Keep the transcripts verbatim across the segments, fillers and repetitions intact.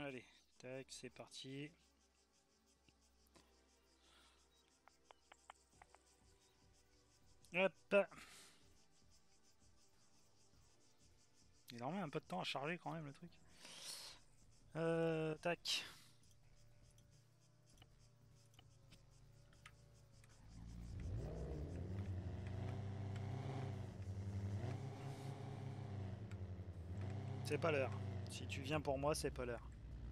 Allez, tac, c'est parti. Hop. Il en met un peu de temps à charger quand même le truc. Euh, tac. C'est pas l'heure. Si tu viens pour moi, c'est pas l'heure.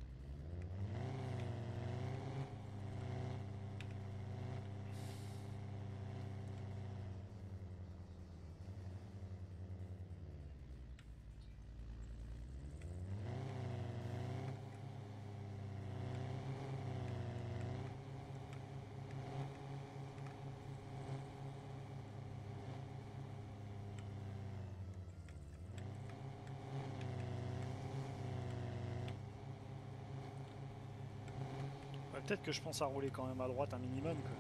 Ouais, peut-être que je pense à rouler quand même à droite un minimum, quoi.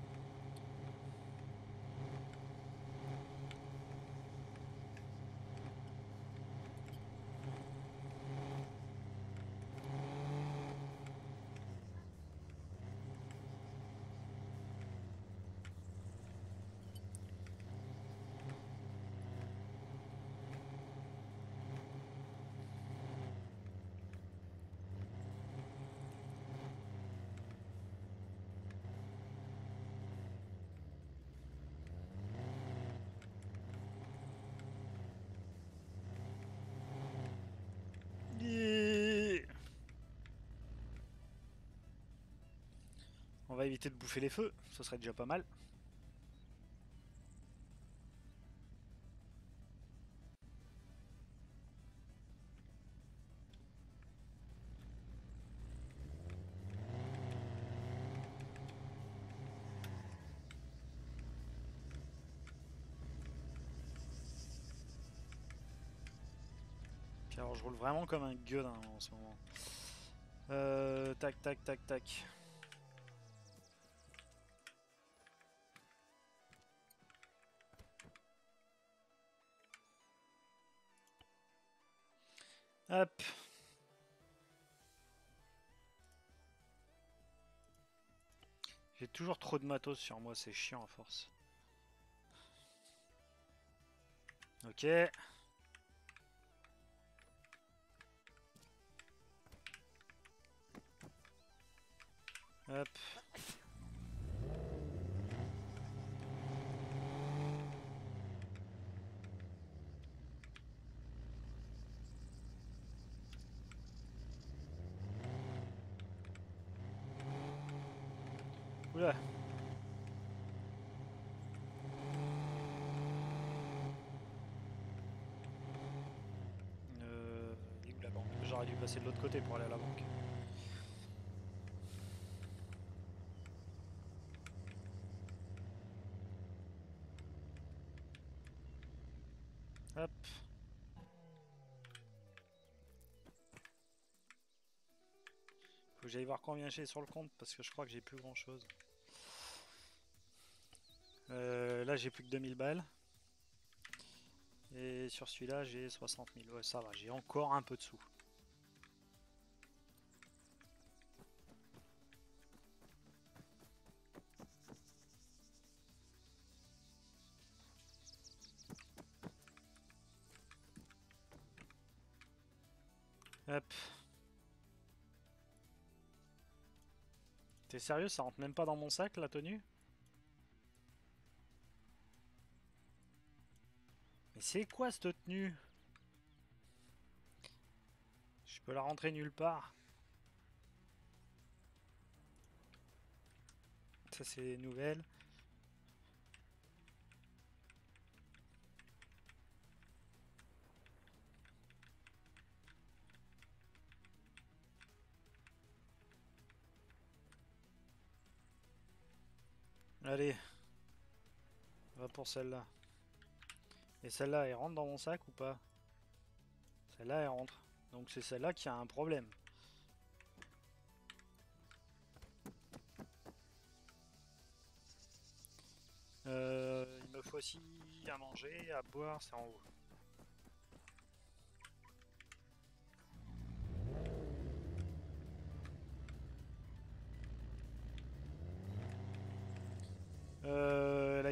Yeah. On va éviter de bouffer les feux, ce serait déjà pas mal. Puis alors je roule vraiment comme un gueudin hein, en ce moment. Euh, tac, tac, tac, tac. Hop. J'ai toujours trop de matos sur moi, c'est chiant à force. Ok. Hop. Oula. Euh, il est où la banque? J'aurais dû passer de l'autre côté pour aller à la banque. Hop. Faut que j'aille voir combien j'ai sur le compte parce que je crois que j'ai plus grand chose. Euh, là j'ai plus que deux mille balles. Et sur celui-là j'ai soixante mille. Ouais, ça va, j'ai encore un peu de sous. Hop. T'es sérieux, ça rentre même pas dans mon sac la tenue? Mais c'est quoi cette tenue? Je peux la rentrer nulle part. Ça c'est les nouvelles. Allez. Va pour celle-là. Et celle-là, elle rentre dans mon sac ou pas? Celle-là, elle rentre. Donc c'est celle-là qui a un problème. Euh, il me faut aussi à manger, à boire, c'est en haut.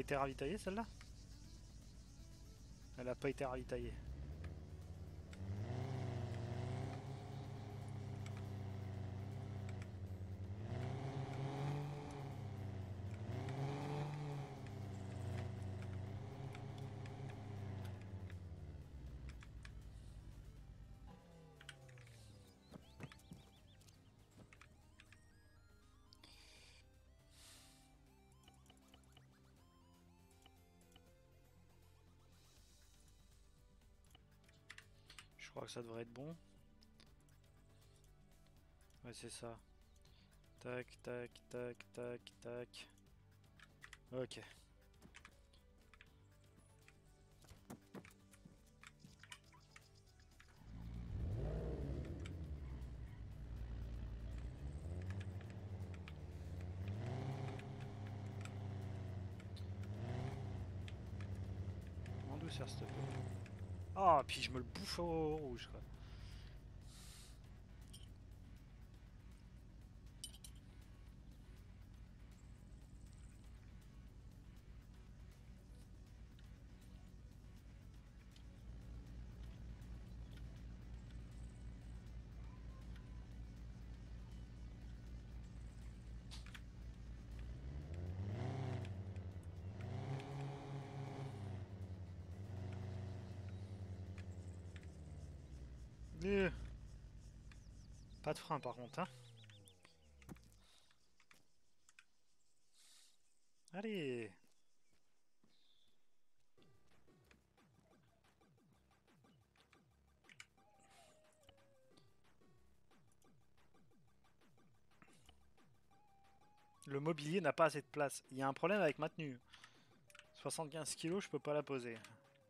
été ravitaillée celle-là? Elle a pas été ravitaillée. Je crois que ça devrait être bon. Ouais, c'est ça. Tac, tac, tac, tac, tac. Ok. En douceur, s'il te plaît. Ah, puis je me le bouffe au rouge, quoi. Euh. Pas de frein par contre, hein. Allez. Le mobilier n'a pas assez de place. Il y a un problème avec ma tenue. soixante-quinze kilos, je peux pas la poser.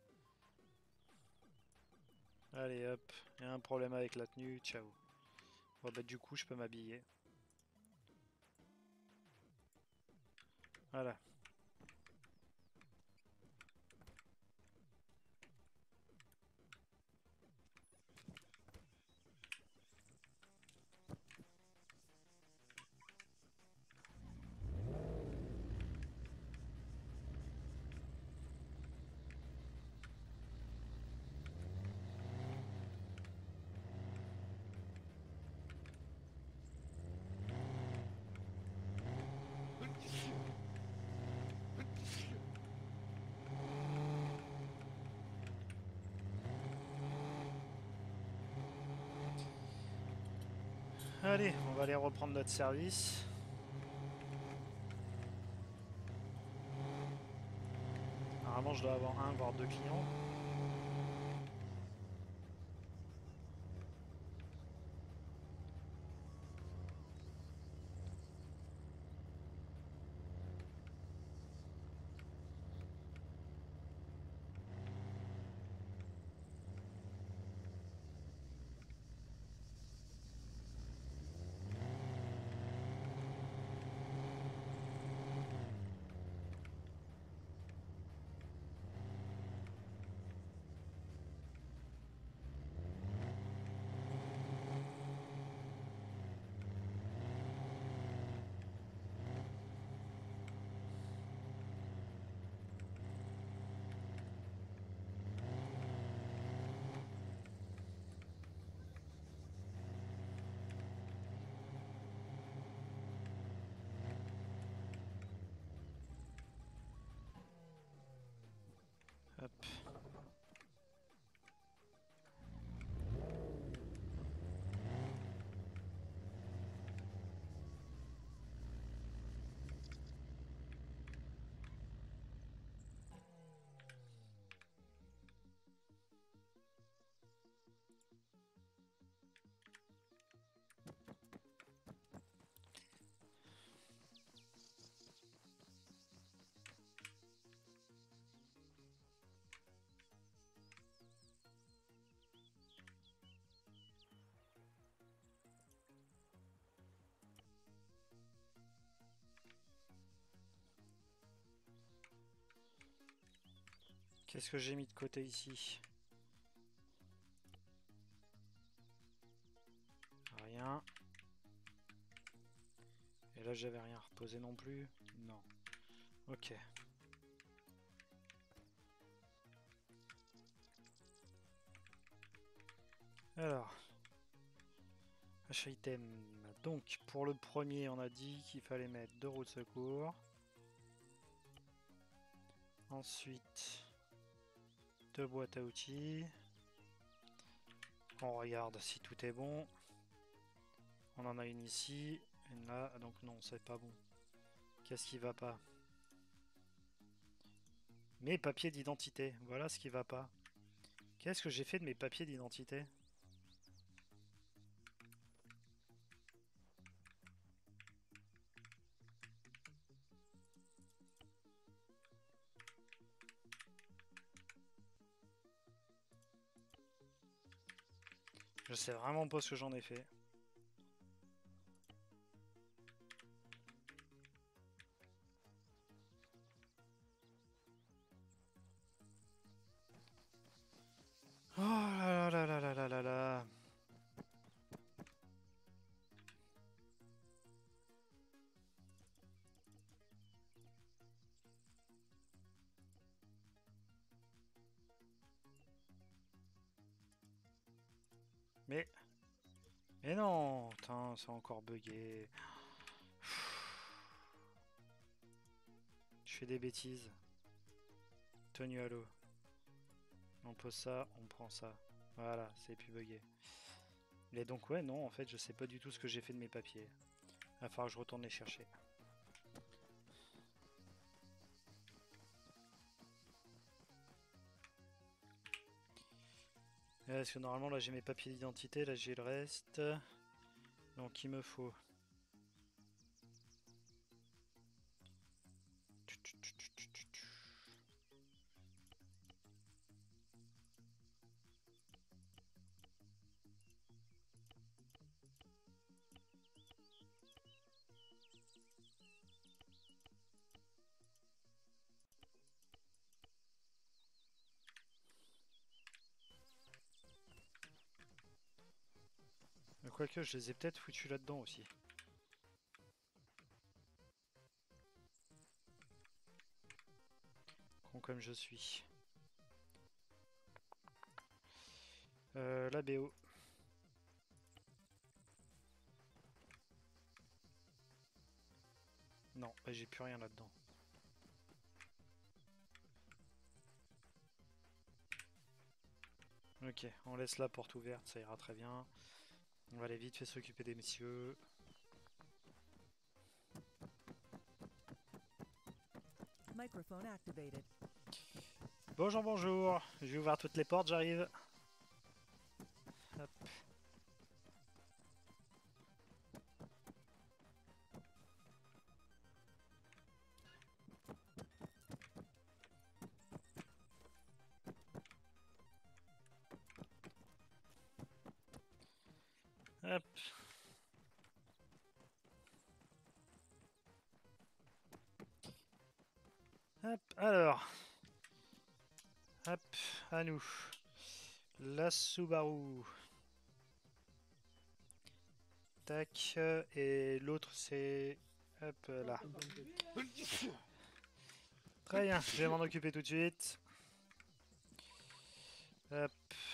Allez hop, il y a un problème avec la tenue, ciao. Bon bah du coup je peux m'habiller. Voilà. Allez, on va aller reprendre notre service. Normalement je dois avoir un voire deux clients. Hop. Qu'est-ce que j'ai mis de côté ici? Rien. Et là j'avais rien reposé non plus? Non. Ok. Alors, achat item. Donc, pour le premier, on a dit qu'il fallait mettre deux roues de secours. Ensuite, deux boîtes à outils. On regarde si tout est bon. On en a une ici, une là. Donc non, c'est pas bon. Qu'est-ce qui va pas? Mes papiers d'identité. Voilà ce qui va pas. Qu'est-ce que j'ai fait de mes papiers d'identité? Je sais vraiment pas ce que j'en ai fait. Oh là là là là là là là. Mais... Mais non, putain, c'est encore bugué. Je fais des bêtises. Tenue à l'eau. On pose ça, on prend ça. Voilà, c'est plus bugué. Et donc ouais, non, en fait, je sais pas du tout ce que j'ai fait de mes papiers. Il va falloir que je retourne les chercher. Parce que normalement, là, j'ai mes papiers d'identité, là, j'ai le reste. Donc, il me faut... Quoique, je les ai peut-être foutus là-dedans aussi. Con comme je suis. Euh, la B O. Non, bah, j'ai plus rien là-dedans. Ok, on laisse la porte ouverte, ça ira très bien. On va aller vite fait s'occuper des messieurs. Microphone activated. Bonjour, bonjour. Je vais ouvrir toutes les portes, j'arrive. Hop. Hop. Hop, alors. Hop, à nous. La Subaru. Tac. Et l'autre c'est... Hop là. Très bien, je vais m'en occuper tout de suite. Hop.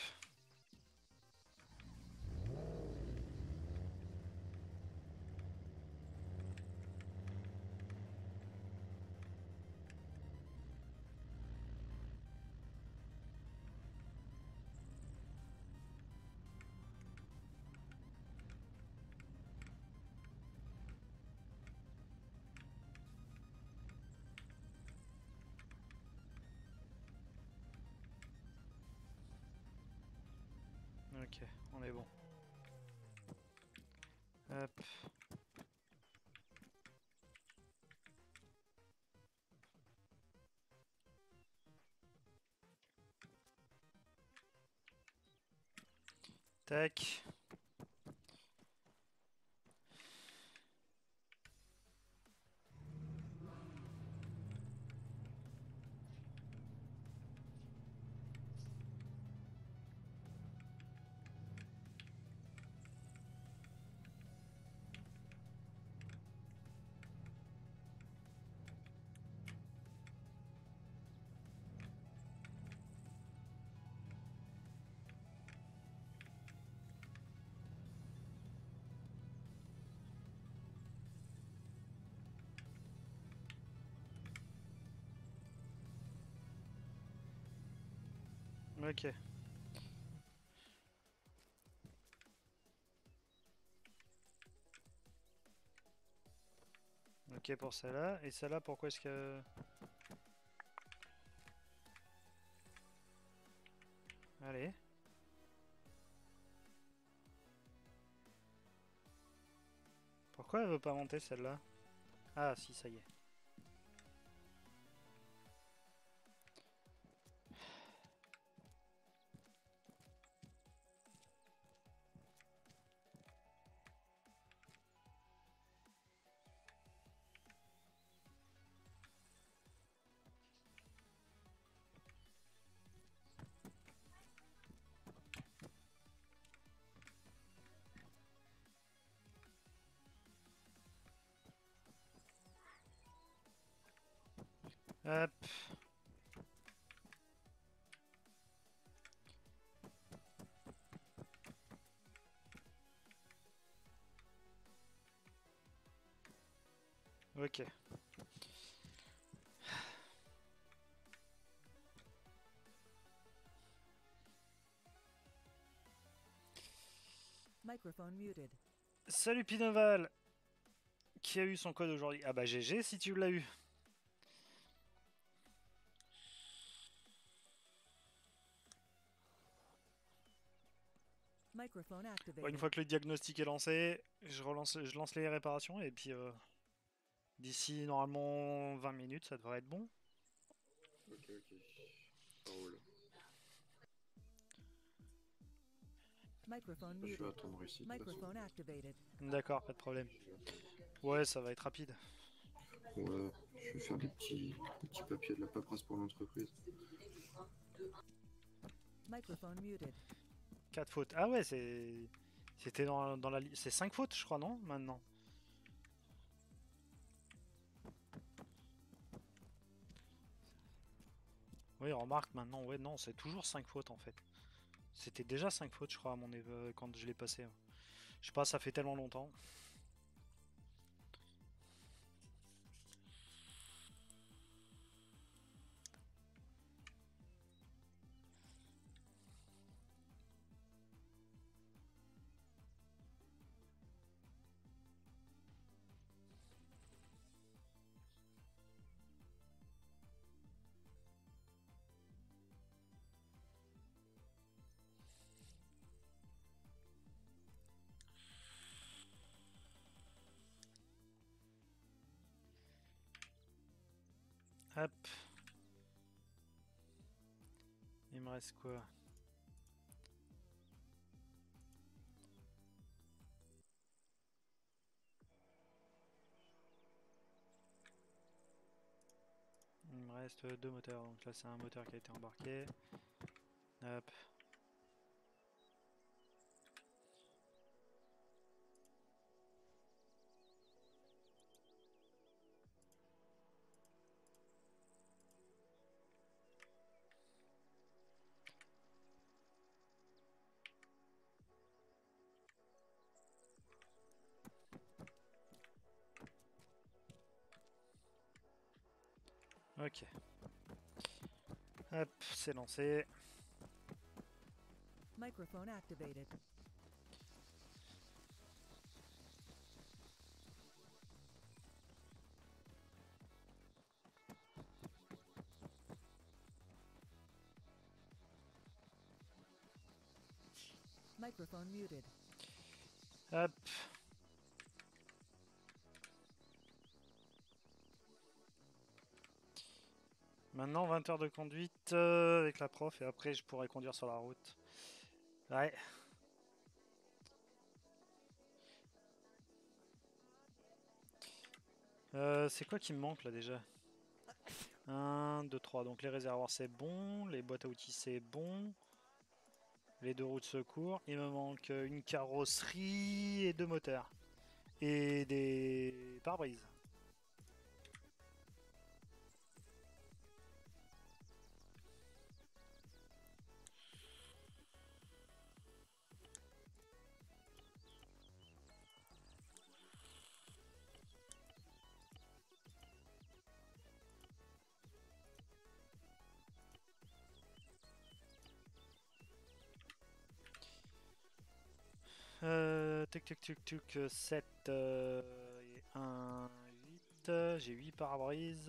Ok, on est bon. Hop. Tac. Ok. Ok pour celle-là. Et celle-là, pourquoi est-ce que... Allez. Pourquoi elle veut pas monter celle-là? Ah si, ça y est. Hop. Ok. Microphone muted. Salut Pinoval. Qui a eu son code aujourd'hui? Ah bah G G si tu l'as eu. Microphone Bon, activated. une fois que le diagnostic est lancé, je relance, je lance les réparations et puis euh, d'ici normalement vingt minutes, ça devrait être bon. Ok, ok. Ça roule. Microphone Je vais muted. attendre ici. De toute façon. Microphone activated. D'accord, pas de problème. Je vais attendre. Ouais, ça va être rapide. Ouais, je vais faire des petits, des petits papiers de la paperasse pour l'entreprise. Microphone muted. quatre fautes. Ah ouais, c'est... C'était dans, dans la... li- C'est cinq fautes, je crois, non? Maintenant. Oui, remarque, maintenant, ouais, non, c'est toujours cinq fautes, en fait. C'était déjà cinq fautes, je crois, à mon éve- quand je l'ai passé. Je sais pas, ça fait tellement longtemps. Hop. Il me reste quoi? Il me reste deux moteurs, donc là c'est un moteur qui a été embarqué. Hop. Ok. Hop, c'est lancé. Microphone activated. Microphone muted. Hop. Maintenant vingt heures de conduite euh, avec la prof et après je pourrai conduire sur la route. Ouais. Euh, c'est quoi qui me manque là déjà? un, deux, trois. Donc les réservoirs c'est bon, les boîtes à outils c'est bon. Les deux roues de secours. Il me manque une carrosserie et deux moteurs. Et des pare-brises. tic tic tic tic, sept, euh, et un, huit. euh, J'ai huit pare-brise.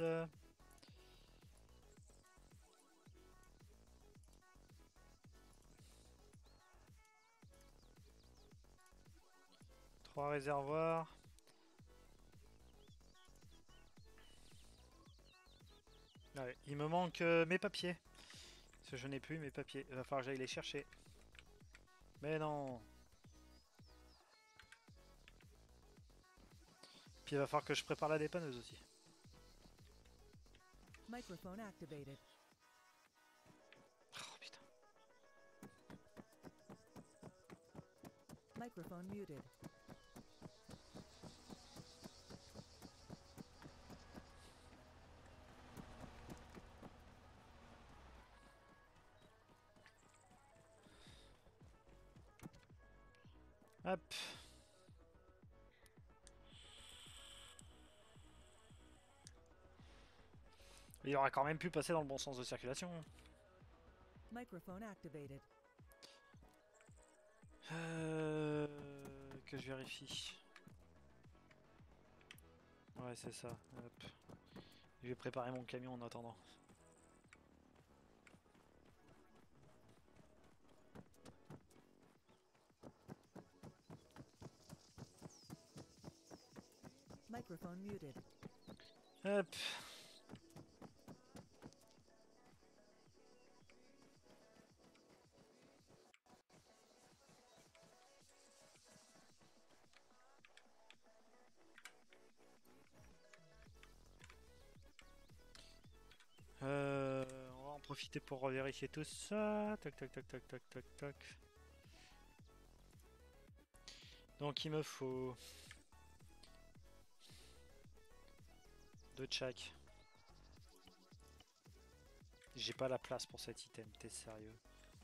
trois réservoirs. Ouais, il me manque euh, mes papiers. Parce que je n'ai plus mes papiers. Il va falloir que j'aille les chercher. Mais non. Puis il va falloir que je prépare la dépanneuse aussi. Microphone activated. Oh putain. Microphone muted. Hop. Il aurait quand même pu passer dans le bon sens de circulation. Microphone activated. Euh, que je vérifie. Ouais, c'est ça. Hop. Je vais préparer mon camion en attendant. Microphone muted. Hop. Euh, on va en profiter pour vérifier tout ça. Tac, tac, tac, tac, tac, tac, tac. Donc il me faut deux de chaque. J'ai pas la place pour cet item, t'es sérieux?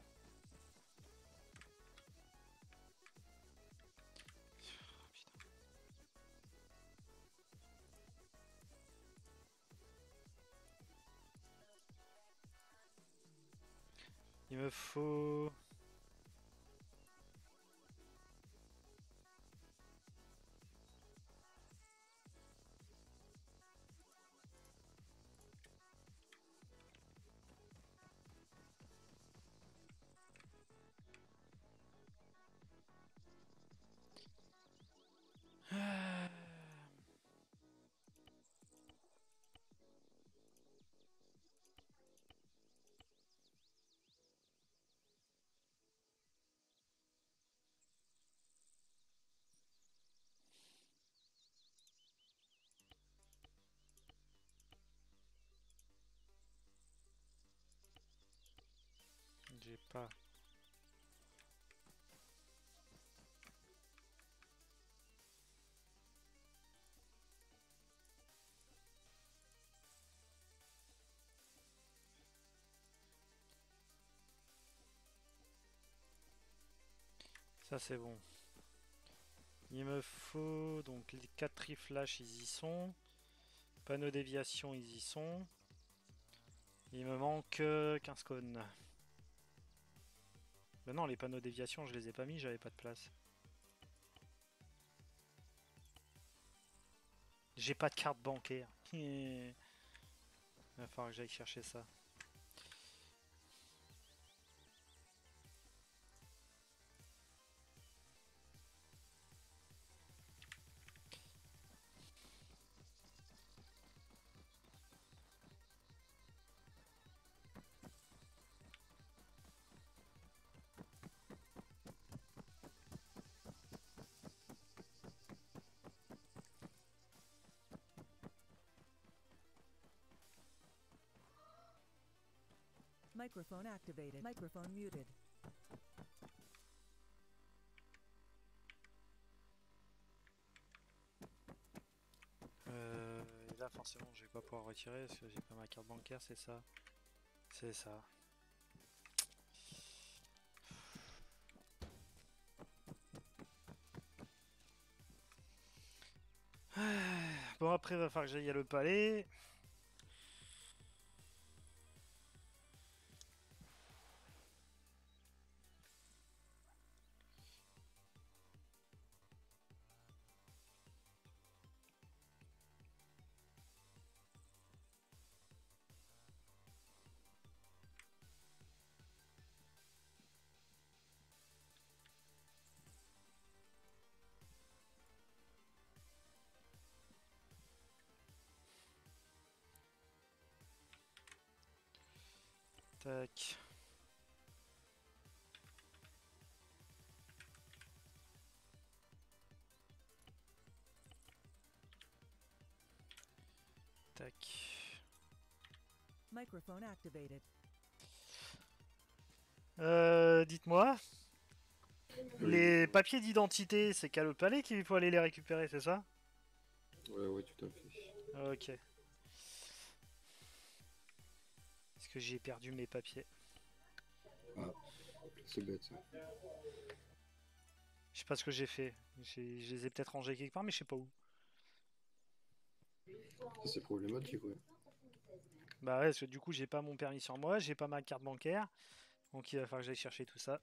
Oh, putain. Il me faut... J'ai pas... Ça c'est bon. Il me faut donc les quatre triflash, ils y sont. Panneau déviation, ils y sont. Il me manque euh, quinze cônes. Ben non, les panneaux déviation, je les ai pas mis, j'avais pas de place. J'ai pas de carte bancaire. Il va falloir que j'aille chercher ça. Microphone activated. Microphone muted. Euh, et là, forcément, je vais pas pouvoir retirer parce que j'ai pas ma carte bancaire, c'est ça. C'est ça. Bon, après, il va falloir que j'aille à le palais. Tac. Tac. Microphone activated. Euh, dites-moi, Oui. les papiers d'identité, c'est qu'à l'autre palais qu'il faut aller les récupérer, c'est ça? Ouais, ouais, tout à fait. Ok. Est-ce que j'ai perdu mes papiers? Ah, c'est bête ça. Je sais pas ce que j'ai fait. J'ai- Je les ai peut-être rangés quelque part, mais je sais pas où. Ça, c'est problématique, ouais. Bah ouais, parce que du coup, j'ai pas mon permis sur moi, j'ai pas ma carte bancaire. Donc il va falloir que j'aille chercher tout ça.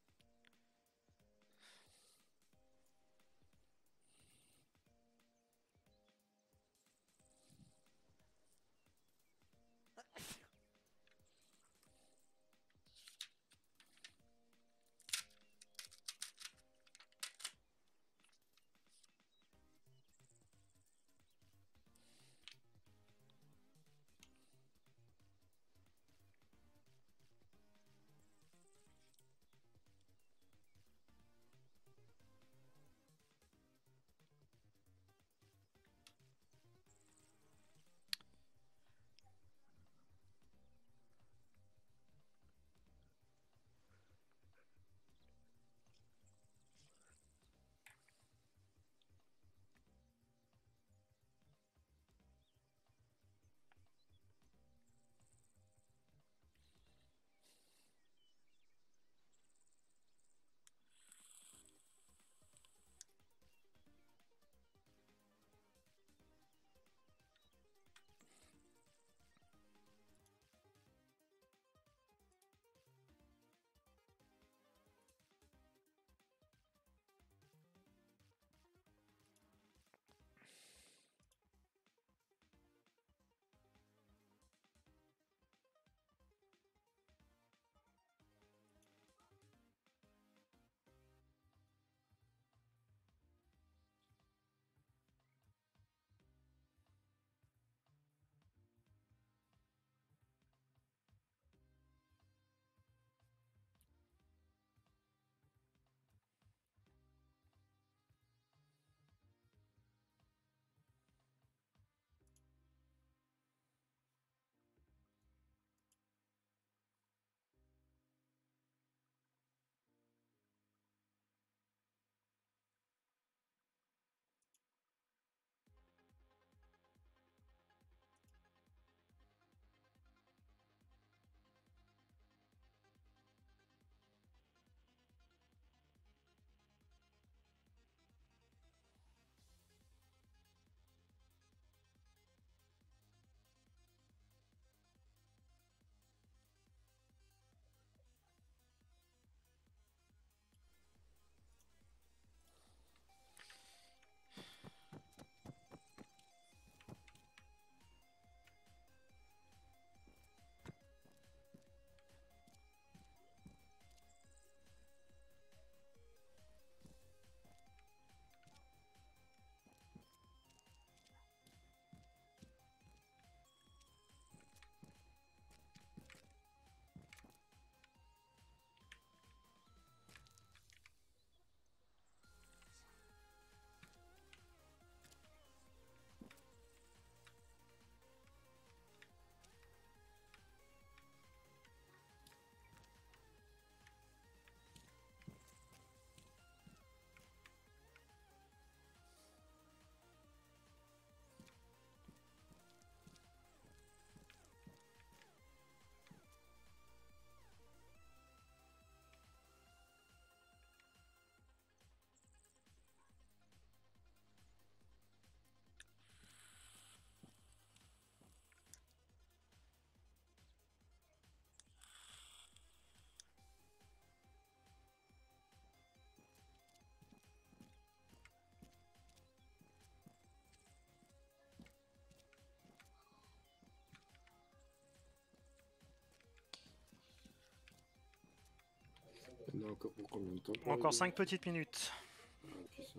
Il y en a encore pour combien de temps? pour Encore arriver cinq petites minutes. Ah, ok, ça.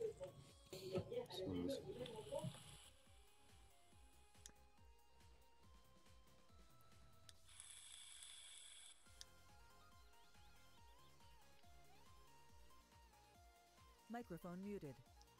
Ça va, ça. Microphone muted.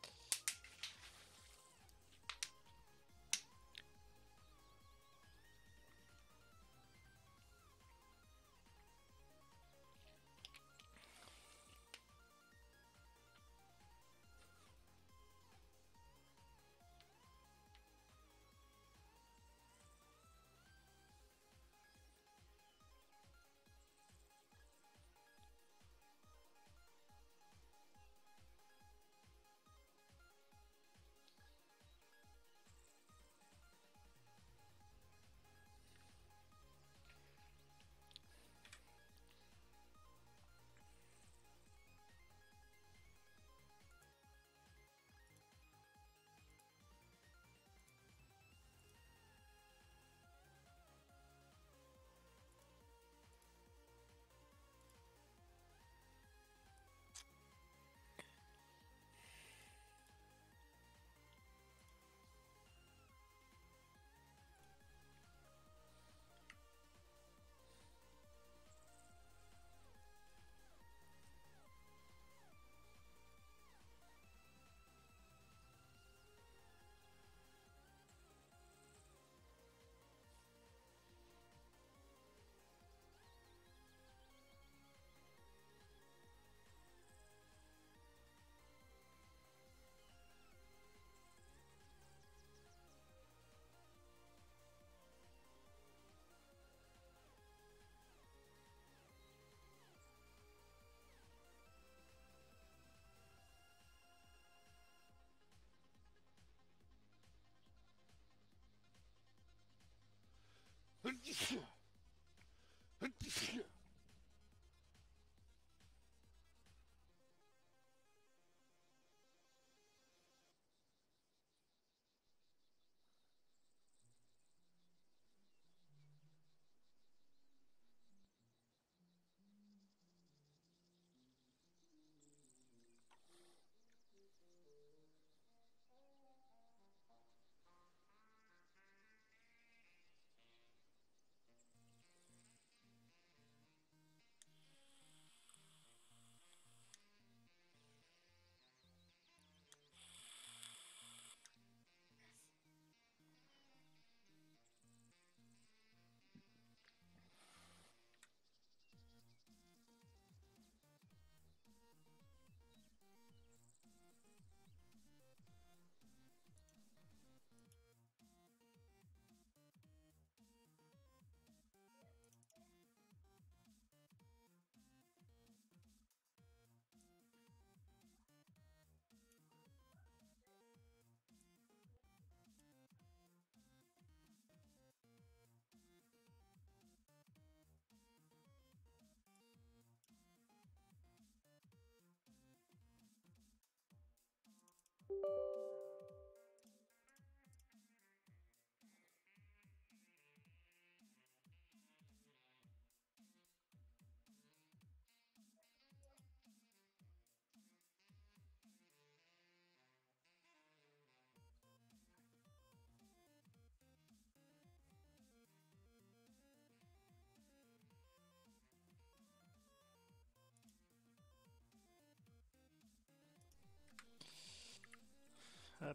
Hop.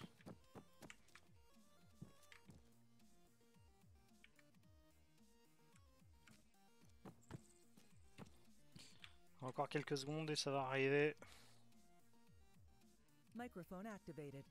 Encore quelques secondes et ça va arriver. Microphone activated.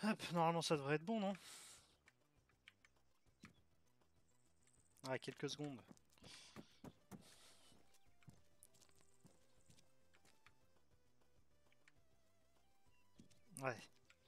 Hop, normalement ça devrait être bon, non? Ah, quelques secondes. Ouais.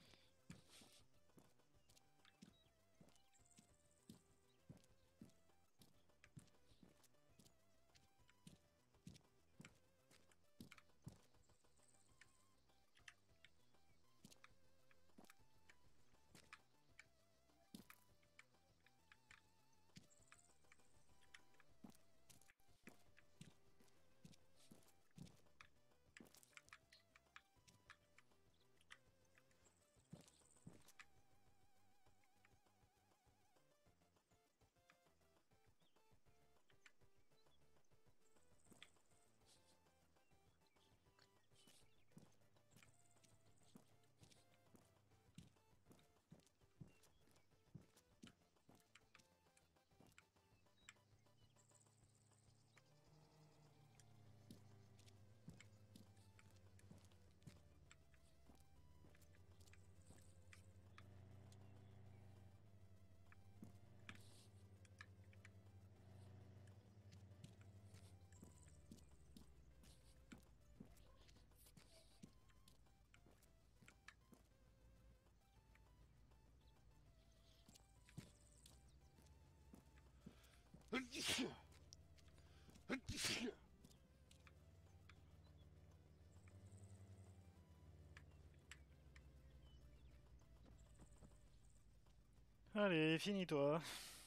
Allez, finis-toi.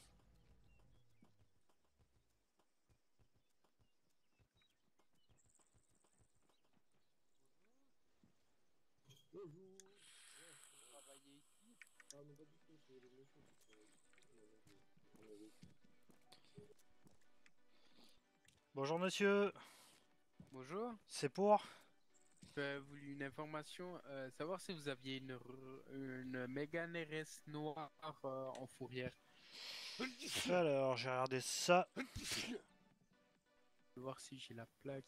Bonjour monsieur, Bonjour, c'est pour? j'aurais voulu une information, euh, savoir si vous aviez une, r- une Mégane R S noire euh, en fourrière. Alors, j'ai regardé ça. Je vais voir si j'ai la plaque.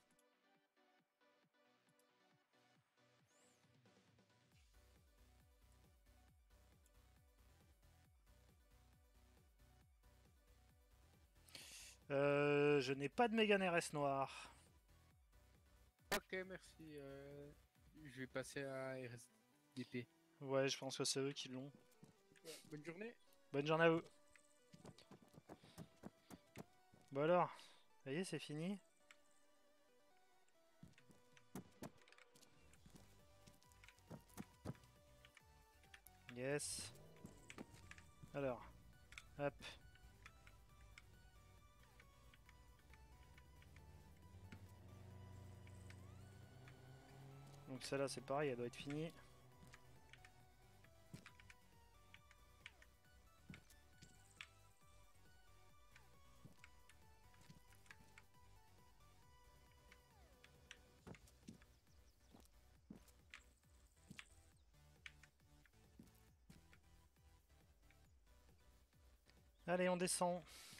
Euh, je n'ai pas de Mégane R S noire. Ok, merci. euh, je vais passer à R S D P. Ouais, je pense que c'est eux qui l'ont. Bonne journée. Bonne journée à vous. Bon alors, ça y est, c'est fini. Yes. Alors, hop. Donc celle-là, c'est pareil, elle doit être finie. Allez, on descend.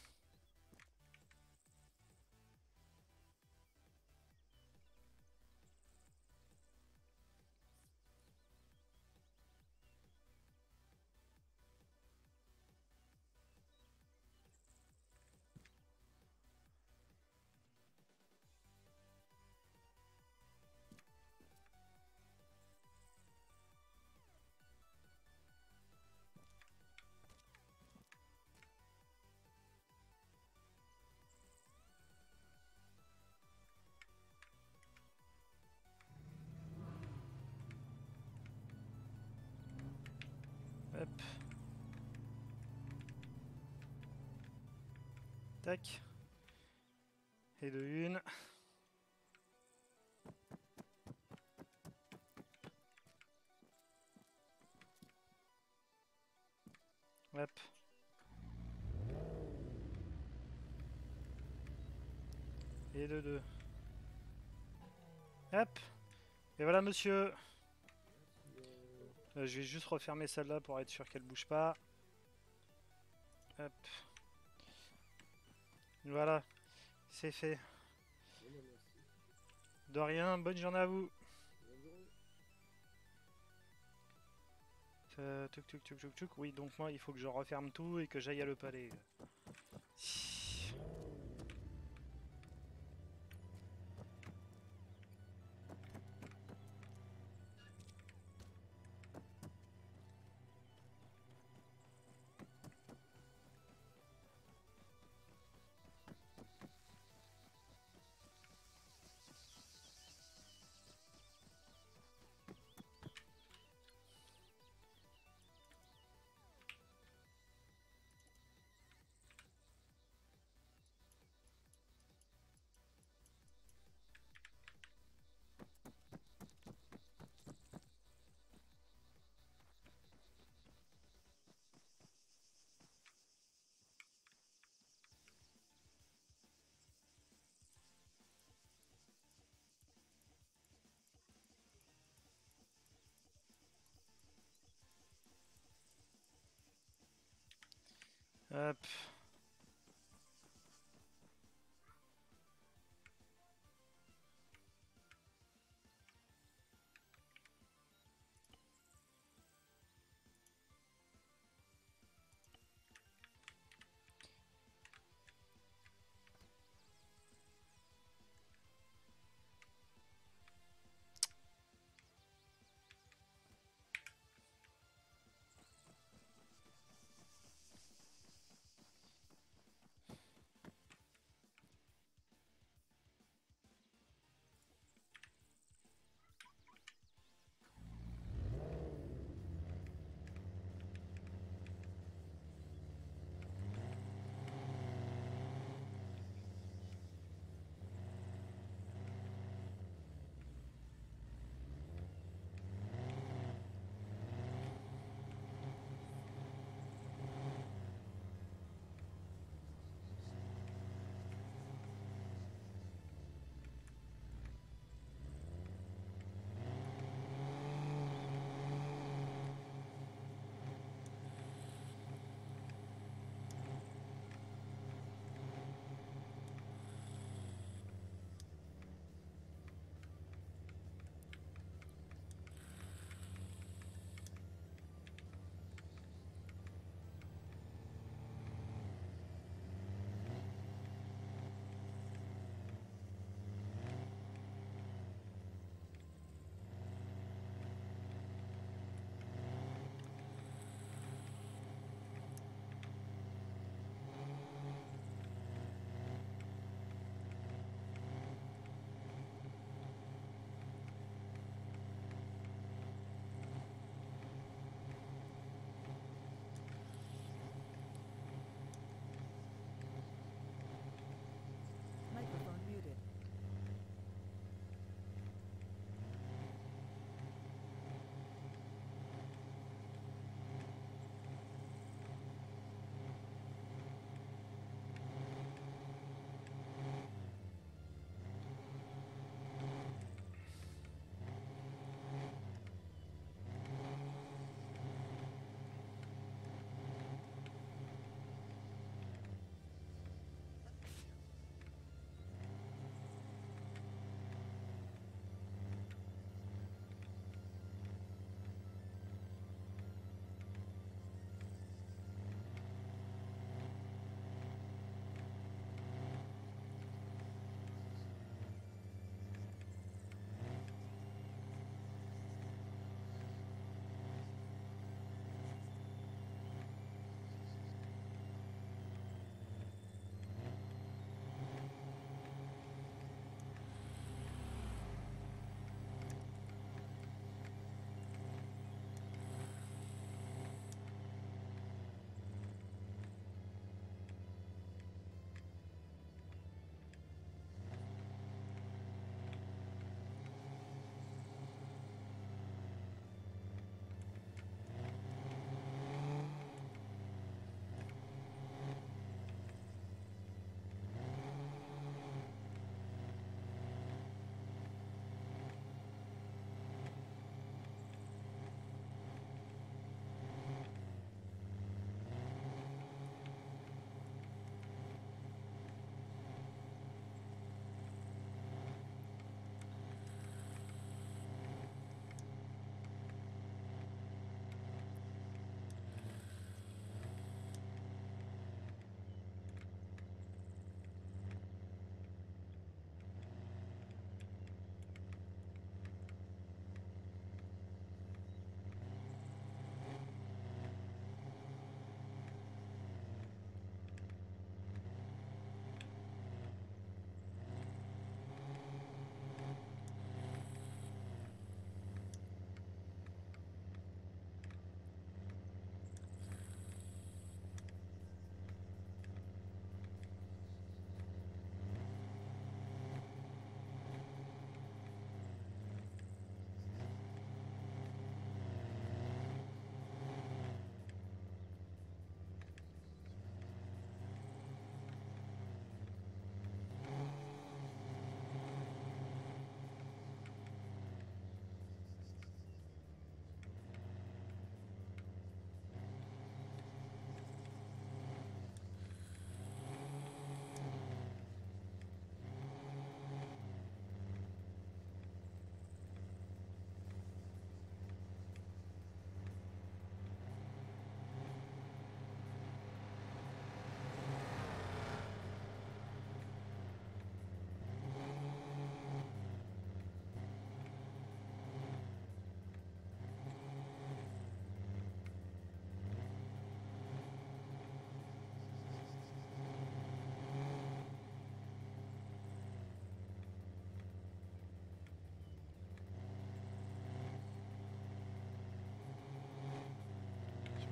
Hop. Tac. Et de une. Hop. Et de deux. Hop. Et voilà, monsieur. Euh, je vais juste refermer celle-là pour être sûr qu'elle bouge pas. Hop. Voilà. C'est fait. De rien, bonne journée à vous. Euh, tuc, tuc, tuc, tuc, tuc. Oui, donc moi, il faut que je referme tout et que j'aille à le palais. Hop.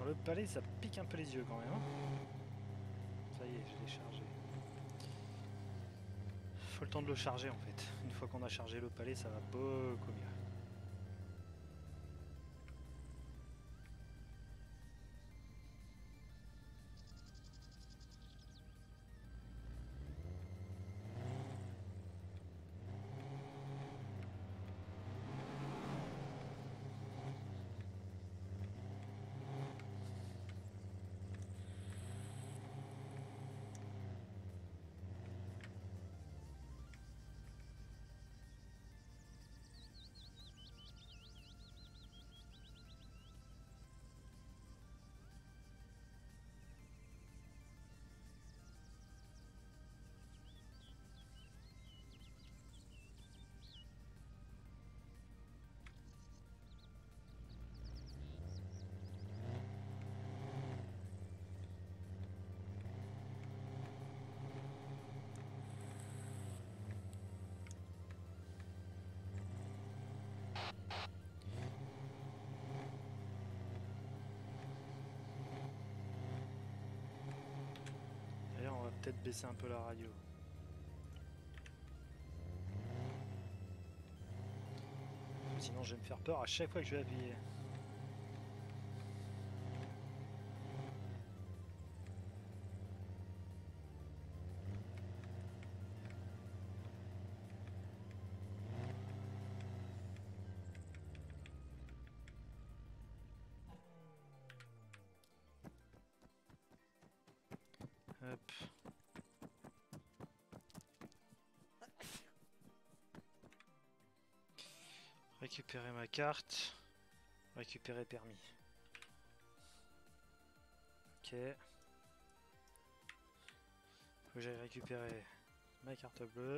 Sur le palais, ça pique un peu les yeux quand même. Hein. Ça y est, je l'ai chargé. Faut le temps de le charger en fait. Une fois qu'on a chargé le palais, ça va beaucoup mieux. D'ailleurs, on va peut-être baisser un peu la radio. Sinon, je vais me faire peur à chaque fois que je vais appuyer. Hop. Récupérer ma carte. Récupérer permis. Ok. Faut que j'aille récupérer ma carte bleue.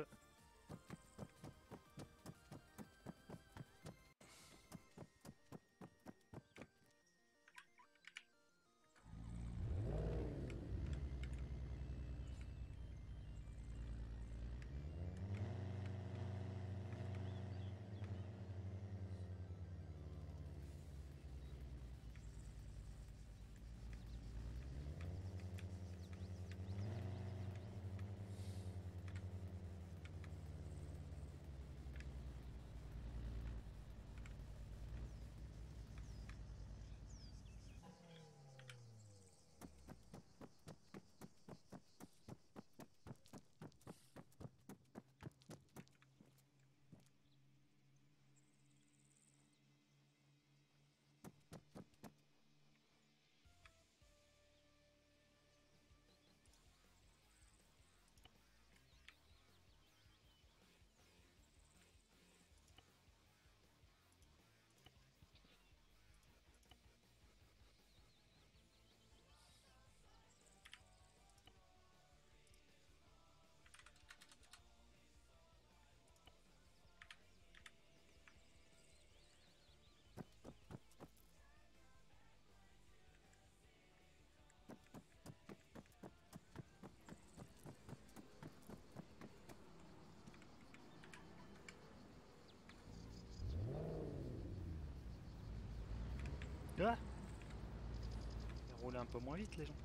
Ah, ils roulent un peu moins vite les gens.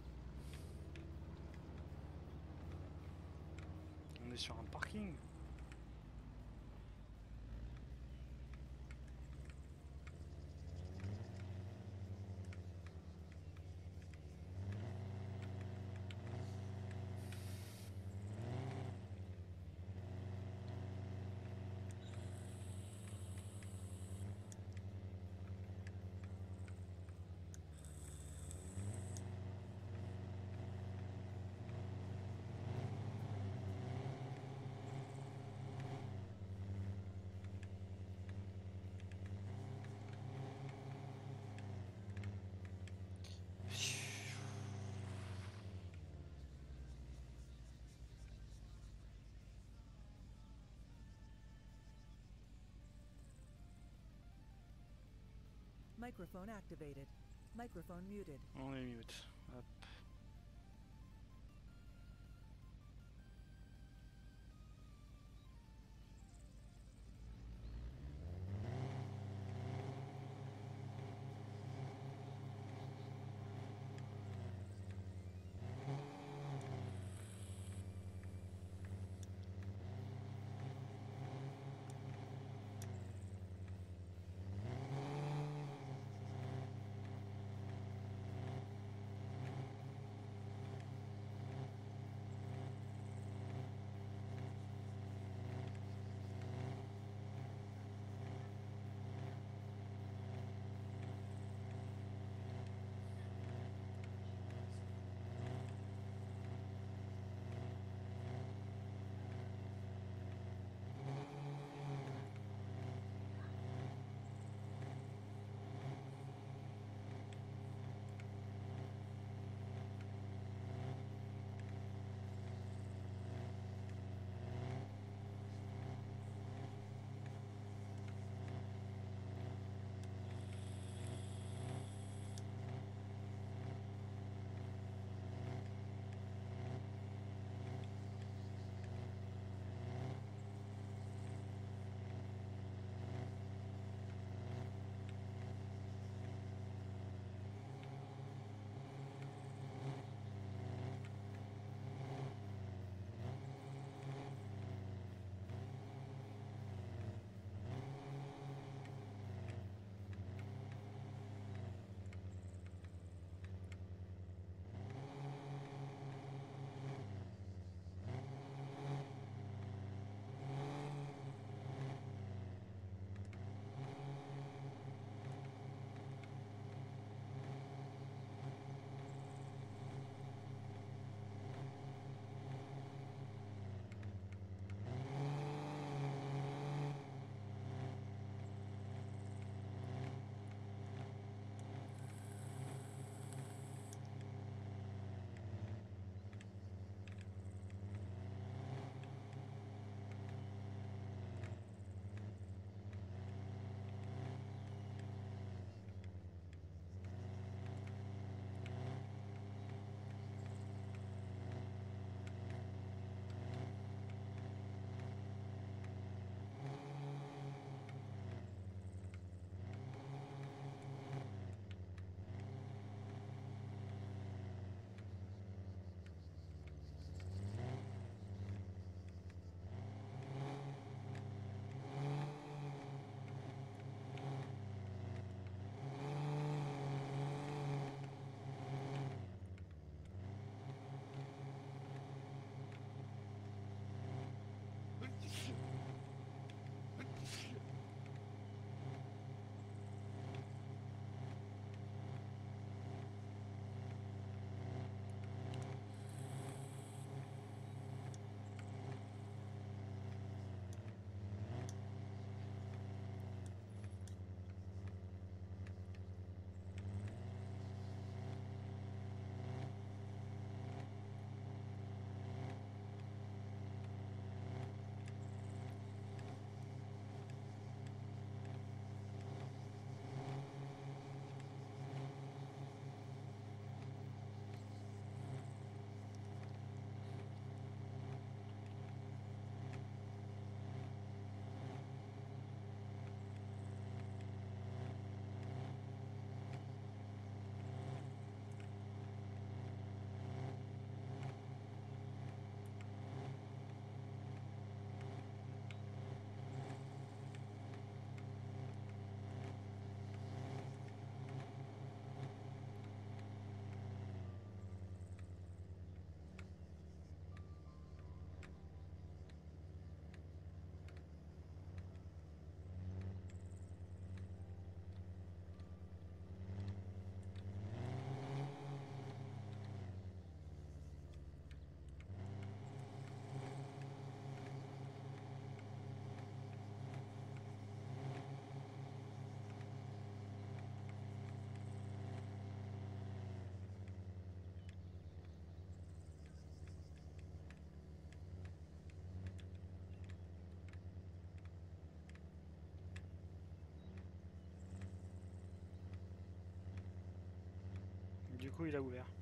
On est sur un parking. Microphone activated. Microphone muted. On est mute. Hop. Du coup, il a ouvert.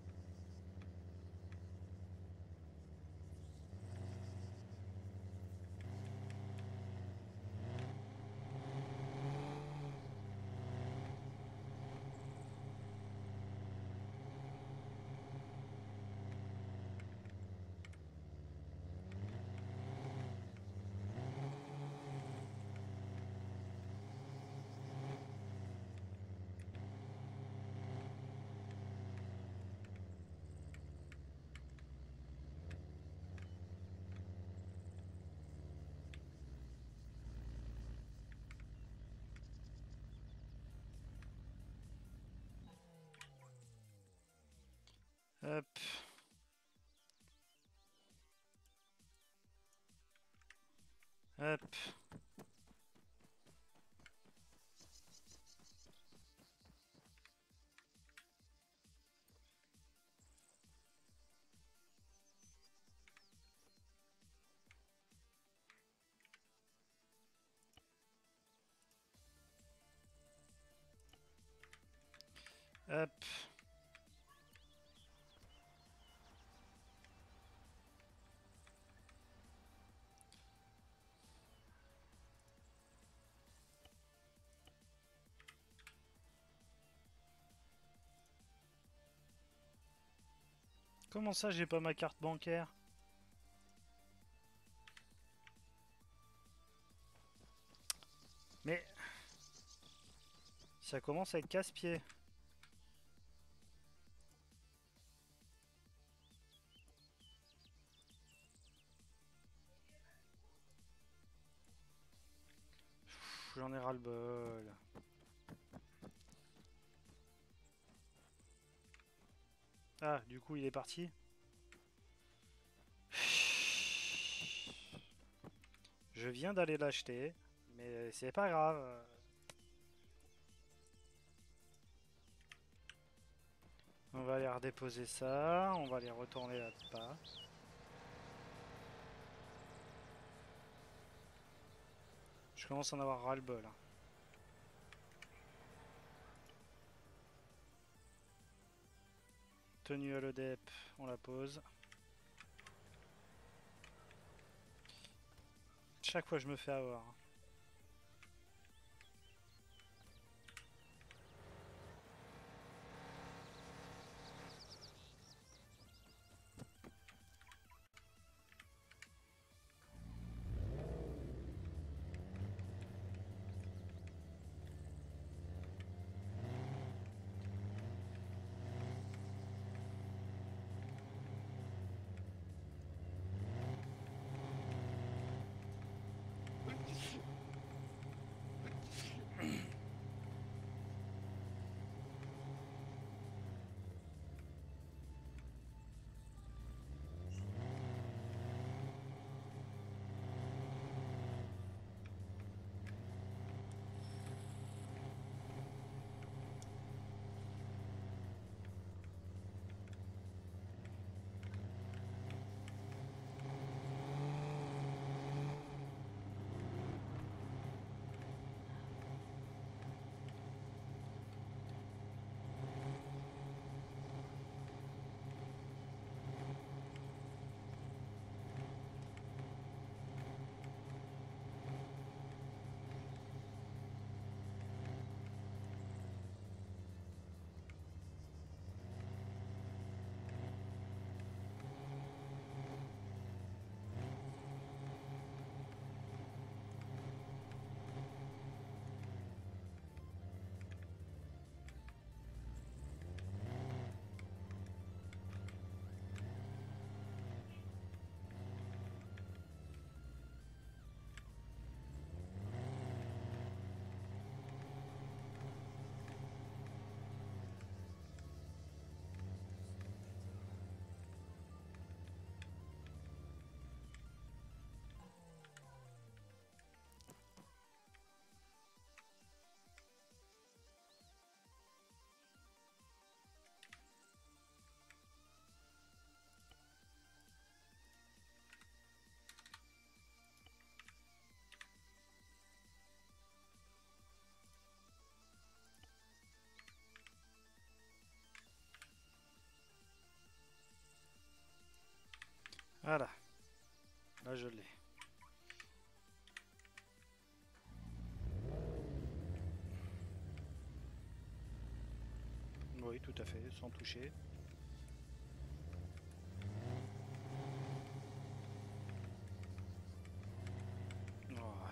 Hop. Hop. Hop. Comment ça, j'ai pas ma carte bancaire? Mais ça commence à être casse-pied. J'en ai ras-le-bol. Ah, du coup, il est parti. Je viens d'aller l'acheter, mais c'est pas grave. On va aller redéposer ça, on va aller retourner là-bas. Je commence à en avoir ras-le-bol. Hein. Tenue à l'E D P, on la pose. Chaque fois je me fais avoir. Voilà. Là, je l'ai. Oui, tout à fait, sans toucher. Oh, ouais.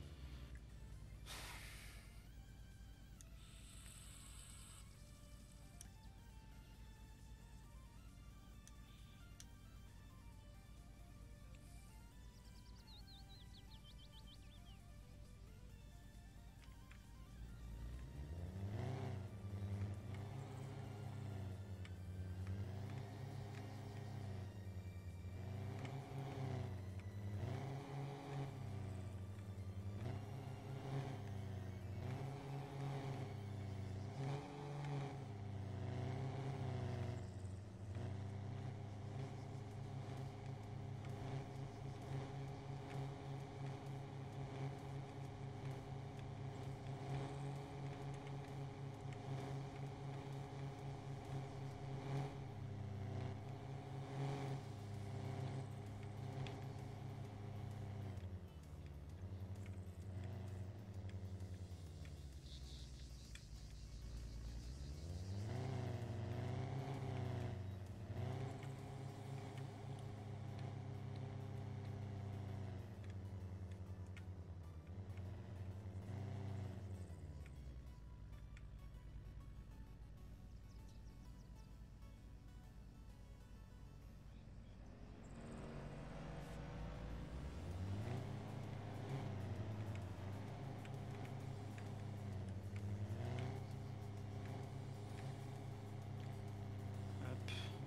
Hop.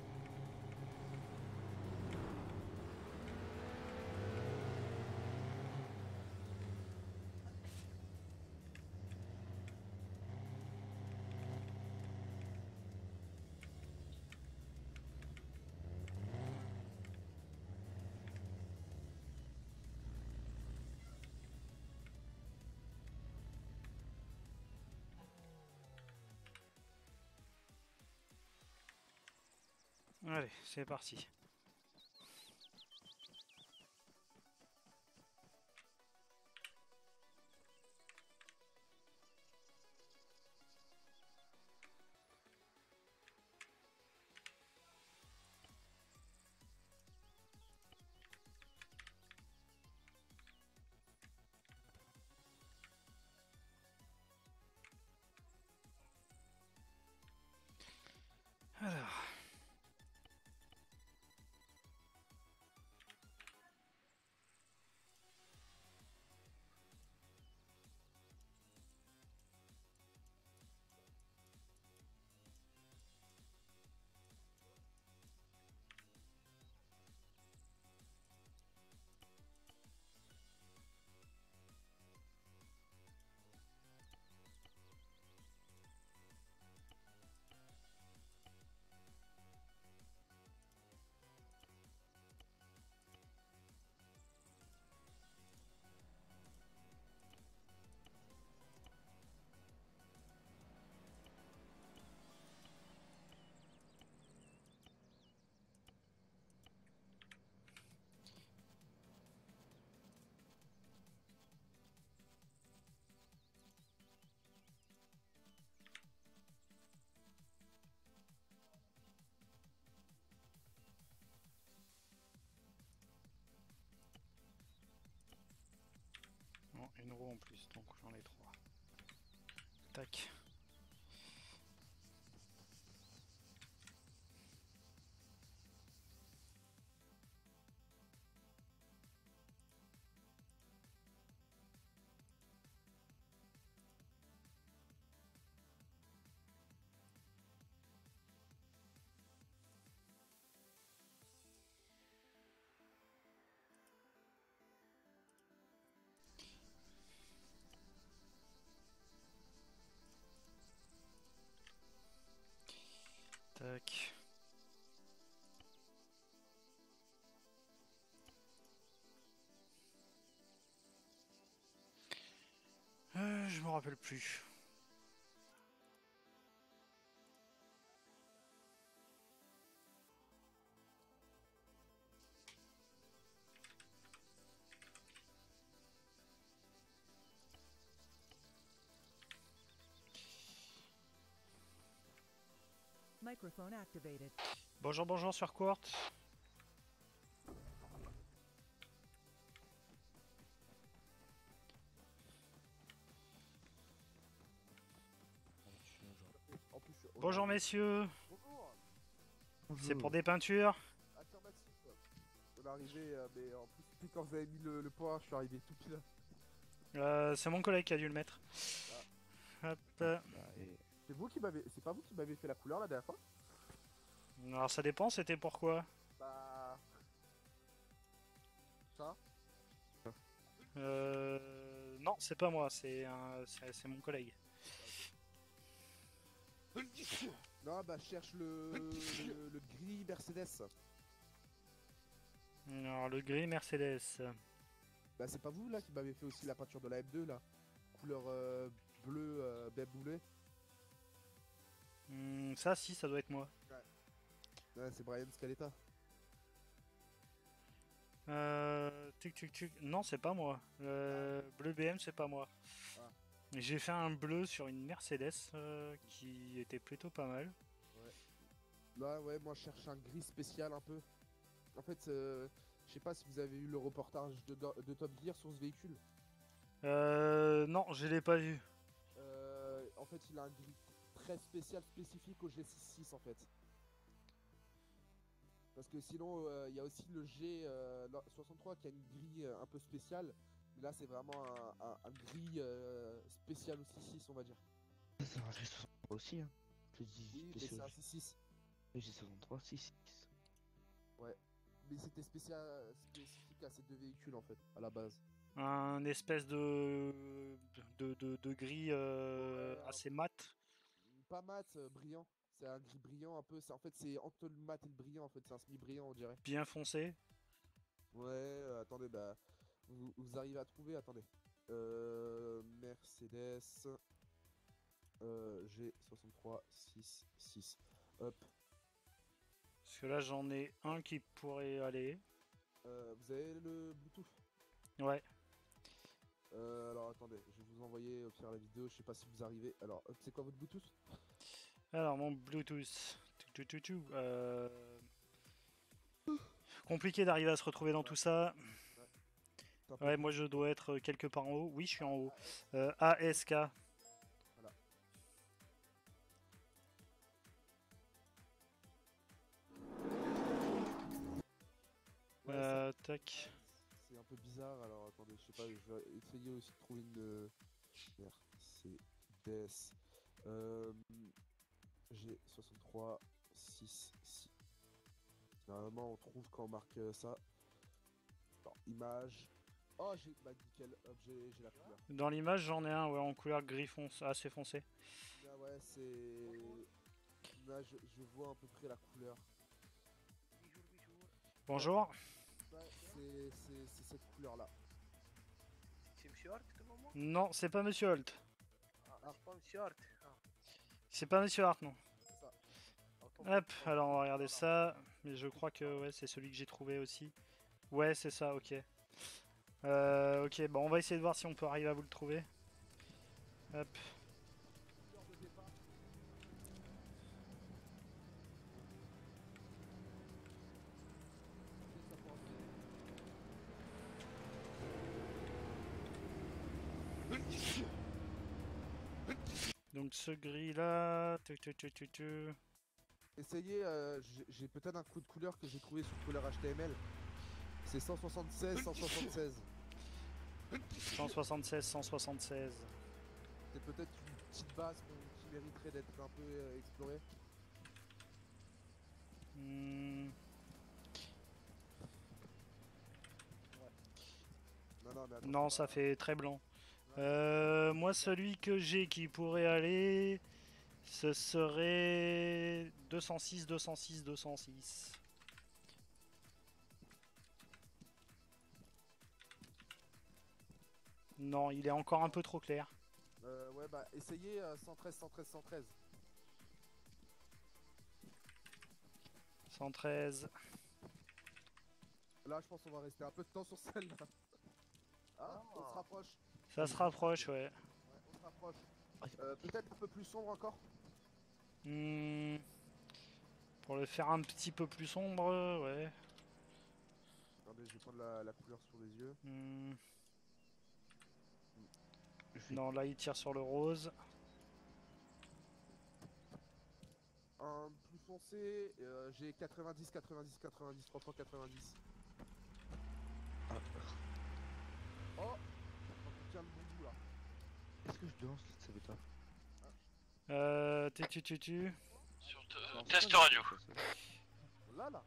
Allez, c'est parti. Alors. Bon, une roue en plus, donc j'en ai trois. Tac. Tac. Euh, je me rappelle plus. Microphone activated. Bonjour, bonjour sur Court. En plus, on Bonjour arrive- messieurs. Bonjour. C'est pour des peintures. Affirmatif. On est arrivé, euh, mais en plus, puis quand vous avez mis le, le point, je suis arrivé tout pile. Euh, c'est mon collègue qui a dû le mettre. Hop. euh, C'est vous qui m'avez, c'est pas vous qui m'avez fait la couleur la dernière fois? Alors ça dépend, c'était pourquoi. Bah. Ça? Euh... Non, c'est pas moi, c'est un... c'est c'est mon collègue. Non, bah, je cherche le, le, le gris Mercedes. Alors le gris Mercedes. Bah, c'est pas vous là qui m'avez fait aussi la peinture de la M deux là? Couleur euh, bleu, euh, B M W. Hmm, ça si, ça doit être moi. Ouais, c'est Brian Scaletta. Euh... Tuc, tuc, tuc. Non, c'est pas moi. Euh... Bleu B M, c'est pas moi. Ah. J'ai fait un bleu sur une Mercedes euh, qui était plutôt pas mal. Là, ouais, moi je cherche un gris spécial un peu. En fait, euh, je sais pas si vous avez eu le reportage de, de Top Gear sur ce véhicule. Euh... Non, je l'ai pas vu. Euh, en fait, il a un gris très spécial, spécifique au G six en fait. Parce que sinon, euh, il y a aussi le G euh, soixante-trois qui a une grille euh, un peu spéciale. Mais là, c'est vraiment un, un, un gris euh, spécial au six six, on va dire. C'est un G soixante-trois aussi, hein. Je dis, Oui, mais c'est un six six. G soixante-trois, six six. Mais c'était spécial, spécifique à ces deux véhicules en fait, à la base. Un espèce de... de, de, de gris euh, Ouais, assez mat. Pas mat, euh, brillant. C'est un gris brillant un peu. En fait, c'est entre le mat et le brillant en fait. C'est un semi-brillant, on dirait. Bien foncé. Ouais, euh, attendez, bah. Vous, vous arrivez à trouver, attendez. Euh, Mercedes euh, G soixante-trois six six. Hop. Parce que là j'en ai un qui pourrait aller. Euh, vous avez le Bluetooth? Ouais. Euh, alors attendez, je vais vous envoyer au pire la vidéo. Je sais pas si vous arrivez. Alors, hop, c'est quoi votre Bluetooth? Alors mon Bluetooth. Tout, tout, tout, tout, euh... Compliqué d'arriver à se retrouver dans tout ça. C'est un peu Ouais, moi je dois être quelque part en haut. Oui, je suis en haut. Euh, A S K. Ouais, Euh, tac. c'est un peu bizarre, alors attendez, je sais pas, je vais essayer aussi de trouver une euh, Mercedes euh, G soixante-trois six six. Normalement on trouve quand on marque euh, ça. Alors, image. Oh j'ai bah nickel, hop j'ai j'ai la couleur. Dans l'image j'en ai un ouais, en couleur gris foncé, assez foncé. Ah ouais c'est. Là je, je vois à peu près la couleur. Bonjour. Ouais, c'est c'est- c'est cette couleur là. C'est Monsieur Hart devant moi? Non, c'est pas Monsieur Holt. Ah, c'est pas Monsieur Hart. Ah, C'est pas Monsieur Hart, non. C'est ça. autant Hop, pour- alors on va regarder ça. Mais je crois que ouais, c'est celui que j'ai trouvé aussi. Ouais, c'est ça, ok. Euh, ok, bon, on va essayer de voir si on peut arriver à vous le trouver. Hop. Couleur de départ. Ça peut entrer. Donc ce gris là. Tu, tu, tu, tu, tu. Essayez, euh, j'ai- j'ai peut-être un coup de couleur que j'ai trouvé sur couleur H T M L. C'est cent soixante-seize, cent soixante-seize. cent soixante-seize, cent soixante-seize. C'est peut-être une petite base qu'on- qui mériterait d'être un peu euh, explorée. Hmm, Non, non, mais attends, non, ça ça va. fait très blanc. Ouais. Euh, moi, celui que j'ai qui pourrait aller, ce serait deux cent six, deux cent six, deux cent six. Non, il est encore un peu trop clair. Euh, ouais, bah essayez euh, cent treize, cent treize, cent treize. cent treize. Là, je pense qu'on va rester un peu de temps sur celle-là. Ah, on se rapproche. Ça se rapproche, ouais. Ouais, on se rapproche. Euh, peut-être un peu plus sombre encore. Hmm, Euh, faire un petit peu plus sombre, ouais. Attendez, je vais prendre la, la couleur sur les yeux. Hmm. Je fais- Non, là il tire sur le rose. Un plus foncé, euh, j'ai quatre-vingt-dix, quatre-vingt-dix, quatre-vingt-dix, trois fois quatre-vingt-dix. Ah, Oh, on tient le bon bout là. est-ce que je danse ça veut pas Euh, tu tu tu tu. Sur te- Non, test c'est pas radio. ça, ça. Là, là.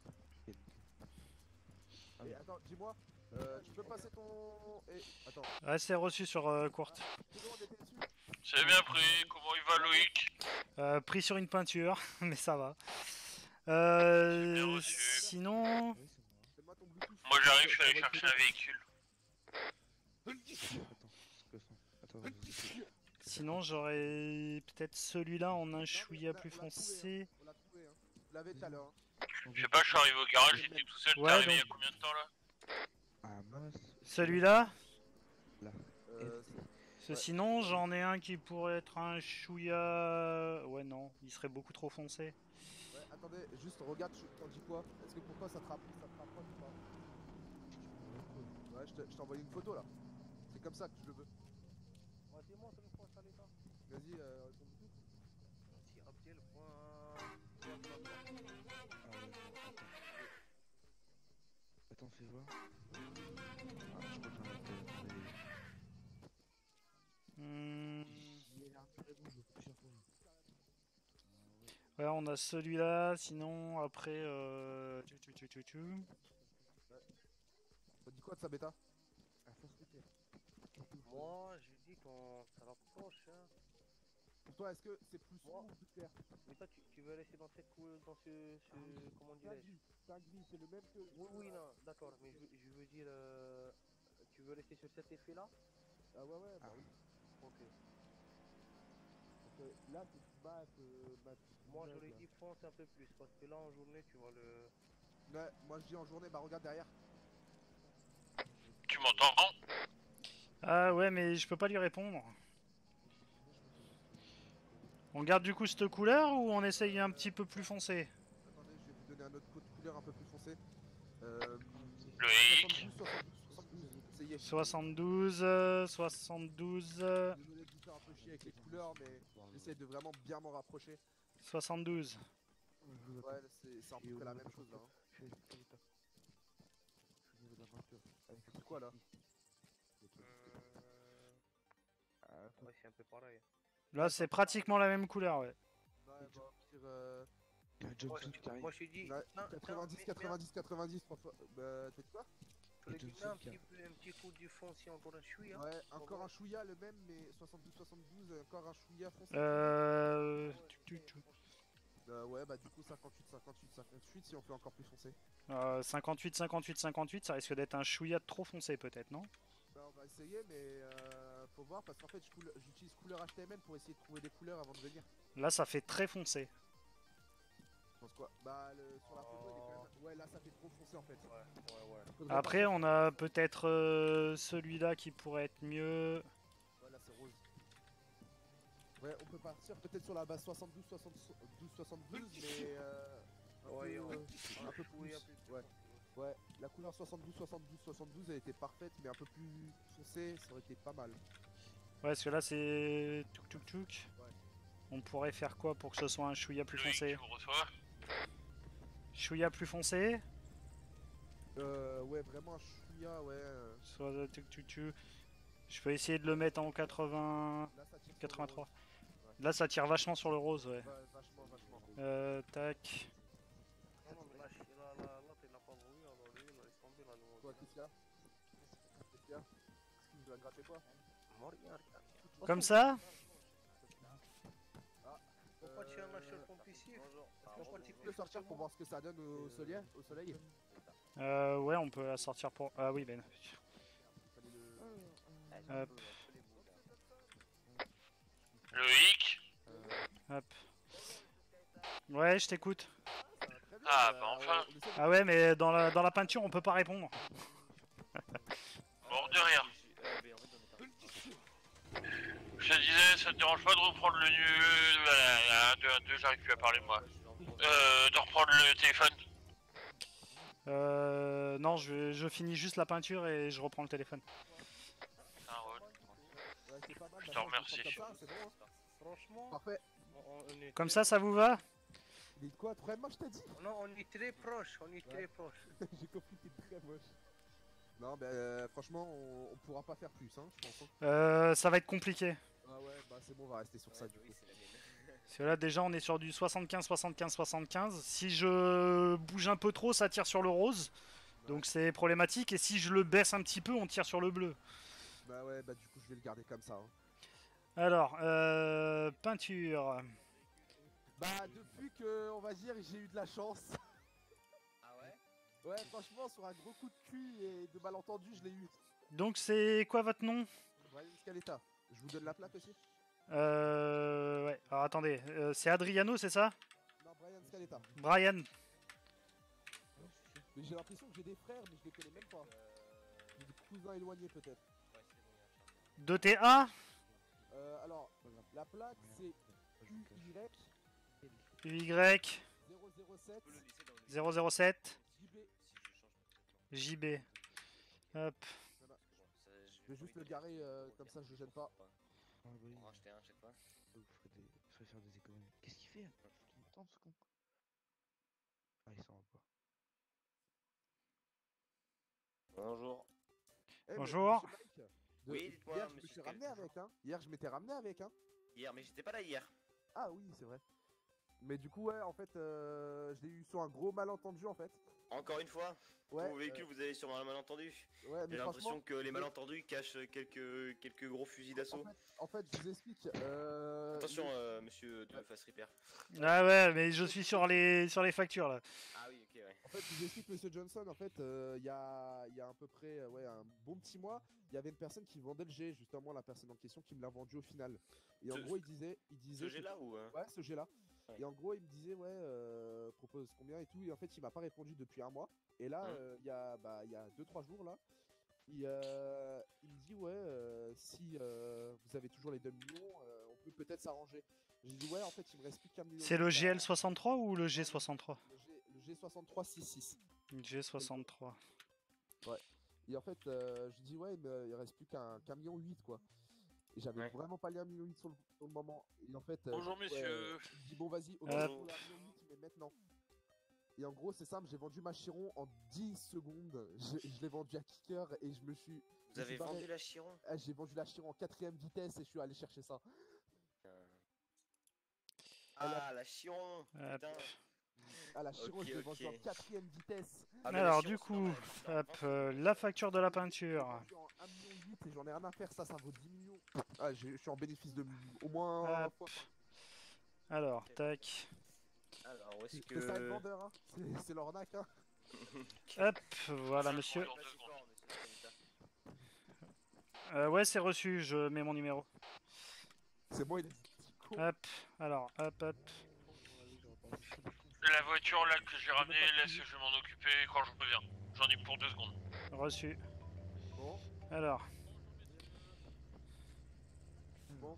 Ah Et oui. attends, dis-moi, euh, tu peux passer ton... Et... Attends, Ah, c'est reçu sur euh, courte. c'est bon, on était dessus. C'est bien pris, comment il va Loïc? Euh, pris sur une peinture, mais ça va. Bien Euh, reçu. sinon, Oui, c'est bon. Fais-moi ton Bluetooth. Moi j'arrive, je suis allé Envoie le chercher un véhicule. Attends, c'est quoi ça? Attends, vas-y. sinon j'aurais peut-être celui-là en un chouïa on l'a- plus on l'a trouvé, foncé. On l'a trouvé, hein. Vous l'avez tout à l'heure. Hein. Je sais pas, je suis arrivé au garage, j'étais tout seul, t'es Ouais, arrivé il y a donc- combien de temps là? Ah mince. Celui-là. Euh, Ce- Ouais. Sinon, j'en ai un qui pourrait être un chouïa. Ouais, non, il serait beaucoup trop foncé. c'est- ouais, attendez, juste regarde, je t'en dis quoi? Est-ce que pour toi ça te rapproche, ça te rapproche ou pas? Ouais, je te- je t'ai envoyé une photo là. C'est comme ça que je le veux. Ouais, dis-moi, c'est le point ça l'état. Vas-y, euh, ton Bluetooth. Si Abdel, point. Ah ouais, bon, attends. Attends, fais voir. Ah, je crois que j'en ai peut-être, mais- Hmm. Il a l'air très bon, je le fais plusieurs fois. Ouais, on a celui-là. Sinon, après. Euh... tu, tu, tu, tu, tu. T'as dit quoi de sa bêta? Ah, force peut-être. Moi, j'ai dit qu'on ça rapproche. Hein. Pour toi, est-ce que c'est plus Moi. sombre ou plus clair? Mais toi, tu, tu veux rester dans cette couleur, dans ce. ce comment C'est un dirais-je? gris, c'est un gris, c'est le même que... Oui, oui, non, d'accord, mais je, veux- je veux dire. euh, tu veux rester sur cet effet-là? Ah ouais, ouais, bah Ah. oui. Ok. Parce que là, c'est du mat, euh, mat. Moi, mat, j'aurais là. dit fonce un peu plus, parce que là, en journée, tu vois le. Ouais, moi je dis en journée, bah regarde derrière. Tu m'entends? Ah ouais, mais je peux pas lui répondre. On garde du coup cette couleur ou on essaye un petit peu plus foncé? Attendez, je vais vous donner un autre code couleur un peu plus foncé. Euh... Loïc? soixante-douze, soixante-douze, soixante-douze. Essayez. soixante-douze, euh, soixante-douze, euh, Désolé de vous faire un peu chier avec les couleurs, mais j'essaie de vraiment bien m'en rapprocher. soixante-douze. Ouais, c'est c'est à peu près la même chose là. Hein. Je fais je fais l'état. Je fais au niveau de la peinture. Avec le C'est quoi, là? Euh... Ouais, c'est un peu pareil. Là, c'est pratiquement la même couleur, ouais. Ouais, bah, au pire, euh... Il y a un Moi, jumpsuit je- qui arrive. moi, je t'ai dit. ouais, tiens, quatre-vingt-dix, tiens, quatre-vingt-dix, quatre-vingt-dix, trois fois. Bah, t'as dit quoi? mais- mais- Et mais- Johnson un qui petit, peu- un petit coup du foncier encore un chouïa. Ouais, encore un chouïa le même, mais soixante-douze, soixante-douze, encore un chouïa foncé. Euh... tu- tu- tu- Euh, ouais, bah du coup cinquante-huit, cinquante-huit, cinquante-huit si on fait encore plus foncé. euh, cinquante-huit, cinquante-huit, cinquante-huit, ça risque d'être un chouïa trop foncé peut-être, non? Bah on va essayer, mais euh, faut voir parce qu'en fait je coule- j'utilise couleur H T M L pour essayer de trouver des couleurs avant de venir. Là, ça fait très foncé. Je pense quoi? Bah le, sur la photo il est quand même... Ouais là ça fait trop foncé en fait. Ouais, ouais, ouais. Faudrait Après, pas- on a peut-être euh, celui-là qui pourrait être mieux. Ouais là c'est rose. Ouais on peut partir peut-être sur la base soixante-douze, soixante-douze, soixante-douze mais euh, un, Ouais, peu, ouais. euh, un peu Oui, plus. un peu- Ouais. Ouais, la couleur soixante-douze, soixante-douze, soixante-douze elle était parfaite mais un peu plus foncée ça aurait été pas mal. Ouais, parce que là, c'est... Touk touk touk. Ouais. On pourrait faire quoi pour que ce soit un chouïa plus Loïc, foncé? tu me reçois? Chouïa plus foncé. Euh ouais vraiment un chouïa ouais. euh, Soit tuc, tuc, tuc. Je peux essayer de le mettre en quatre-vingts... Là ça tire sur le quatre-vingt-trois. rose. Là, ça tire vachement sur le rose, ouais. Ouais, vachement, vachement. Euh, tac. Non, non, mais là, je- là, là, là, t'es là pas voulu, alors lui, là, laisse tomber, là, nous. Quoi, qu'est-ce qu'il y a? Qu'est-ce qu'il y a? Est-ce qu'il nous a gratté quoi? Moi, rien, rien. Comme ça? Faut pas tirer un lâcheur compulsif. Faut pas Tu peux le sortir pour voir ce que ça donne au soleil, au soleil. Euh, ouais, on peut la sortir pour... Ah oui, Ben. Fallait le- Hop, Loïc? hop. Ouais, je t'écoute. Très bien, Ah, bah, bah, enfin. on essaie de- Ah ouais, mais dans la, dans la peinture, on peut pas répondre. Mort de rire. Je te disais, ça te dérange pas de reprendre le nu... Voilà, un, deux, un, deux, j'arrive plus à parler moi. Euh, de reprendre le téléphone. Euh, non, je, je finis juste la peinture et je reprends le téléphone. Ah ouais. Ouais, c'est pas mal. Je te maintenant, remercie. je prends comme ça, c'est bon, hein. Franchement, Parfait. on, on est Comme très- ça, ça vous va? Mais quoi, très moche, t'as dit? Non, on est très proche, on est très proche. J'ai compris que t'es très moche. Non, bah euh, franchement, on, on pourra pas faire plus, hein, je pense. hein. Euh, ça va être compliqué. Ah ouais, bah c'est bon, on va rester sur ça du coup. Parce que là, déjà, on est sur du soixante-quinze, soixante-quinze, soixante-quinze. Si je bouge un peu trop, ça tire sur le rose. Donc c'est problématique. Et si je le baisse un petit peu, on tire sur le bleu. Bah ouais, bah du coup, je vais le garder comme ça. hein. Alors, euh, peinture. Bah depuis que, on va dire, j'ai eu de la chance. Ah ouais? Ouais, franchement, sur un gros coup de cul et de malentendu, je l'ai eu. Donc c'est quoi votre nom? Brian Scaletta. Je vous donne la plaque aussi? Euh, ouais. Alors attendez, euh, c'est Adriano, c'est ça? Non, Brian Scaletta. Brian. Mais j'ai l'impression que j'ai des frères, mais je les connais même pas. J'ai des cousins éloignés peut-être. deux T A? Euh, alors, la plaque c'est U Y U Y zéro zéro sept zéro zéro sept J B. J B. Hop. Je vais juste le garer euh, comme ça, je le gêne pas. Ah oui. On en racheter un à chaque fois. Vous ferez, des... vous ferez faire des économies. Qu'est-ce qu'il fait? Attends, ce con. Ah, il s'en va pas. Bonjour. Eh, mais Bonjour. monsieur Mike, de- Oui, dites-moi, Hier, je me monsieur suis ramené Scaletta. avec, hein. Hier, je m'étais ramené avec, hein. Hier, mais j'étais pas là hier. Ah oui, c'est vrai. Mais du coup, ouais, en fait, euh, je l'ai eu sur un gros malentendu, en fait. Encore une fois, Ouais. pour vos véhicules, euh, vous avez sûrement un malentendu. ouais, mais J'ai l'impression franchement, que les malentendus cachent quelques, quelques gros fusils d'assaut. en fait, en fait, je vous explique. Euh, Attention, le- euh, monsieur de Fast Repair. Ah ouais, mais je suis sur les sur les factures là. Ah oui, ok, ouais. En fait, je vous explique, monsieur Johnson, en fait, euh, il y, a, il y a à peu près euh, ouais, un bon petit mois, il y avait une personne qui vendait le G, justement, la personne en question, qui me l'a vendu au final. Et en Ce- gros, il disait... Il disait Ce G là ou. euh, Ouais, ce G là. Ouais. Et en gros, il me disait, ouais, euh, propose combien et tout. Et en fait, il m'a pas répondu depuis un mois. Et là, Hein euh, il y a bah, il y a deux trois jours, là, il, euh, il me dit, ouais, euh, si euh, vous avez toujours les deux millions, euh, on peut peut-être s'arranger. J'ai dit, ouais, en fait, il me reste plus qu'un million. C'est le à- G L soixante-trois ou le G soixante-trois? Le G, le G soixante-trois soixante-six. G soixante-trois. Et en fait, euh, je lui dis, ouais, mais euh, il reste plus qu'un qu'un million huit, quoi. Et j'avais Ouais. vraiment pas les un million huit sur le, sur le moment. Et en fait, euh, Bonjour, ouais, messieurs. il me dit, bon, vas-y, on Hop. va pour la un million huit, mais maintenant. Et en gros, c'est simple, j'ai vendu ma Chiron en dix secondes. Je, je l'ai vendu à Kicker et je me suis. Vous avez vendu la Chiron? Ah, j'ai vendu la Chiron en quatrième vitesse et je suis allé chercher ça. Euh. Ah, la Chiron! Hop. Putain! Ah, la Chiron, Ok, je l'ai vendue ok. en quatrième vitesse. Ah, mais la Alors Chiron, du c'est coup, normal, c'est normal. hop, euh, la facture de la Je l'ai peinture. vendu en un million huit et j'en ai rien à faire, ça, ça vaut dix millions. Ah, j'ai- je suis en bénéfice de au moins. Hop. fois- Alors, tac. Alors, où est-ce C'est ça le que. vendeur, hein. C'est- C'est l'arnaque, hein. Hop, voilà monsieur. Sur deux Vas-y, secondes. fort, monsieur Scaletta. Euh, ouais, c'est reçu, je mets mon numéro. C'est moi, il est petit con. Hop, alors, hop, hop. La voiture là que j'ai ramenée, laisse, je vais m'en occuper quand je reviens. J'en ai pour deux secondes. Reçu. Bon, Alors, bon.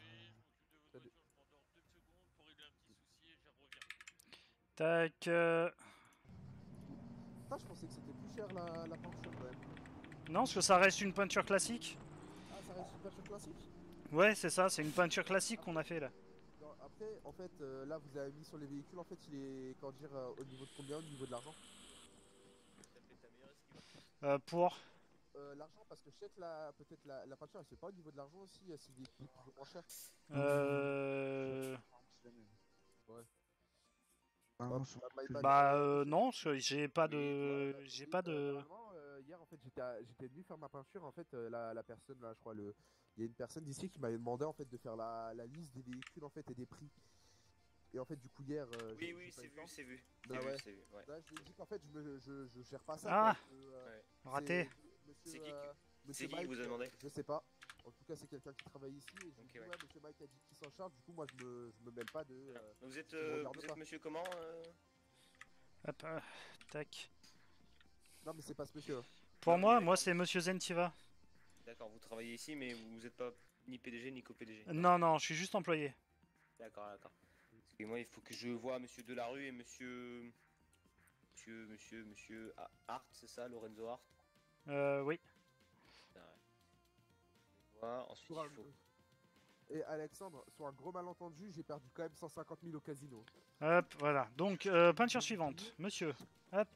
tac. euh, Putain, je pensais que c'était plus cher la, la peinture quand même. Non, parce que ça reste une peinture classique. Ah, ça reste une peinture classique? Ouais, c'est ça, c'est une peinture classique qu'on a fait là. Non, après, en fait, euh, là vous avez mis sur les véhicules, en fait, il est, comment dire, euh, au niveau de combien? Au niveau de l'argent? Euh, pour. Euh, l'argent, parce que je sais que la, peut-être la, la peinture, elle se fait pas au niveau de l'argent aussi, euh, c'est des prix plus moins cher. Euh... Ouais. Ah Hop, non, sur- bah, my bad. Bah euh, non, je- j'ai pas Oui, de... toi, J'ai Oui, pas euh, de... normalement, euh, hier, en fait, j'étais à- j'étais venu faire ma peinture. En fait, euh, la, la personne, là, je crois, le, il y a une personne d'ici qui m'avait demandé en fait de faire la, la liste des véhicules en fait et des prix. Et en fait, du coup, hier, euh, Oui, j'ai- oui, j'ai pas c'est eu le vu, temps. c'est vu. Ah C'est vu, ouais. c'est vu, ouais. Là, je lui ai dit qu'en fait, je, me, je, je gère pas ça. Ah. quoi, que, euh, Ouais. Raté. c'est monsieur, C'est qui qui- euh, monsieur c'est qui qui Mike, vous a demandé? Je sais pas. En tout cas, c'est quelqu'un qui travaille ici. Et je lui ai Ok, dit, ouais. ouais, monsieur Mike a dit qu'il s'en charge. Du coup, moi, je me, je me mêle pas de. euh, Vous êtes, je euh, regarde vous pas. êtes monsieur comment euh Hop, euh, tac. Non, mais c'est pas ce monsieur. hein. Pour Non, mais moi, d'accord. moi c'est Monsieur Zentiva. D'accord, vous travaillez ici, mais vous êtes pas ni P D G ni co-P D G. Non, non, je suis juste employé. D'accord, d'accord. Et moi, il faut que je vois Monsieur Delarue et Monsieur... Monsieur, Monsieur, Monsieur Ah, Hart, c'est ça, Lorenzo Hart. Euh, oui. Ah ouais. Je vois, ensuite Sur un- il faut... Et Alexandre, sur un gros malentendu, j'ai perdu quand même cent cinquante mille au casino. Hop, voilà. Donc, euh, peinture suivante. Monsieur. Hop.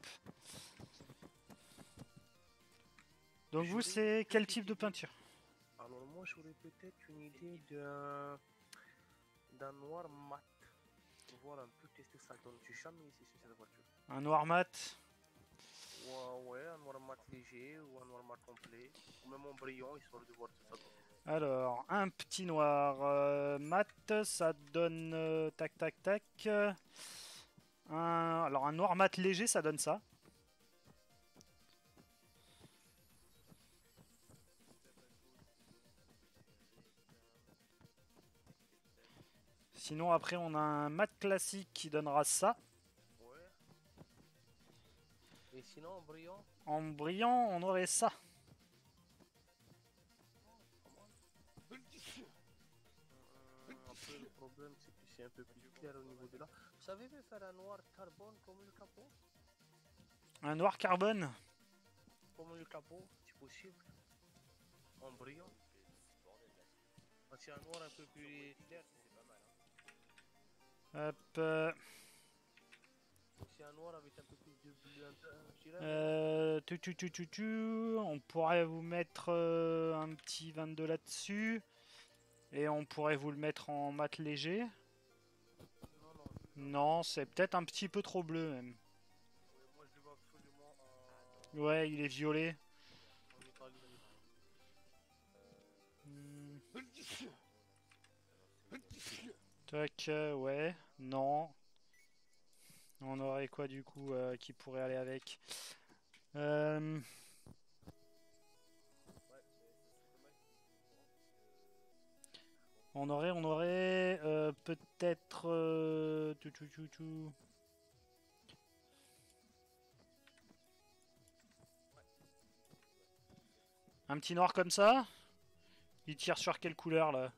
Donc vous, c'est quel type de peinture? Alors moi j'aurais peut-être une idée d'un d'un noir mat. Pour voir un peu qu'est-ce que ça donne. J'ai jamais essayé sur cette voiture. Un noir mat. Ouais, ouais, un noir mat léger ou un noir mat complet. Ou même en brillant, histoire de voir ce que ça donne. Alors, un petit noir euh, mat, ça donne... euh, tac, tac, tac. euh, un, alors, un noir mat léger, ça donne ça. Sinon, après, on a un mat classique qui donnera ça. Ouais. Et sinon en brillant, En brillant, on aurait ça. euh, un peu le problème c'est que c'est un peu plus clair au niveau de là. Vous savez me faire un noir carbone comme le capot? Un noir carbone. Comme le capot, si possible. En brillant. C'est un noir un peu plus clair, c'est pas mal. Hein. Hop. euh, C'est un noir avec un peu plus de bleu, un peu, je dirais. Euh, tu, tu, tu, tu, tu. On pourrait vous mettre euh, un petit vingt-deux là-dessus. Et on pourrait vous le mettre en mat léger. Non, non. Non, c'est peut-être un petit peu trop bleu même. Ouais, moi je le vois absolument en, Ouais, il est violet. en Italie. Hmm. Tac, euh, ouais, non. On aurait quoi du coup euh, qui pourrait aller avec euh... On aurait, on aurait euh, peut-être... Euh... tout, tout, tout, tout. Un petit noir comme ça. Il tire sur quelle couleur là?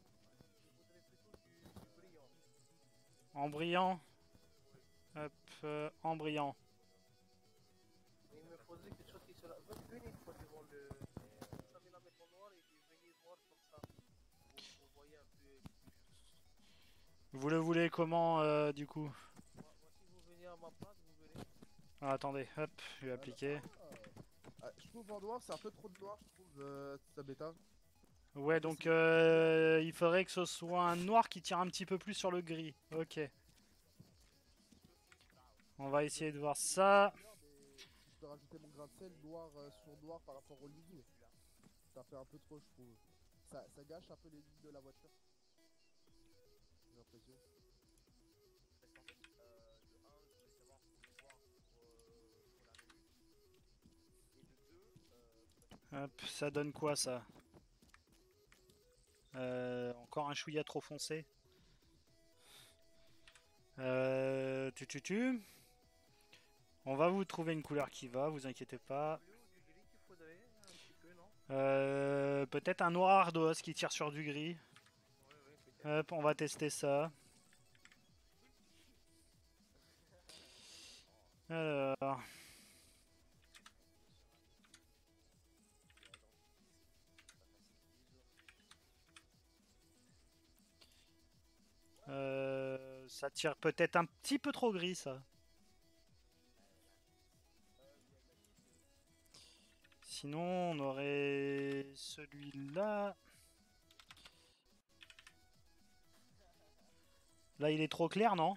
En brillant. Hop, euh, en brillant. Il me faudrait quelque chose qui sera. Venez une fois devant le. Vous savez la mettre en noir et puis venez voir comme ça. Vous, vous voyez un peu. Vous le voulez comment euh, du coup? Moi, moi, si vous venez à ma place, vous verrez. Ah, attendez, hop, je vais appliquer. Ah, je trouve en noir, c'est un peu trop de noir, je trouve, euh, ça bêta. Ouais, donc euh, il faudrait que ce soit un noir qui tire un petit peu plus sur le gris. Ok. On va essayer de voir ça. Je peux rajouter mon grain de sel noir euh, sur noir par rapport aux lignes. Ça fait un peu trop, je trouve. Ça, ça gâche un peu les lignes de la voiture. J'ai l'impression. Hop, ça donne quoi ça? Euh, encore un chouïa trop foncé. Euh, tu tu tu. On va vous trouver une couleur qui va, vous inquiétez pas. Euh, peut-être un noir ardoise qui tire sur du gris. Hop, on va tester ça. Alors. Euh, ça tire peut-être un petit peu trop gris ça. Sinon on aurait celui-là. Là il est trop clair non?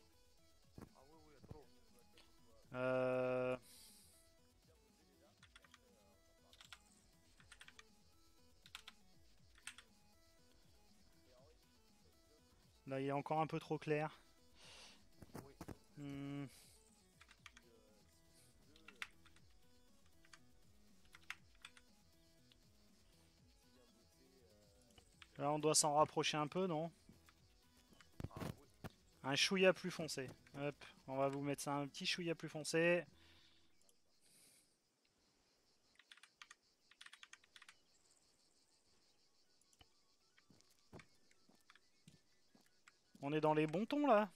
Euh... Là il est encore un peu trop clair. Hmm. Là on doit s'en rapprocher un peu non? Un chouïa plus foncé. Hop, on va vous mettre ça un petit chouïa plus foncé. On est dans les bons tons là.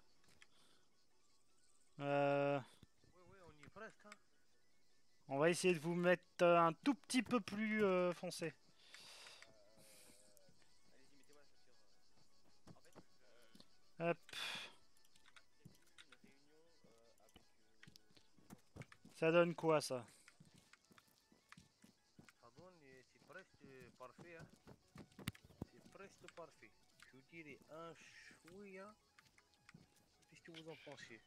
Euh, Oui, oui, on y est presque. Hein. on va essayer de vous mettre euh, un tout petit peu plus euh, foncé. Hop. Ça donne quoi ça? Ça donne, euh, c'est presque parfait. Hein. C'est presque parfait. Je dirais un chouïa. Qu'est-ce que vous en pensez?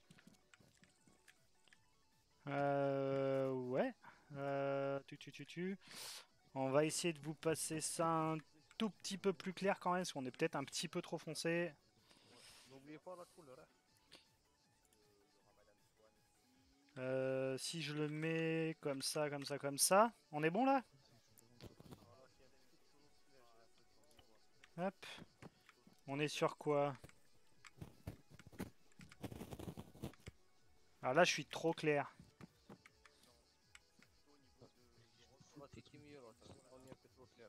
Euh, ouais. Euh, tu, tu, tu, tu. On va essayer de vous passer ça un tout petit peu plus clair quand même, parce qu'on est peut-être un petit peu trop foncé. N'oubliez pas la couleur. Hein. Euh, si je le mets comme ça, comme ça, comme ça, on est bon là? Hop. On est sur quoi? Alors là, je suis trop clair. Là, c'était mieux. Là. On est un peu trop clair.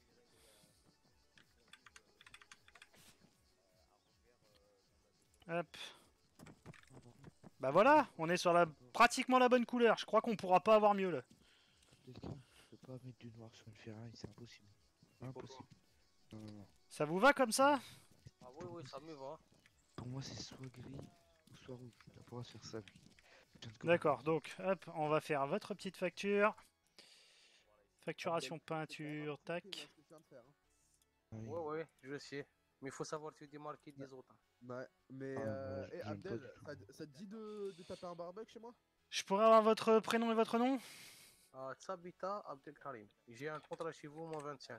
Hop. Bah voilà, on est sur la pratiquement la bonne couleur. Je crois qu'on pourra pas avoir mieux là. Quelqu'un peut pas mettre du noir sur une ferraille, c'est impossible. Impossible. Non, non, non. Ça vous va comme ça? Ah oui, oui, ça me va. Pour moi, c'est soit gris ou soit rouge. On pourra se faire ça. Lui. D'accord, donc hop, on va faire votre petite facture. Facturation peinture, tac. Oui, oui, je sais. Mais il faut savoir se démarquer des autres. Hein. Ouais, mais Ah, euh, moi, eh, j'aime pas Abdel, du tout. ça, ça te dit de, de taper un barbecue chez moi? Je pourrais avoir votre prénom et votre nom? Ah, Tsabita Abdelkarim. J'ai un contrat chez vous, moins vingt-cinq.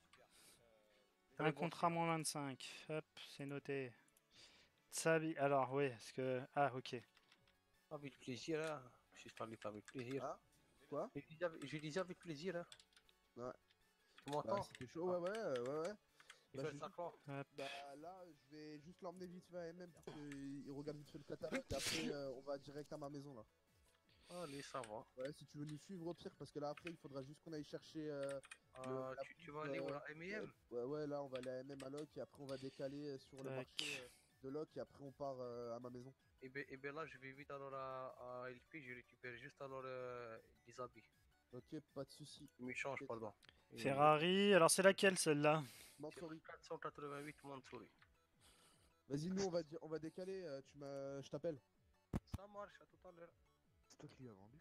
Un contrat moins vingt-cinq. Hop, c'est noté. Tsabi. Alors, oui, est-ce que. Ah, ok. Avec plaisir, hein. Je parle avec plaisir. Ah, quoi? Je disais avec, je disais avec plaisir, hein. Ouais. Tu m'entends? Bah, c'était chaud, ouais, ouais, euh, ouais, ouais. Il Bah, fait je- ça quand? Hop. Bah là, je vais juste l'emmener vite fait à M M pour qu'il regarde vite fait le catalogue et après euh, on va direct à ma maison là. Allez, ça va. Ouais, si tu veux nous suivre au pire, parce que là après il faudra juste qu'on aille chercher. Euh, Euh, la tu, tu bouffe, vas aller où, euh, là, M et M? Ouais, ouais, là on va aller à M M à Locke et après on va décaler euh, sur le Tac. marché euh, de Locke et après on part euh, à ma maison. Et ben, et ben là, je vais vite alors à, à L P, je récupère juste alors euh, des habits. Ok, pas de soucis. Mais change, Ok. pardon. Et Ferrari. Alors, c'est laquelle celle-là? Mansouri. quatre cent quatre-vingt-huit Mansouri. Vas-y, nous on va, di- on va décaler, euh, tu m'as... je t'appelle. Ça marche, à tout à l'heure. C'est toi qui lui as vendu.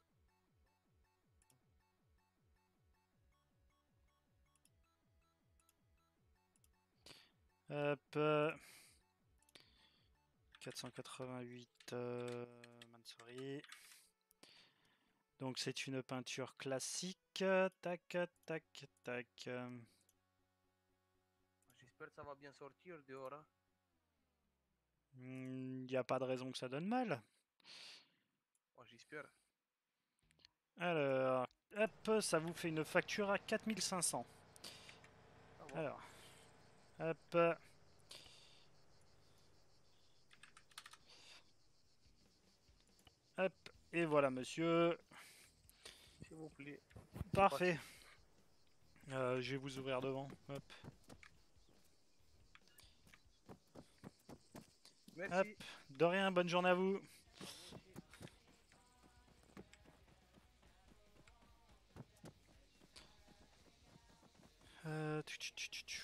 Hop. euh, quatre cent quatre-vingt-huit euh, Mansouri. Donc c'est une peinture classique. Tac, tac, tac. euh. J'espère que ça va bien sortir dehors. Hein. Il n'y a pas de raison que ça donne mal. Oh, j'espère. Alors, hop, ça vous fait une facture à quatre mille cinq cents. Ça va. Alors, hop. Hop, et voilà monsieur. S'il vous plaît. Parfait. Euh, je vais vous ouvrir devant. Hop. Merci. Hop. De rien, bonne journée à vous. Euh, tu, tu, tu, tu, tu.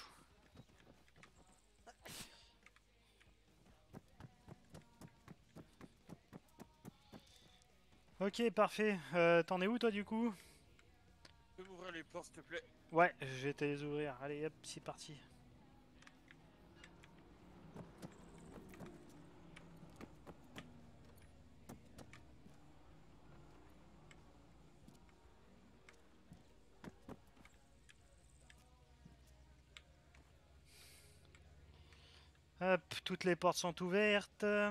Ok, parfait. Euh, T'en es où toi du coup? Tu peux m'ouvrir les portes s'il te plaît? Ouais, je vais te les ouvrir. Allez, hop, c'est parti. Hop, toutes les portes sont ouvertes. Là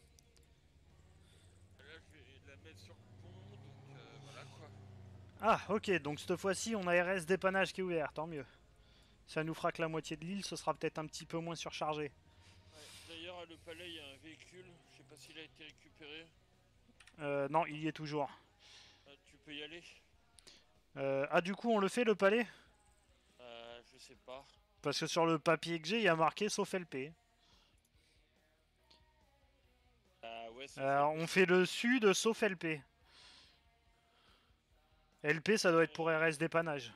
je vais la mettre sur le pont, donc euh, voilà quoi. Ah, ok, donc cette fois-ci, on a R S dépannage qui est ouvert, tant mieux. Ça nous fera que la moitié de l'île, ce sera peut-être un petit peu moins surchargé. Ouais. D'ailleurs à le palais il y a un véhicule, je sais pas s'il a été récupéré. Euh, non, il y est toujours. Euh, tu peux y aller? Euh, ah, du coup, on le fait, le palais? Euh, je sais pas. Parce que sur le papier que j'ai, il y a marqué sauf L P. Ouais, c'est Euh, ça. on fait le sud sauf L P. L P, ça doit être pour R S dépannage.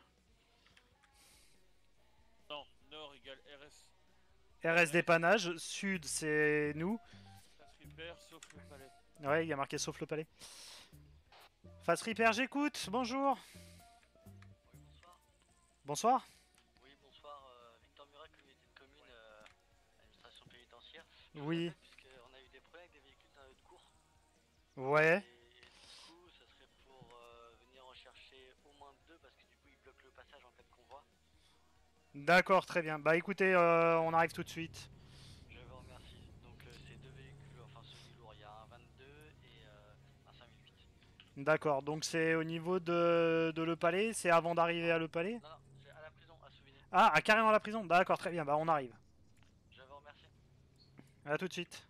Non, nord égale R S. R S dépannage, sud c'est nous. Face repair, sauf le palais. Ouais, il y a marqué sauf le palais. Face repair, j'écoute. Bonjour. Oui, bonsoir. Bonsoir. Oui, bonsoir. Euh, Victor Murac, unité de commune, euh, administration pénitentiaire. Je Oui. vous appelle puisqu'on a eu des problèmes avec des véhicules dans notre cours. Ouais. Et, et du coup, ça serait pour euh, venir en chercher au moins deux parce que du coup, ils bloquent le passage en cas de convoi. D'accord, très bien. Bah écoutez, euh, on arrive tout de suite. Je vous remercie. Donc, euh, c'est deux véhicules, enfin ceux du lourd. Il y a un vingt-deux et euh, un cinq mille huit. D'accord, donc c'est au niveau de, de Le Palais, c'est avant d'arriver à Le Palais? Non, non, c'est à la prison, à Souvigny. Ah, à carrément à la prison. D'accord, très bien, bah on arrive. Je vous remercie. À tout de suite.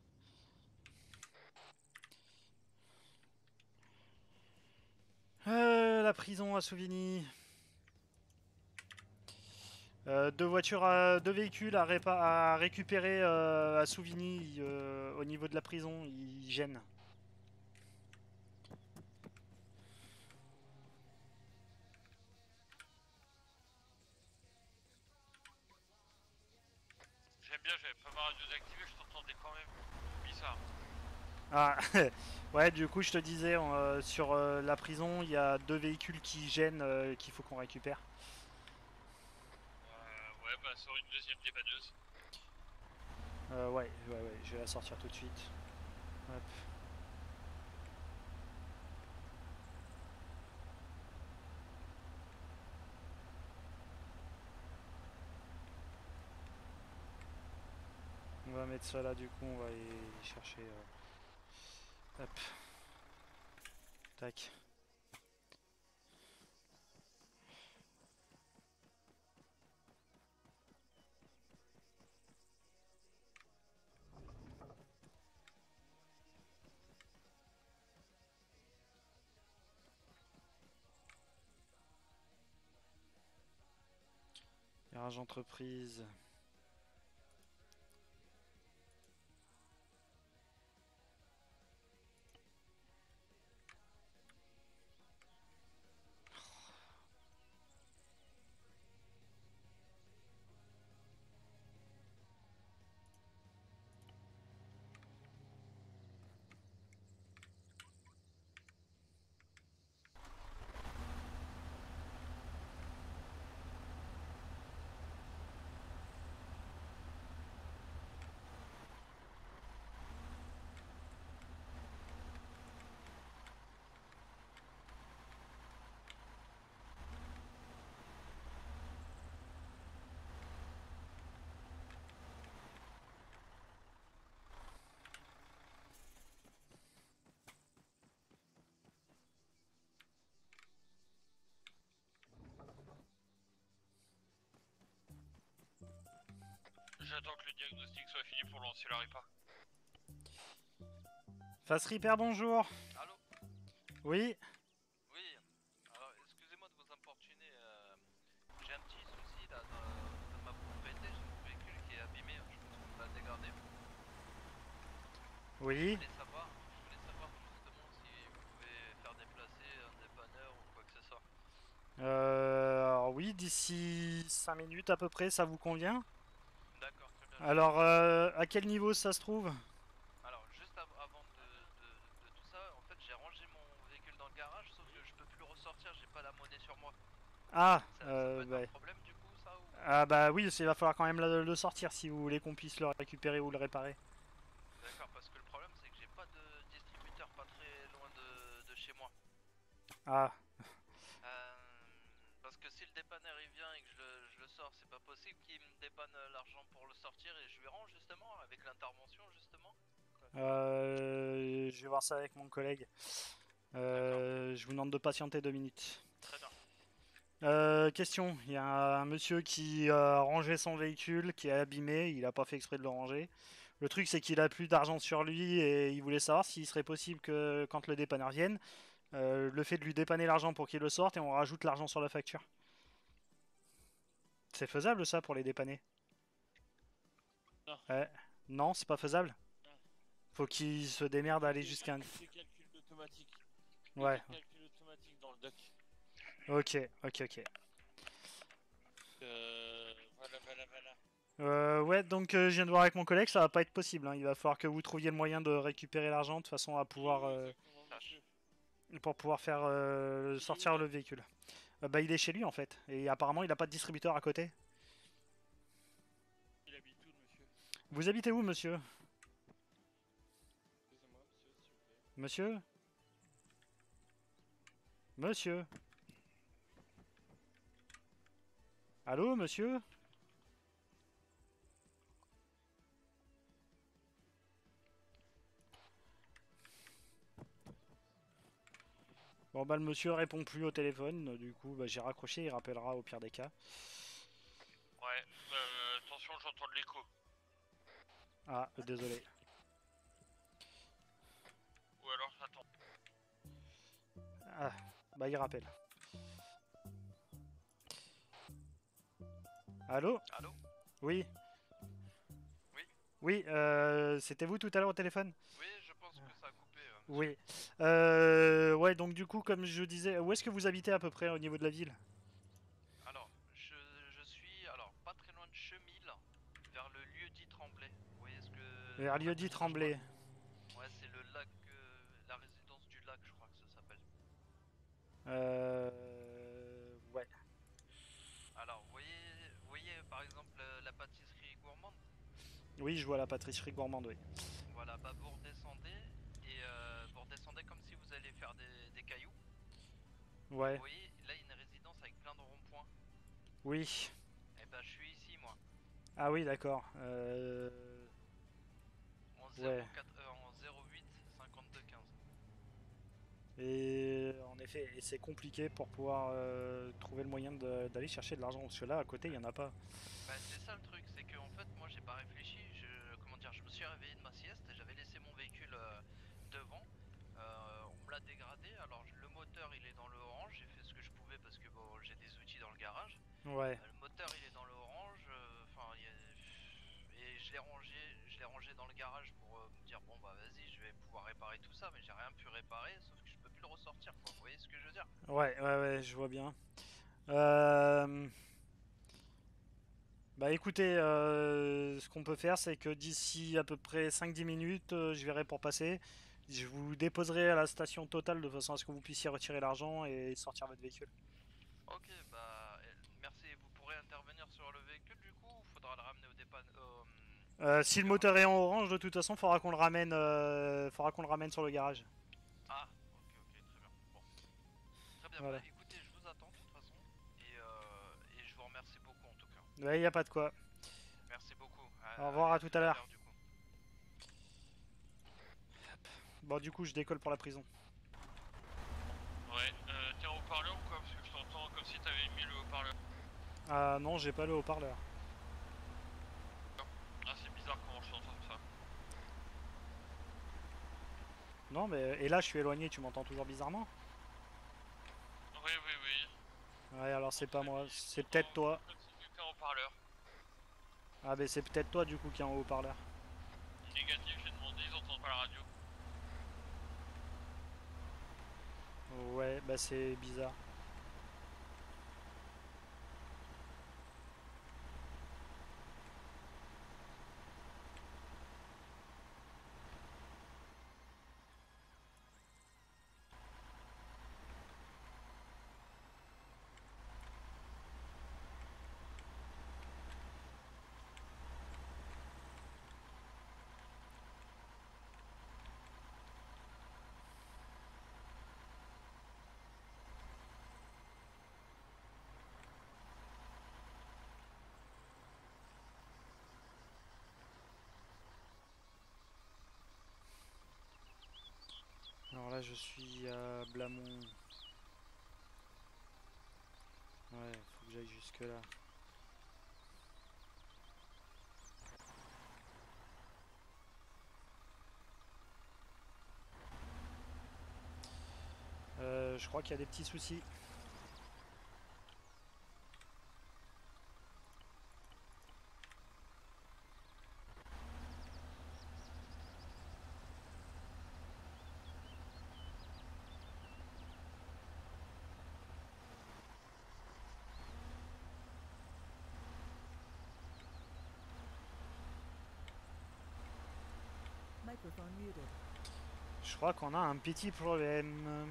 Euh, la prison à Souvigny. Euh, deux voitures, à, deux véhicules à, répa à récupérer euh, à Souvigny euh, au niveau de la prison, ils gênent. J'aime bien, j'avais pas ma radio désactivée, je t'entendais quand même. Bizarre. Ah, ouais, du coup je te disais, euh, sur euh, la prison, il y a deux véhicules qui gênent, euh, qu'il faut qu'on récupère. Euh, ouais, bah sur une deuxième dépanneuse. Euh, ouais, ouais, ouais, je vais la sortir tout de suite. Hop. On va mettre ça là, du coup, on va aller chercher. Euh... Hop. Tac. Garage entreprise. J'attends que le diagnostic soit fini pour lancer la répa. Face Repair, bonjour. Allô? Oui. Oui, alors excusez-moi de vous importuner, euh, j'ai un petit souci là dans, dans ma propriété, j'ai mon véhicule qui est abîmé, je pense qu'on va le dégarder. Oui. Je voulais savoir, je voulais savoir justement si vous pouvez faire déplacer un dépanneur ou quoi que ce soit. Euh, alors oui, d'ici cinq minutes à peu près, ça vous convient? D'accord, très bien. Alors, euh, à quel niveau ça se trouve? Alors, juste av avant de, de, de tout ça, en fait, j'ai rangé mon véhicule dans le garage, sauf que je peux plus le ressortir, j'ai pas la monnaie sur moi. Ah, ça, euh, ça peut être bah... un problème du coup, ça ou... Ah bah oui, il va falloir quand même le, le sortir si vous voulez qu'on puisse le récupérer ou le réparer. D'accord, parce que le problème c'est que j'ai pas de distributeur pas très loin de, de chez moi. Ah. Euh, parce que si le dépanneur il vient et que je le, je le sors, c'est pas possible qu'il me dépanne l'argent pour le sortir et je lui rends justement avec l'intervention justement. Euh, je vais voir ça avec mon collègue. Euh, je vous demande de patienter deux minutes. Très bien. Euh, question, il y a un monsieur qui a rangé son véhicule, qui est abîmé, il a pas fait exprès de le ranger. Le truc c'est qu'il a plus d'argent sur lui et il voulait savoir s'il serait possible que quand le dépanneur vienne, euh, le fait de lui dépanner l'argent pour qu'il le sorte et on rajoute l'argent sur la facture. C'est faisable ça pour les dépanner? Non. Ouais. Non, c'est pas faisable? Faut qu'il se démerde à aller jusqu'à un... C'est calcul automatique. Ouais. Calcul automatique dans le doc. Ok, ok, ok. Euh, voilà, voilà, voilà. Euh, ouais, donc euh, je viens de voir avec mon collègue, ça va pas être possible. Hein. Il va falloir que vous trouviez le moyen de récupérer l'argent de façon à pouvoir... euh, pour pouvoir faire euh, sortir le véhicule. Euh, bah il est chez lui en fait. Et apparemment il a pas de distributeur à côté. Il habite où, le monsieur? Vous habitez où, monsieur? Excusez-moi, monsieur, s'il vous plaît. Monsieur? Monsieur? Allô, monsieur? Bon bah le monsieur répond plus au téléphone, du coup bah, j'ai raccroché, il rappellera au pire des cas. Ouais, euh, attention, j'entends de l'écho. Ah, euh, désolé. Ou alors j'attends. Ah, bah il rappelle. Allô? Allô? Oui. Oui. Oui, euh, c'était vous tout à l'heure au téléphone? Oui, je pense que ça a coupé. euh, Oui. Euh, ouais, donc du coup, comme je disais, où est-ce que vous habitez à peu près au niveau de la ville? Alors, je, je suis alors pas très loin de Chemille, vers le lieu dit Tremblay. Vous voyez ce que... Vers lieu dit Tremblay. Ouais, c'est le lac, euh, la résidence du lac, je crois que ça s'appelle. Euh... Ouais. Alors, vous voyez, vous voyez par exemple euh, la pâtisserie gourmande? Oui, je vois la pâtisserie gourmande, oui. Voilà, bah vous redescendez, et euh, vous redescendez comme si vous allez faire des, des cailloux. Ouais. Vous voyez, là il y a une résidence avec plein de ronds-points. Oui. Et bah je suis ici moi. Ah oui, d'accord. Euh... En, Ouais. zéro quatre, euh, en zéro huit cinquante-deux quinze. Et en effet, et c'est compliqué pour pouvoir euh, trouver le moyen de- d'aller chercher de l'argent, parce que là, à côté, il y en a pas. Bah c'est ça le truc, c'est que en fait moi j'ai pas réfléchi, je, comment dire, je me suis réveillé de ma sieste et j'avais laissé mon véhicule euh, devant. Euh, on me l'a dégradé, alors je- le moteur il est dans le orange, j'ai fait ce que je pouvais parce que bon j'ai des outils dans le garage. Ouais. Euh, le moteur il est dans le orange, euh, enfin il y a- et je l'ai rangé, je l'ai rangé dans le garage pour euh, me dire bon bah vas-y je vais pouvoir réparer tout ça, mais j'ai rien pu réparer sauf que je peux plus le ressortir quoi, vous voyez ce que je veux dire? Ouais, ouais, ouais, je vois bien. Euh... Bah écoutez, euh, ce qu'on peut faire, c'est que d'ici à peu près cinq dix minutes, euh, je verrai pour passer. Je vous déposerai à la station totale de façon à ce que vous puissiez retirer l'argent et sortir votre véhicule. Ok, bah euh, merci. Vous pourrez intervenir sur le véhicule du coup ou faudra le ramener au dépanne au, Euh, si le moteur est en orange, de toute façon, faudra qu'on le ramène, euh, faudra qu'on le ramène sur le garage. Ah, ok, ok, très bien. Bon. Très bien, Voilà. bah écoutez, je vous attends de toute façon. Et, euh, et je vous remercie beaucoup en tout cas. Ouais, y a pas de quoi. Merci beaucoup. Au revoir, allez, à tout à l'heure. du coup. Bon, du coup, je décolle pour la prison. Ouais, euh, t'es en haut-parleur ou quoi? Parce que je t'entends comme si t'avais mis le haut-parleur. Ah non, j'ai pas le haut-parleur. Ah, c'est bizarre comment je t'entends ça. Non, mais et là, je suis éloigné, tu m'entends toujours bizarrement? Oui, oui, oui. Ouais, alors c'est pas moi, c'est peut-être toi. Comme si t'étais en haut-parleur. Ah, mais c'est peut-être toi du coup qui est en haut-parleur. Négatif, j'ai demandé, ils entendent pas la radio. Ouais, bah c'est bizarre. Alors là, je suis à Blamont. Ouais, faut que j'aille jusque là. Euh, je crois qu'il y a des petits soucis. Microphone muted. Je crois qu'on a un petit problème.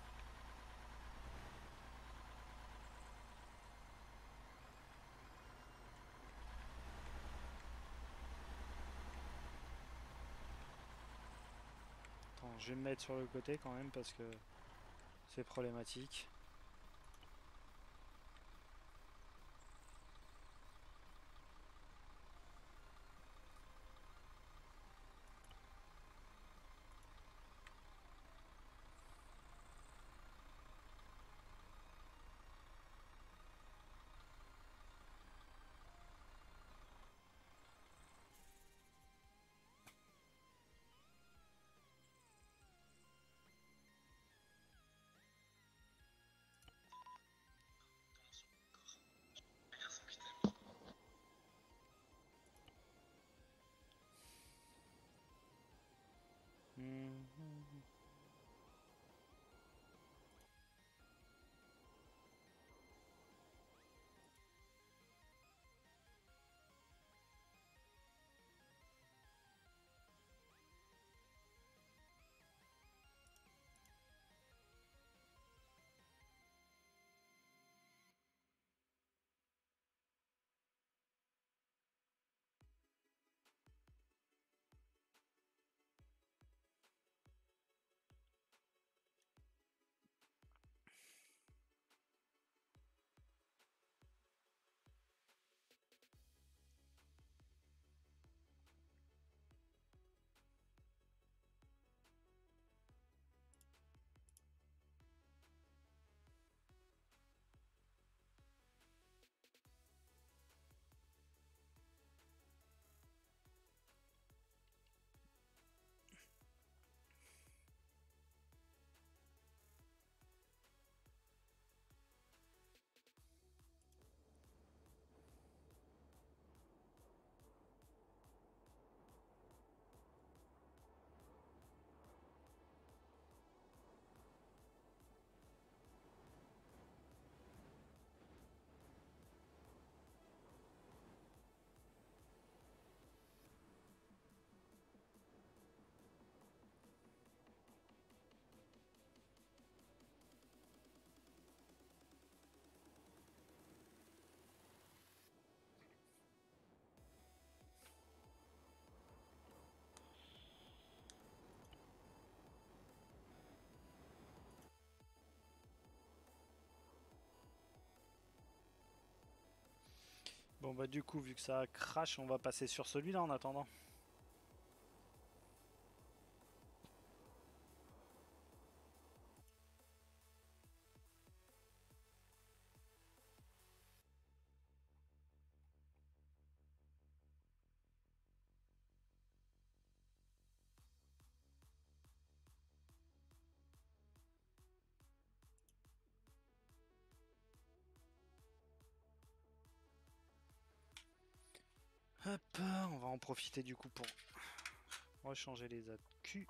Attends, je vais me mettre sur le côté quand même parce que c'est problématique. Mhm. Bon bah du coup vu que ça crache, on va passer sur celui-là en attendant. Hop, on va en profiter du coup pour rechanger les A Q.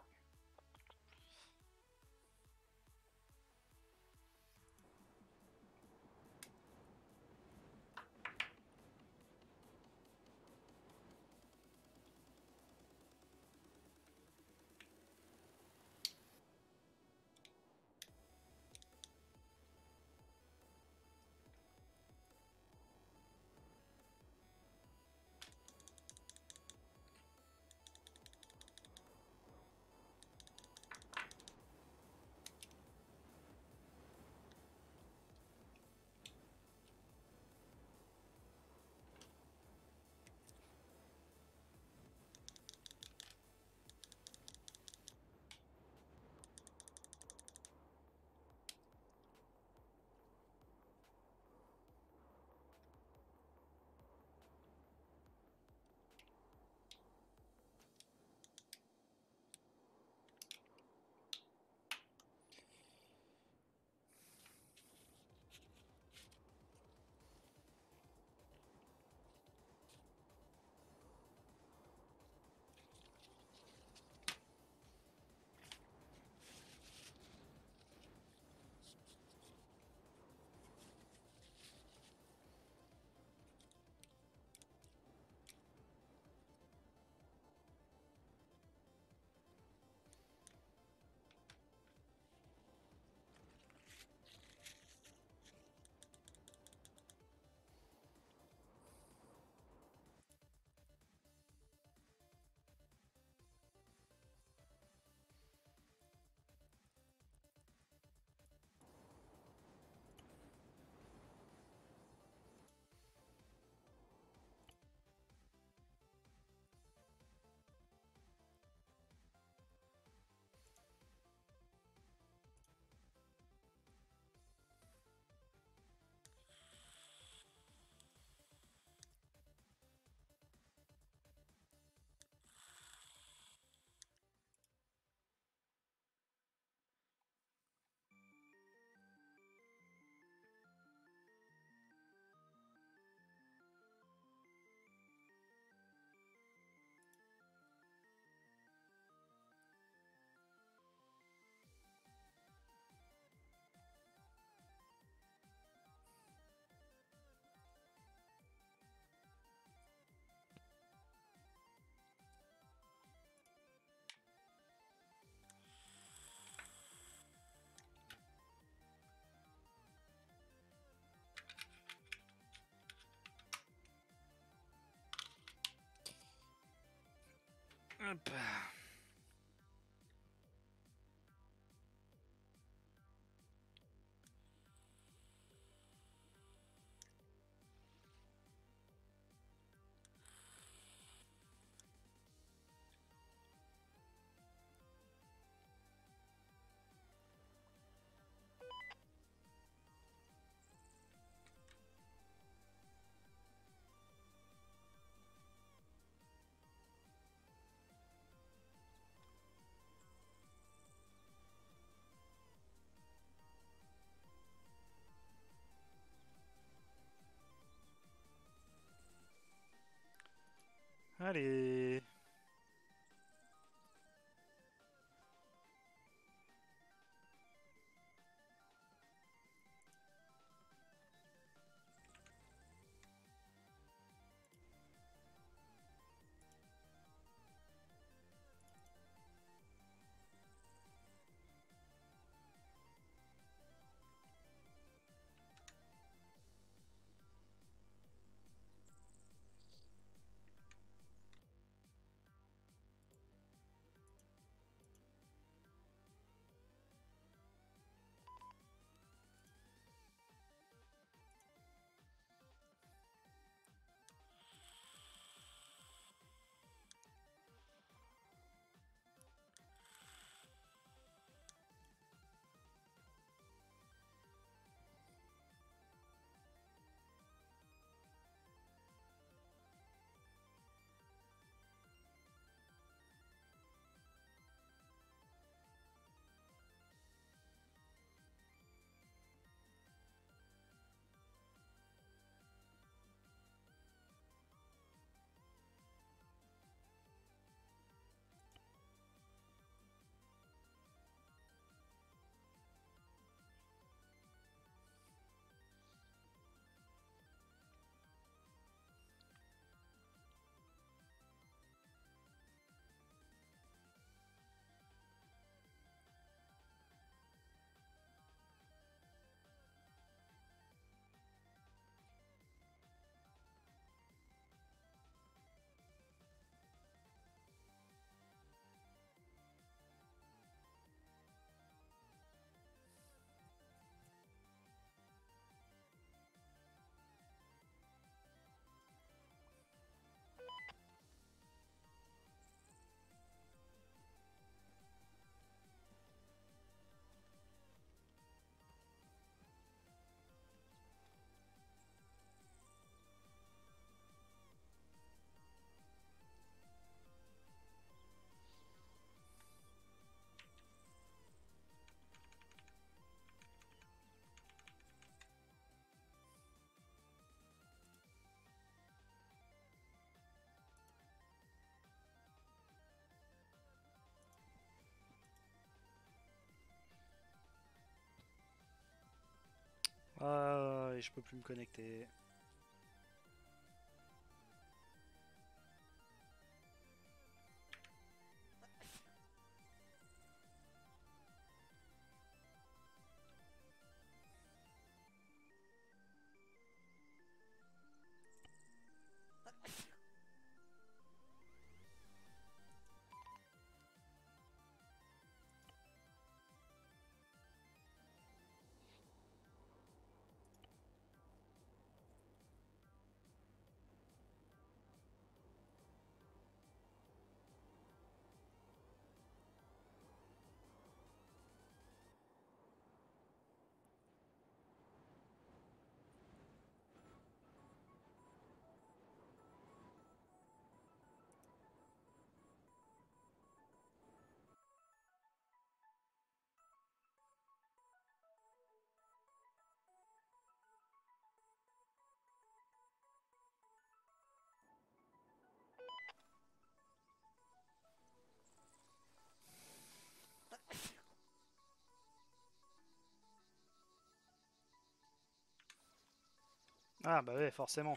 Hop. Allez. Ah, et je peux plus me connecter. Ah bah ouais, forcément.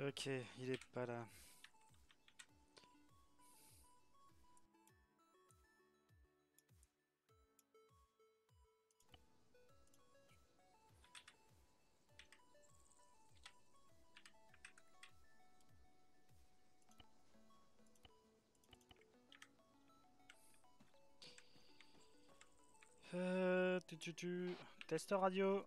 Ok, il est pas là. Euh, tu, tu, tu. Test radio.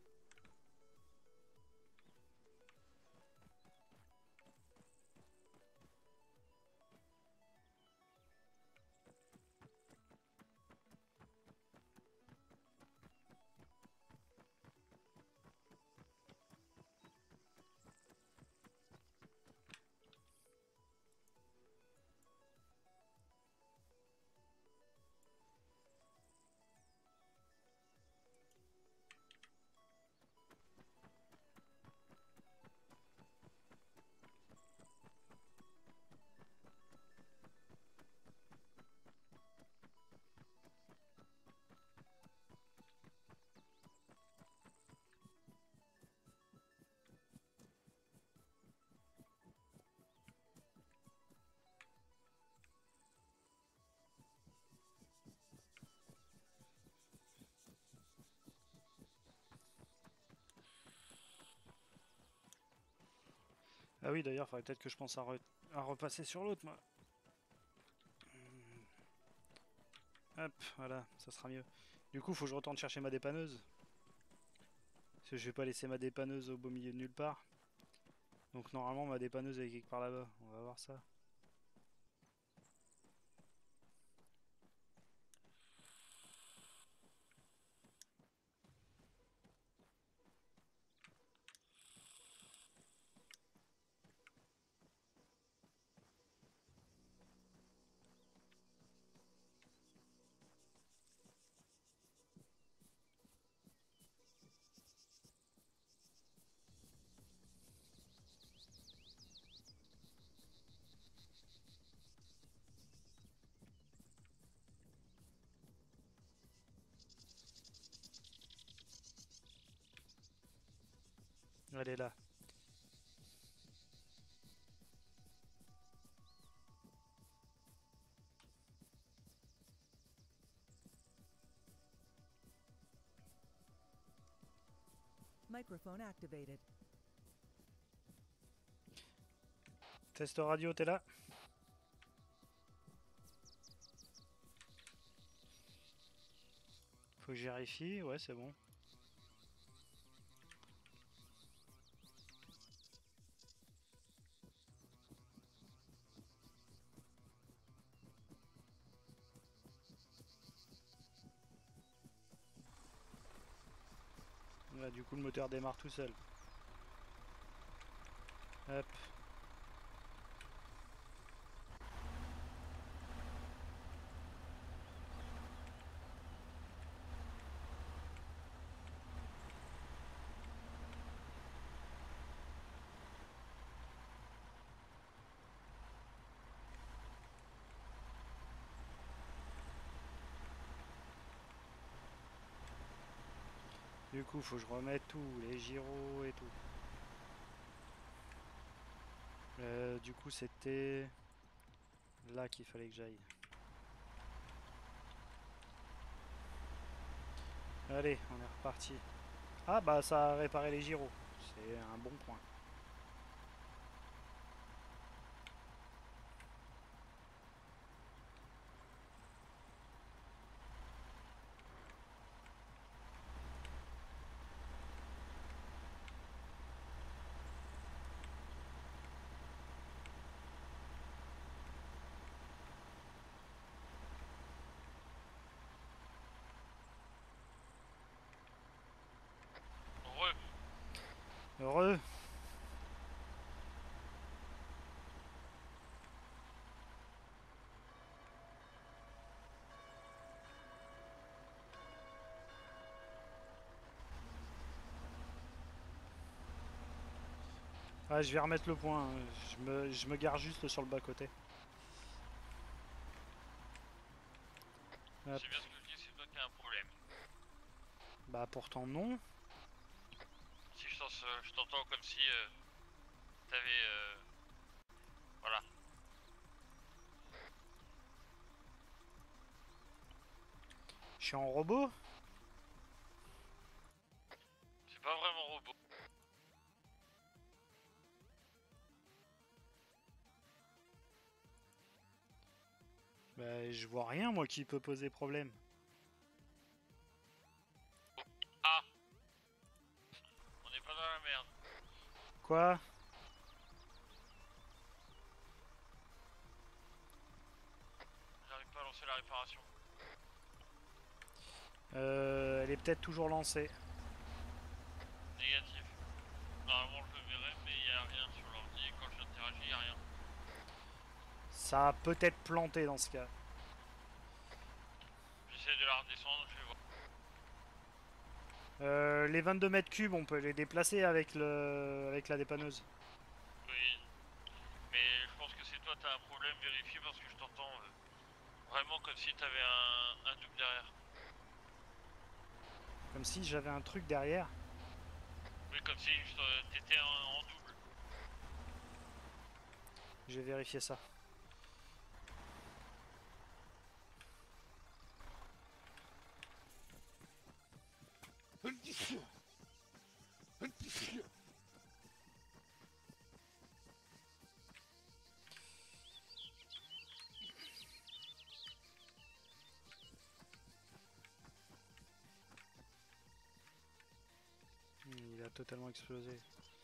Ah oui, d'ailleurs, faudrait peut-être que je pense à, re- à repasser sur l'autre, moi. Hop, voilà, ça sera mieux. Du coup, faut que je retourne chercher ma dépanneuse. Parce que je vais pas laisser ma dépanneuse au beau milieu de nulle part. Donc normalement, ma dépanneuse elle est quelque part là-bas. On va voir ça. Elle est là. Microphone activated. Test radio, t'es là? Faut que je vérifie, ouais c'est bon. Là, du coup le moteur démarre tout seul. Hop. Du coup, faut que je remette tout, les gyros et tout. Euh, du coup, c'était là qu'il fallait que j'aille. Allez, on est reparti. Ah bah ça a réparé les gyros. C'est un bon point. Heureux. Heureux. Ah, je vais remettre le point. hein. Je me, je me gare juste sur le bas-côté. Hop. C'est bien ce que je dis, c'est toi qui as un problème. Bah pourtant non. Si je t'en- je t'entends comme si... euh, t'avais... Euh... Voilà. Je suis en robot? C'est pas vraiment robot. Bah, je vois rien, moi, qui peut poser problème. Ah! On n'est pas dans la merde. Quoi? J'arrive pas à lancer la réparation. Euh, elle est peut-être toujours lancée. Négatif. Normalement je le verrai, mais il n'y a rien sur l'ordi. Quand j'interagis, il n'y a rien. Ça a peut-être planté dans ce cas. J'essaie de la redescendre, je vais voir. Euh, les vingt-deux mètres cubes, on peut les déplacer avec, le... avec la dépanneuse. Oui. Mais je pense que c'est toi, t'as un problème, vérifie parce que je t'entends euh, vraiment comme si t'avais un, un double derrière. Comme si j'avais un truc derrière. Oui, comme si euh, t'étais en, en double. Je vais vérifier ça. Il a totalement explosé.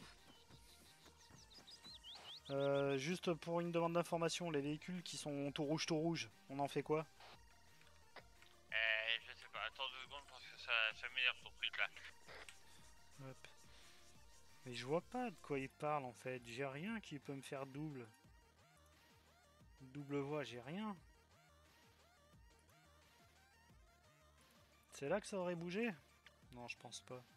Euh, juste pour une demande d'information, les véhicules qui sont tout rouge tout rouge, on en fait quoi? Euh, je sais pas, attends deux secondes parce que ça, ça m'énerve ton truc là. Hop. Mais je vois pas de quoi il parle en fait, j'ai rien qui peut me faire double. Double voie, j'ai rien. C'est là que ça aurait bougé? Non, je pense pas.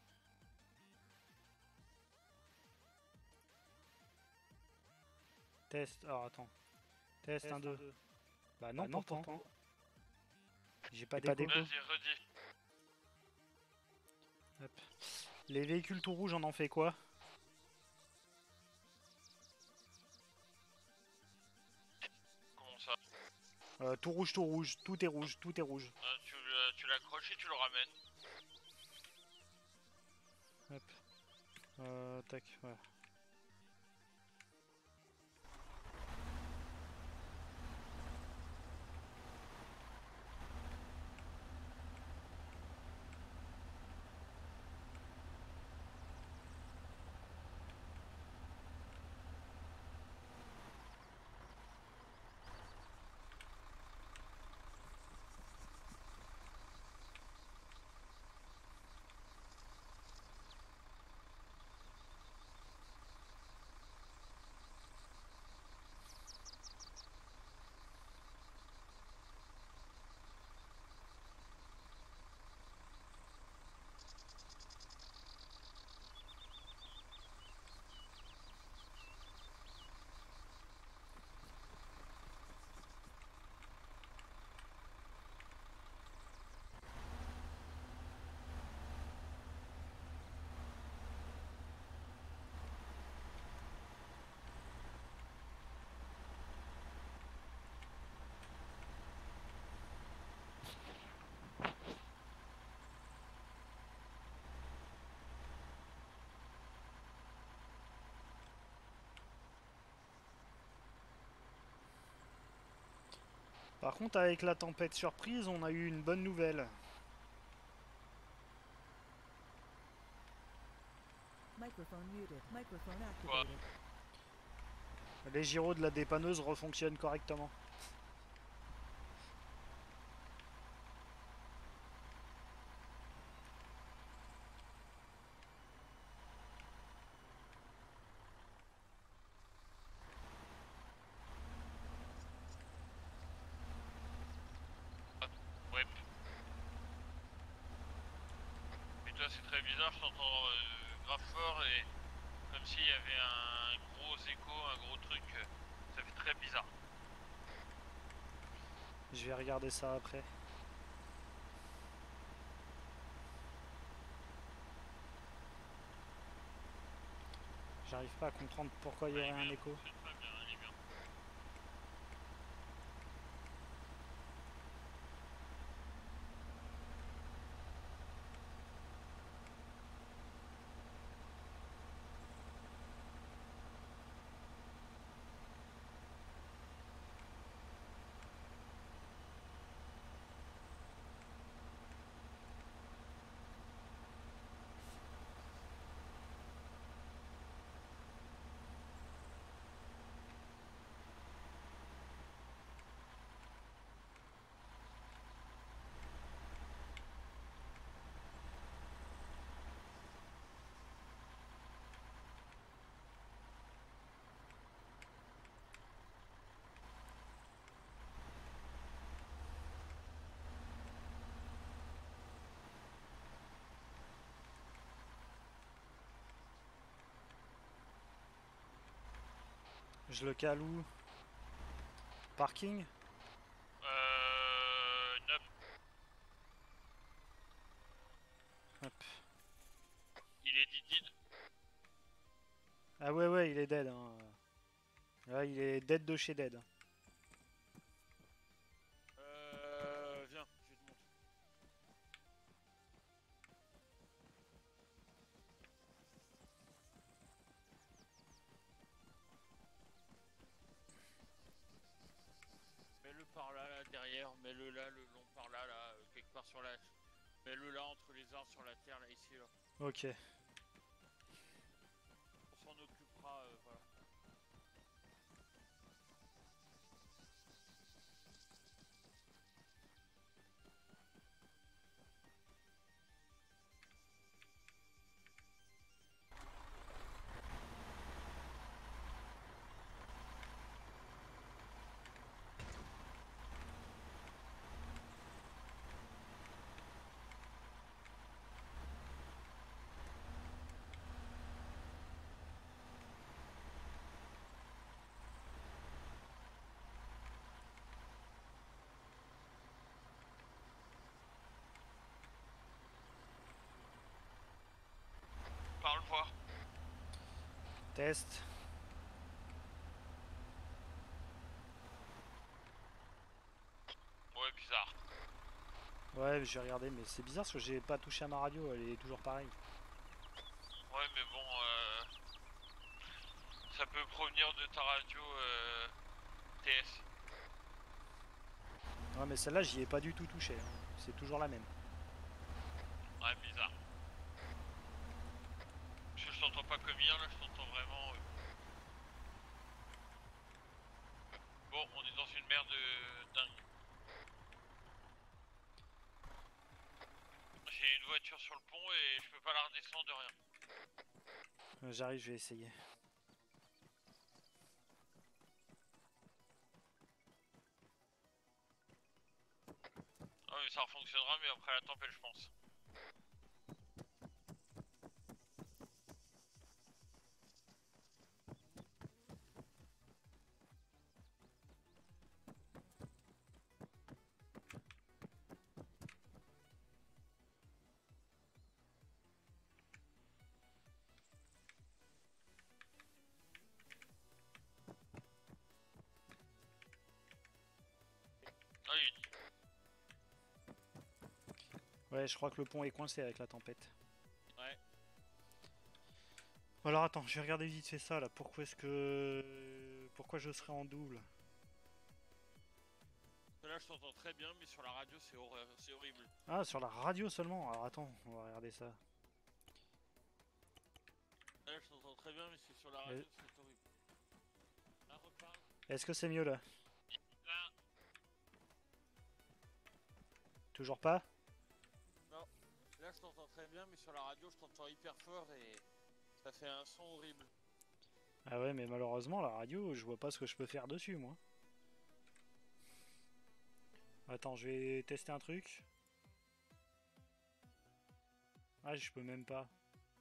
Test, alors attends. Test, Test un, deux. Bah non, Bah non, pourtant. pourtant. J'ai pas Pas d'écho. Vas-y, redis. Hop. Les véhicules tout rouges, on en fait quoi? Comment ça? euh, Tout rouge, tout rouge, tout est rouge, tout est rouge. euh, Tu, euh, tu l'accroches et tu le ramènes. Hop. Euh, tac, voilà. Par contre, avec la tempête surprise, on a eu une bonne nouvelle. Microphone muted. Microphone activated. Les gyros de la dépanneuse refonctionnent correctement. Ouais. Et toi, c'est très bizarre, je t'entends euh, grave fort et comme s'il y avait un gros écho, un gros truc. euh, Ça fait très bizarre. Je vais regarder ça après. j'arrive pas à comprendre pourquoi il y aurait un écho. C'est très bien, elle est bien. Je le cale où? Parking? Euh... Nope. Hop. Il est dead. Ah ouais ouais il est dead hein. Là il est dead de chez dead. Euh... Viens, je te montre. Mets-le par là, là, derrière. Mets-le là, le long par là, là, euh, quelque part sur la... Mets-le là, entre les arbres, sur la terre, là, ici, là. Ok. On s'en occupera, euh, voilà. Parle voir. Test. Ouais, bizarre. Ouais j'ai regardé mais c'est bizarre parce que j'ai pas touché à ma radio, elle est toujours pareille. Ouais, mais bon, euh... ça peut provenir de ta radio euh... T S. Ouais mais celle-là j'y ai pas du tout touché, hein. C'est toujours la même. Ouais, bizarre. Parce que je t'entends pas comme hier, là, je t'entends vraiment... euh. Bon, on est dans une merde de dingue. J'ai une voiture sur le pont et je peux pas la redescendre de rien. Euh, J'arrive, je vais essayer. Ah mais ça fonctionnera mais après la tempête je pense. Ah il... Ouais, je crois que le pont est coincé avec la tempête. Ouais. Alors attends, je vais regarder vite fait ça là. Pourquoi est-ce que... Pourquoi je serais en double? Là je t'entends très bien mais sur la radio c'est horri c'est horrible. Ah, sur la radio seulement? Alors attends, on va regarder ça. Là je t'entends très bien mais c'est sur la radio c'est horrible. Là reparle. Est-ce que c'est mieux là? Là. Toujours pas? Non. Là je t'entends très bien mais sur la radio je t'entends hyper fort et ça fait un son horrible. Ah ouais, mais malheureusement la radio, je vois pas ce que je peux faire dessus moi. Attends, je vais tester un truc. Ah, je peux même pas.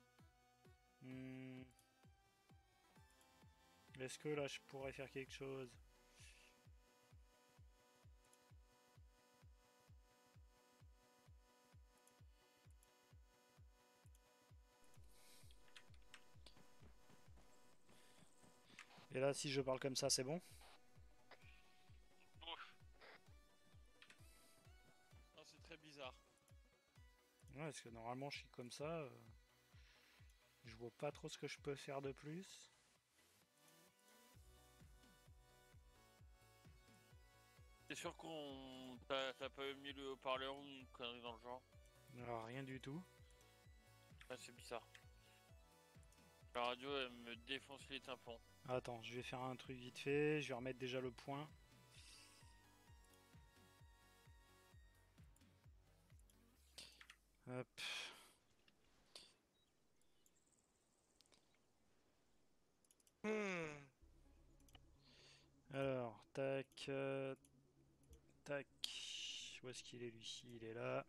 Hmm. Est-ce que là je pourrais faire quelque chose? Et là, si je parle comme ça, c'est bon? Ouf. Non, c'est très bizarre. Ouais, parce que normalement, je suis comme ça. euh, Je vois pas trop ce que je peux faire de plus. T'es sûr qu'on... T'as t'as pas mis le haut-parleur ou une connerie dans le genre? Alors, rien du tout. Ouais, c'est bizarre. La radio, elle me défonce les tympans. Attends, je vais faire un truc vite fait. Je vais remettre déjà le point. Hop. Alors, tac, euh, tac. Où est-ce qu'il est lui? Il est là.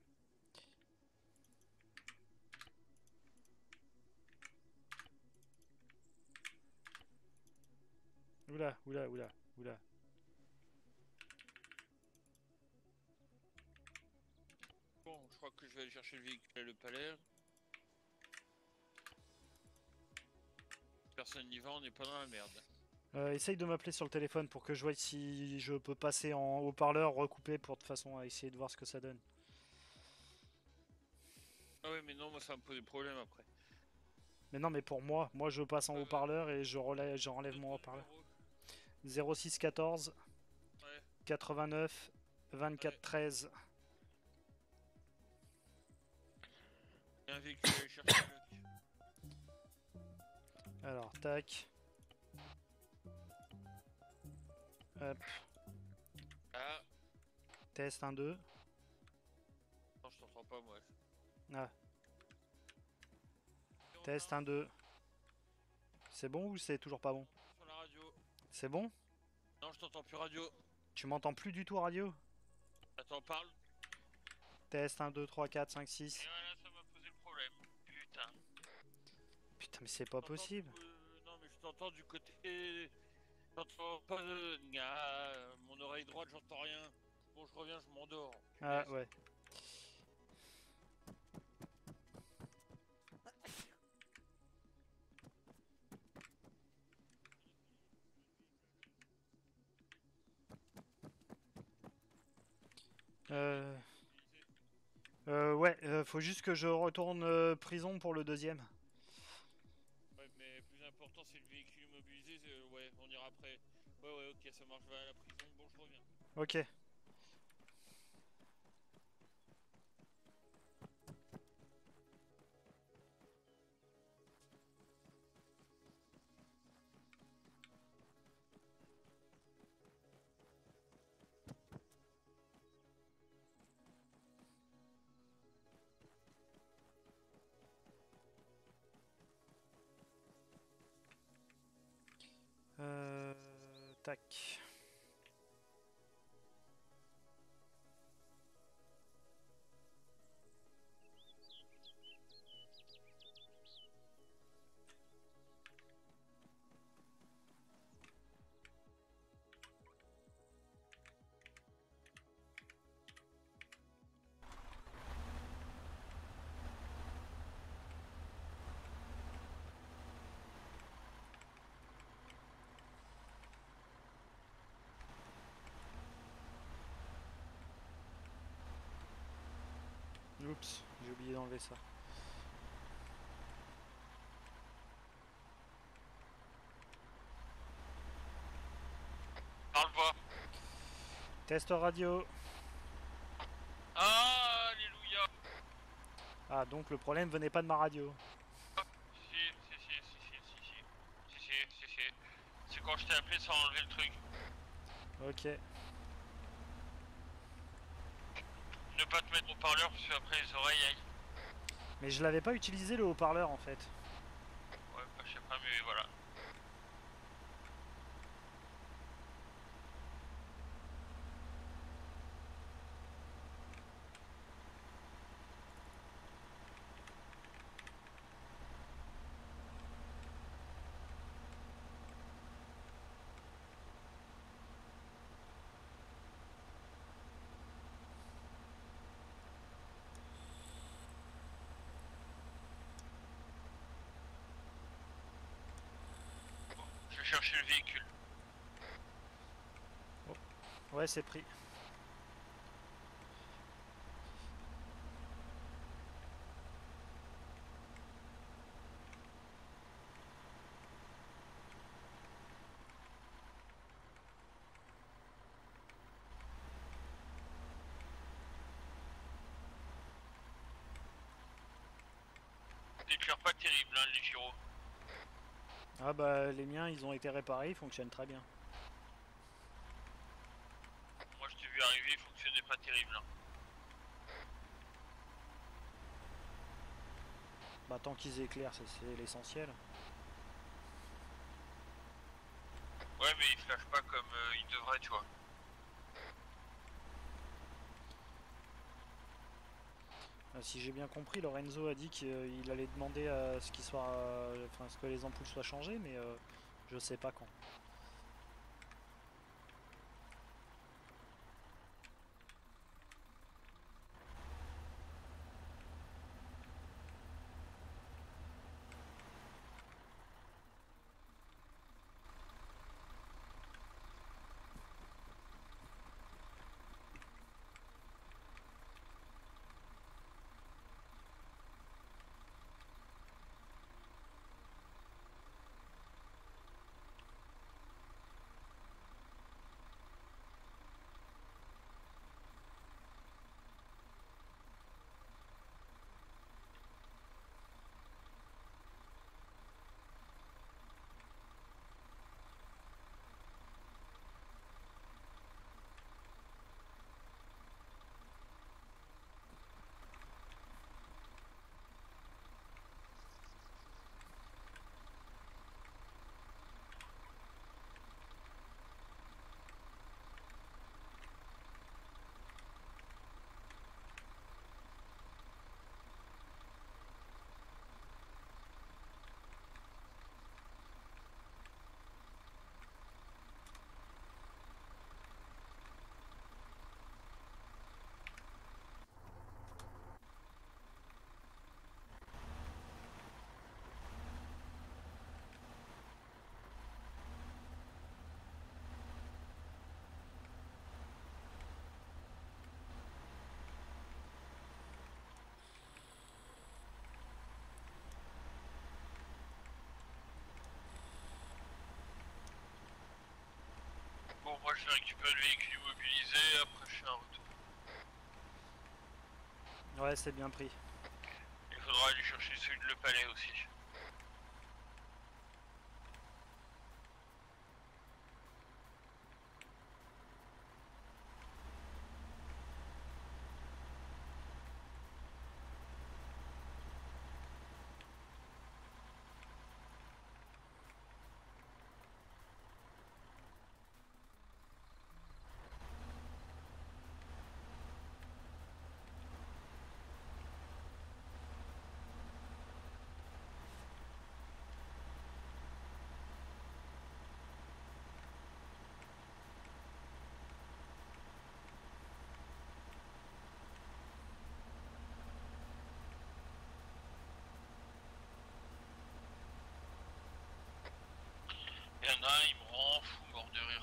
Oula, oula, oula, oula. Bon, je crois que je vais aller chercher le véhicule et le palais. Personne n'y va, on n'est pas dans la merde. Euh, essaye de m'appeler sur le téléphone pour que je voie si je peux passer en haut-parleur, recouper pour de façon à essayer de voir ce que ça donne. Ah ouais, mais non, moi ça me pose des problèmes après. Mais non, mais pour moi, moi je passe en haut-parleur et je relève, je enlève mon haut-parleur. zéro six quatorze Ouais. quatre-vingt-neuf vingt-quatre treize. Il y a un véhicule à aller chercher. Alors, tac. Hop. Ah, Test un deux. non, je t'entends pas moi. Ah. Test un deux. C'est bon ou c'est toujours pas bon? Sur la radio. C'est bon? Non, je t'entends plus radio. Tu m'entends plus du tout radio? Attends, parle. Test un deux trois quatre cinq six. Et voilà, ça m'a posé le problème. Putain. Putain, mais c'est pas possible. Euh, non, mais je t'entends du côté. J'entends pas de. Ah, mon oreille droite, j'entends rien. Bon, je reviens, je m'endors. Ah ouais. Euh... Euh, ouais, euh, faut juste que je retourne euh, prison pour le deuxième. Ouais, mais plus important, c'est le véhicule immobilisé. c'est- Ouais, on ira après. Ouais, ouais, ok, ça marche, je vais à la prison. Bon, je reviens. Ok. Euh... Tac. Oups, j'ai oublié d'enlever ça. Parle-moi. Test radio. Ah, alléluia. Ah, donc le problème venait pas de ma radio. Si, si, si, si, si, si, si. Si, si, si, si. C'est quand je t'ai appelé sans enlever le truc. Ok. Ne pas te mettre au parleur parce qu'après les oreilles aillent. Mais je l'avais pas utilisé le haut-parleur en fait. Ouais, bah, je sais pas, mais voilà. chercher le véhicule. Ouais, c'est pris. Déclare pas terrible, hein, les gyros. Ah bah les miens ils ont été réparés, ils fonctionnent très bien. Moi je t'ai vu arriver, il fonctionnait pas terrible. Hein. Bah tant qu'ils éclairent, ça, c'est l'essentiel. Ouais mais ils flashent pas comme euh, ils devraient, tu vois. Ah, si j'ai bien compris, Lorenzo a dit qu'il allait demander à ce qu'il soit, euh, enfin, ce que les ampoules soient changées, mais euh, je sais pas quand. Bon, moi je vais récupérer le véhicule immobilisé, après je fais un retour. Ouais, c'est bien pris. Il faudra aller chercher celui de Le Palais aussi. Il y en a un, il me rend fou, mort de rire.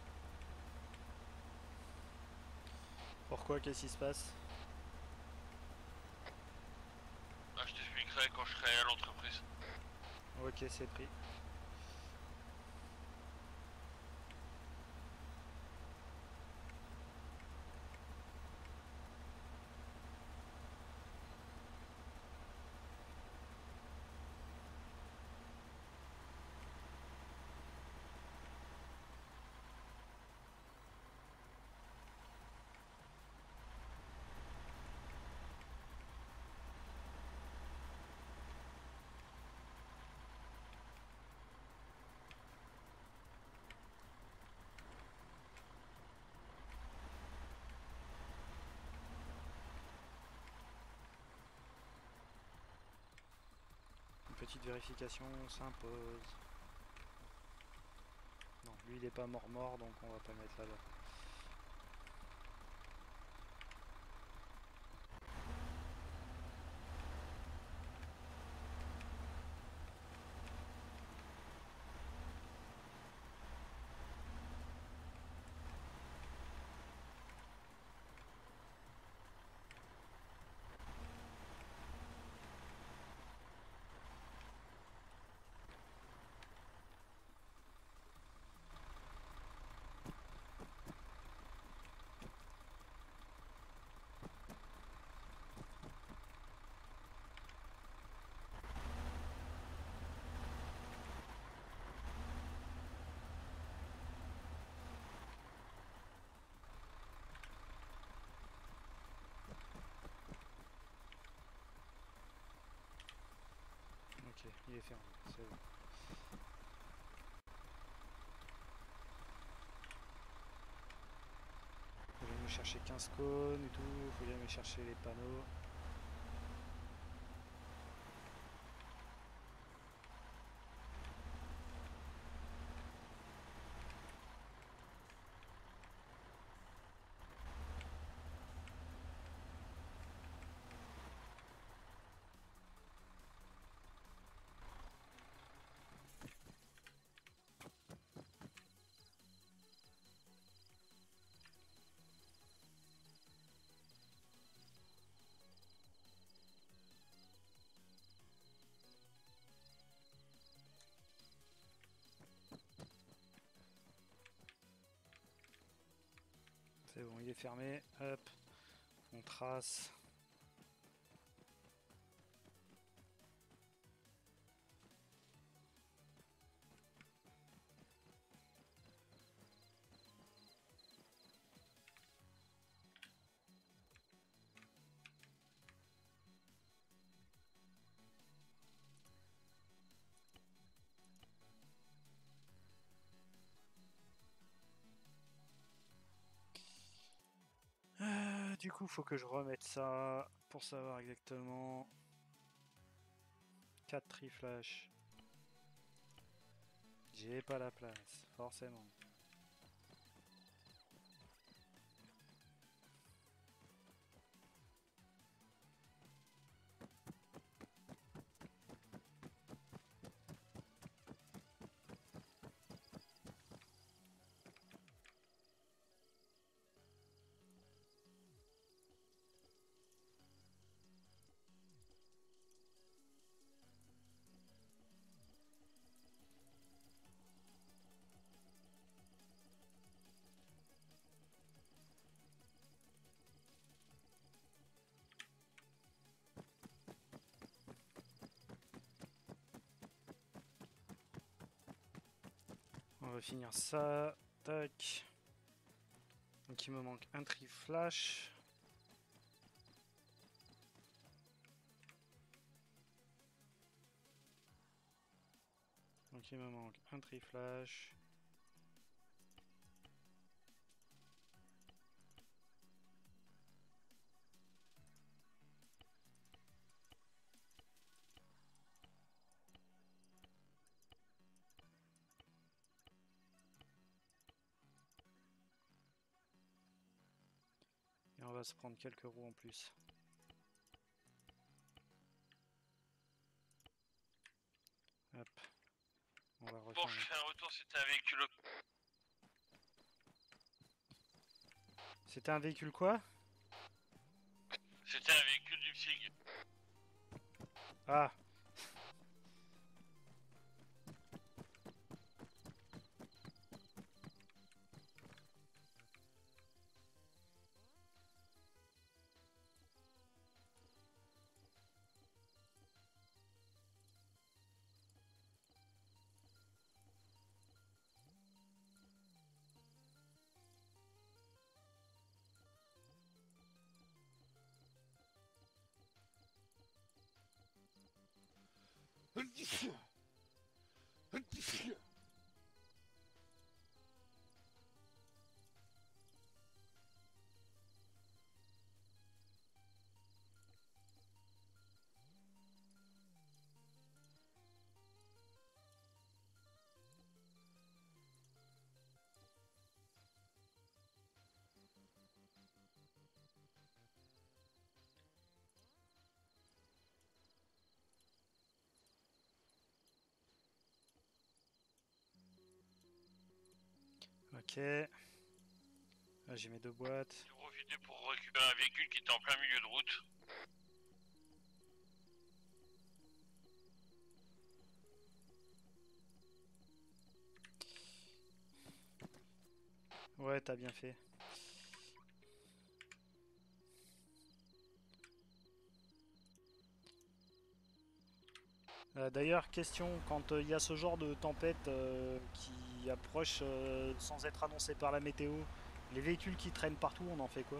Pourquoi? Qu'est-ce qui se passe? Ah, je t'expliquerai quand je serai à l'entreprise. Ok, c'est pris. Une petite vérification s'impose. Non, lui il est pas mort mort, donc on va pas le mettre là-bas. il est fermé, c'est bon. Faut bien me chercher quinze cônes et tout, faut bien me chercher les panneaux. C'est bon, il est fermé. Hop, on trace. Euh, du coup, faut que je remette ça pour savoir exactement. quatre tri-flash. J'ai pas la place, forcément. On va finir ça. Tac. Donc il me manque un tri-flash. Donc il me manque un tri-flash. Et on va se prendre quelques roues en plus. Hop. On va Bon, je fais un retour, c'était un véhicule. C'était un véhicule quoi? C'était un véhicule du P S I G. Ah. Ok. Là j'ai mes deux boîtes. J'ai profité pour récupérer un véhicule qui était en plein milieu de route. Ouais, t'as bien fait. Euh, D'ailleurs, question, quand il euh, y a ce genre de tempête euh, qui approche euh, sans être annoncé par la météo, les véhicules qui traînent partout, on en fait quoi?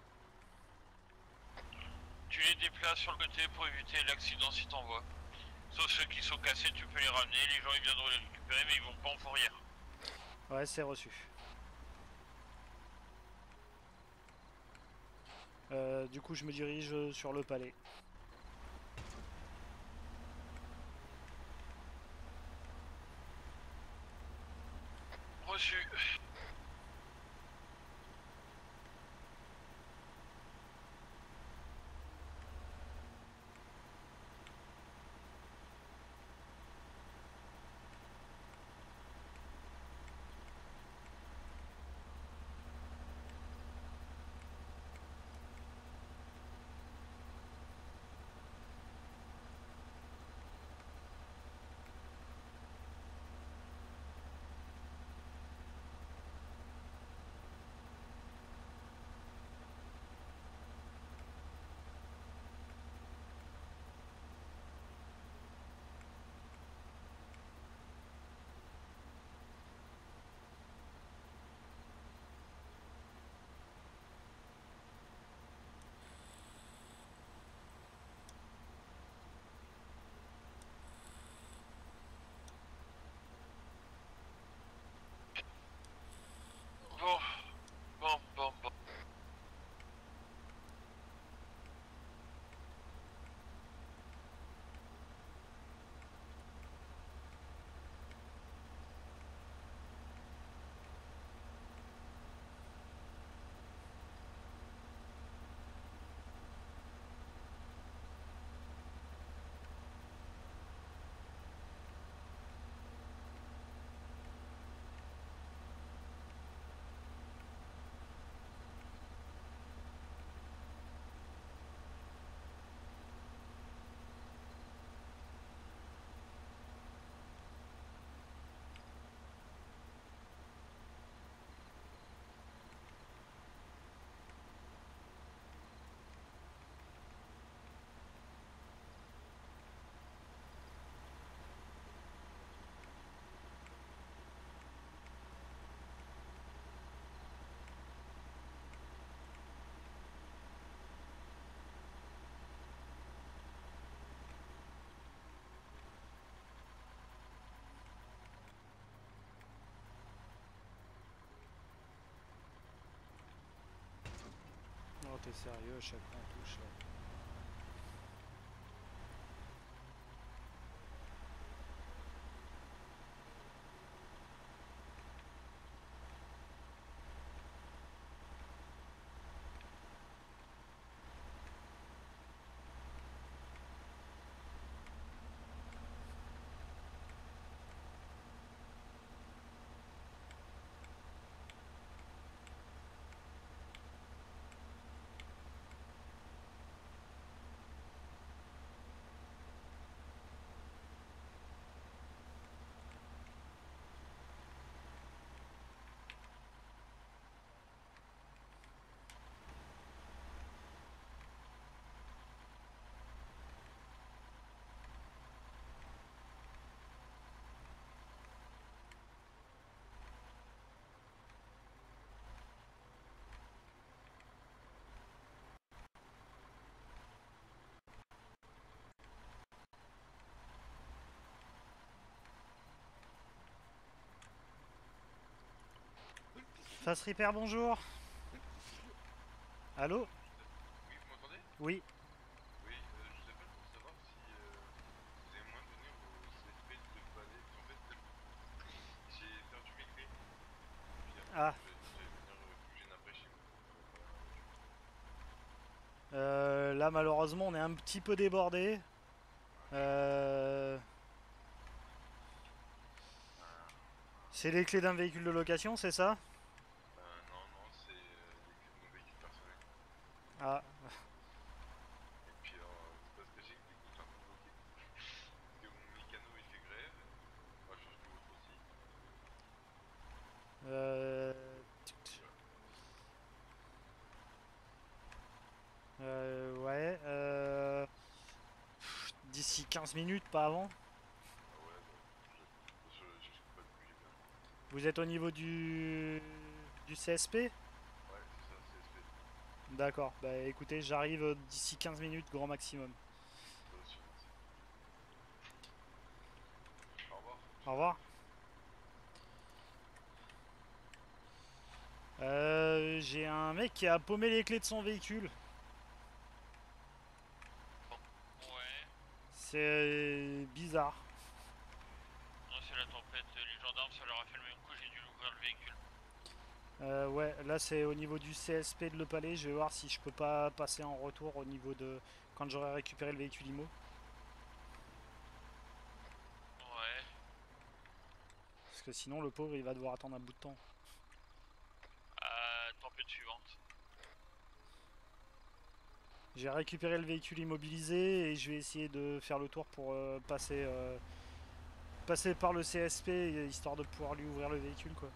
Tu les déplaces sur le côté pour éviter l'accident si t'en vois. Sauf ceux qui sont cassés, tu peux les ramener, les gens ils viendront les récupérer, mais ils vont pas en fourrière. Ouais, c'est reçu. Euh, du coup, je me dirige sur le palais. Reçu. Bon, bon, bon, bon. Oh, t'es sérieux, à chaque fois on touche là. Face Repair, bonjour. Allô? Oui, vous m'entendez? Oui. Oui, euh, je vous appelle pour savoir si euh, vous avez moyen de donner vos C S P de balai. En fait, j'ai perdu mes clés. Puis après, Ah. je vais venir bouger après chez vous. Euh, là, malheureusement, on est un petit peu débordé. Euh... C'est les clés d'un véhicule de location, c'est ça? Euh, non, non, c'est euh, les clés de mon véhicule personnel. Ah. Et puis alors, euh, c'est parce que j'ai que les comptes un peu bloqués. Parce que mon mécano il fait grève. Moi, je pense que l'autre aussi. Euh... Euh, ouais, euh... d'ici quinze minutes, pas avant. Ah ouais, bah, je, je, je sais pas plus, j'ai bien. Vous êtes au niveau du, du C S P? Ouais, c'est ça, C S P. D'accord, bah écoutez, j'arrive d'ici quinze minutes, grand maximum. Ça aussi, merci. Au revoir. Euh, j'ai un mec qui a paumé les clés de son véhicule. Ouais. C'est bizarre. Non, c'est la tempête. Les gendarmes, ça leur a fait le même coup. J'ai dû l'ouvrir le véhicule. Euh, ouais, là c'est au niveau du C S P de Le Palais. Je vais voir si je peux pas passer en retour au niveau de... quand j'aurai récupéré le véhicule IMO. Ouais. Parce que sinon le pauvre il va devoir attendre un bout de temps. Euh, tempête suivante. J'ai récupéré le véhicule immobilisé et je vais essayer de faire le tour pour euh, passer, euh, passer par le C S P histoire de pouvoir lui ouvrir le véhicule quoi.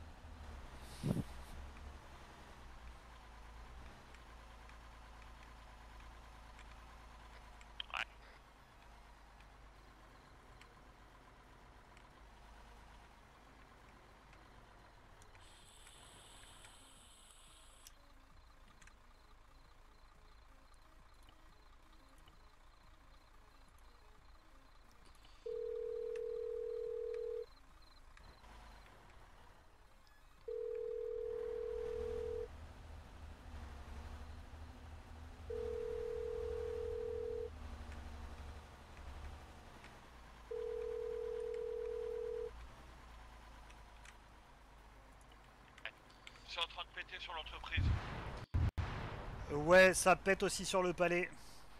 C'est en train de péter sur l'entreprise. Euh, ouais, ça pète aussi sur le palais.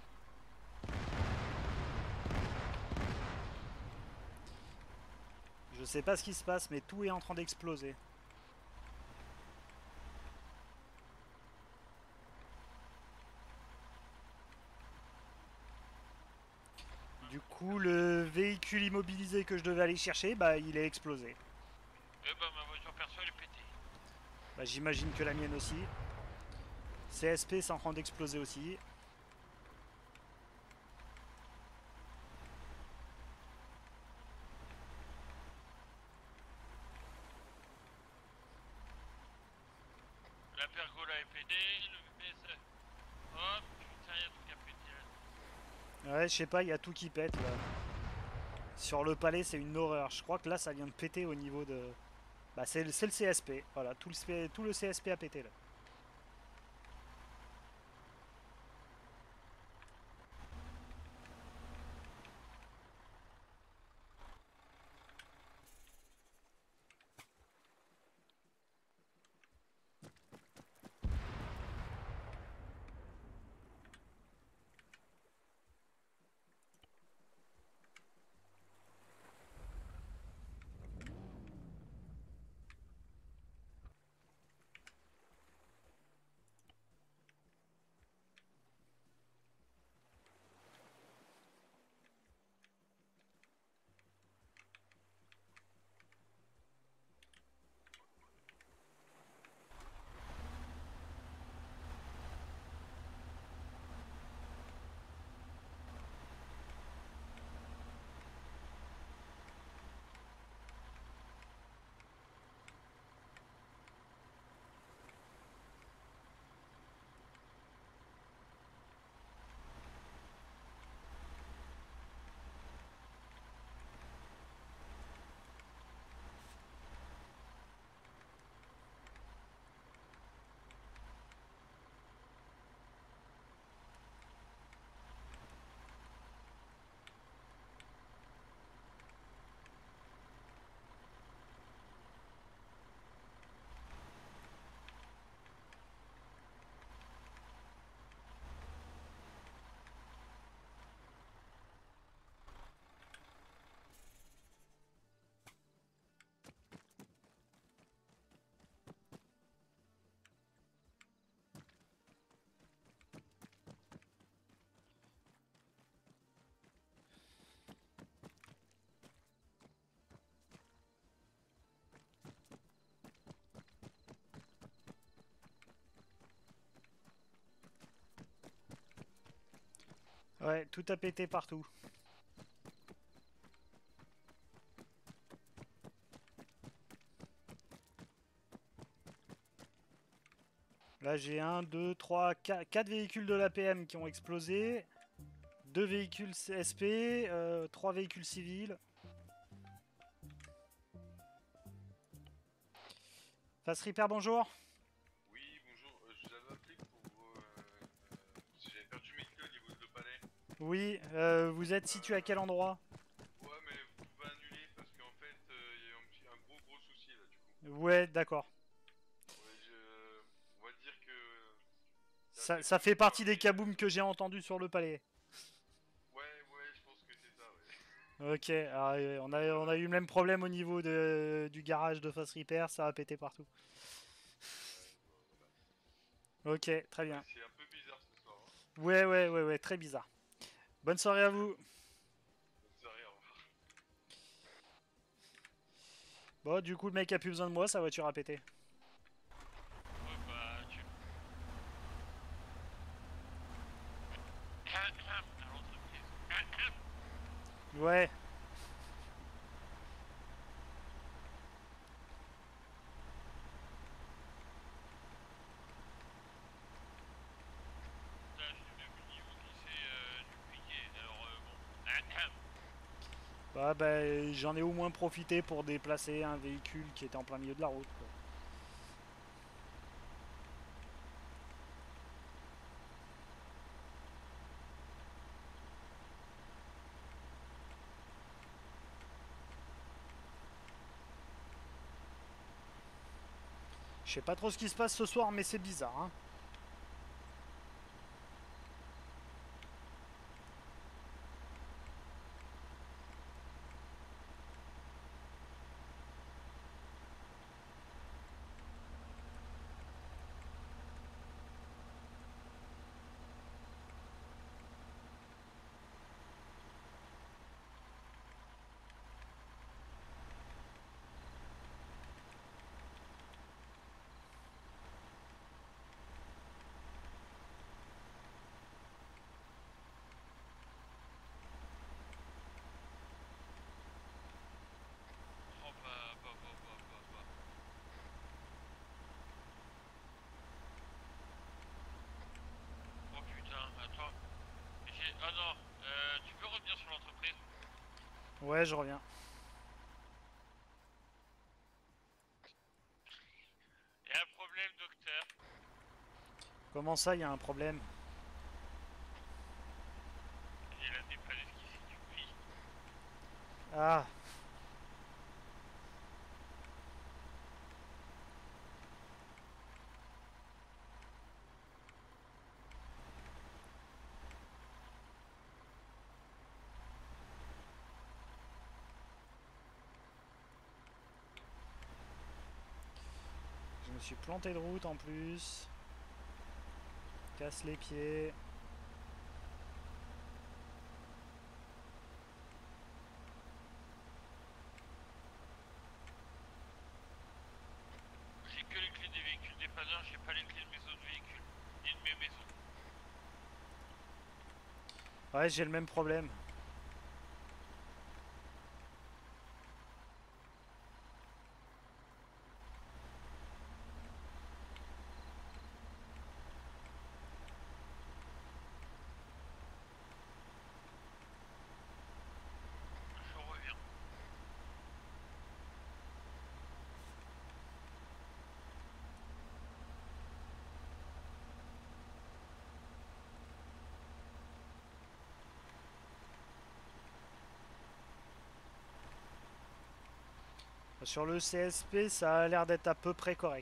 Je sais pas ce qui se passe, mais tout est en train d'exploser. Du coup, le véhicule immobilisé que je devais aller chercher, bah il est explosé. Eh bah ma voiture perso elle est pétée. Bah j'imagine que la mienne aussi. C S P c'est en train d'exploser aussi. La pergola est pétée, le V P S. Oh putain, y'a tout qui a pété là. Ouais, je sais pas, il y a tout qui pète là. Sur le palais, c'est une horreur. Je crois que là, ça vient de péter au niveau de... Bah, c'est le, c'est le C S P. Voilà, tout le, tout le C S P a pété là. Ouais, tout a pété partout. Là j'ai un, deux, trois, quatre véhicules de l'A P M qui ont explosé. deux véhicules C S P, euh, trois véhicules civils. Face Reaper, bonjour. Oui, bonjour, euh, je vous avais appelé pour... Euh, euh, parce que j'avais perdu mes clés au niveau de le palais. Oui, euh, vous êtes situé à quel endroit? Ouais, mais vous pouvez annuler parce qu'en fait, il euh, y a eu un, petit, un gros gros souci là du coup. Ouais, d'accord. Ouais, je... On va dire que... Ça, ça fait partie des kabooms que j'ai entendus sur le palais. Ouais, ouais, je pense que c'est ça, ouais. Ok, alors, euh, on, a, on a eu le même problème au niveau de, du garage de Face Reaper, ça a pété partout. Ok, très bien. Ouais, c'est un peu bizarre ce soir. Hein. Ouais, ouais, ouais, ouais, très bizarre. Bonne soirée à vous. Bonne soirée, au revoir. Bon, du coup, le mec a plus besoin de moi, sa voiture a pété. Ouais, bah, tu... à l'entreprise. Ouais. Là, j'ai vu le niveau qui s'est euh, dupliqué. Alors, euh, bon. Bah, bah, j'en ai au moins profité pour déplacer un véhicule qui était en plein milieu de la route, quoi. Je sais pas trop ce qui se passe ce soir, mais c'est bizarre, hein. Oh, bah, bah, bah, bah, bah, bah. Oh putain, attends. J'ai... Ah non, euh, tu peux revenir sur l'entreprise? Ouais, je reviens. Il y a un problème, docteur. Comment ça, il y a un problème? Il y a la dépaleuse qui s'est duplique. Ah. Je me suis planté de route en plus. Casse les pieds. J'ai que les clés des véhicules dépanneurs, j'ai pas les clés de mes autres véhicules, ni de mes maisons. Ouais, j'ai le même problème. Je reviens. Sur le C S P, ça a l'air d'être à peu près correct.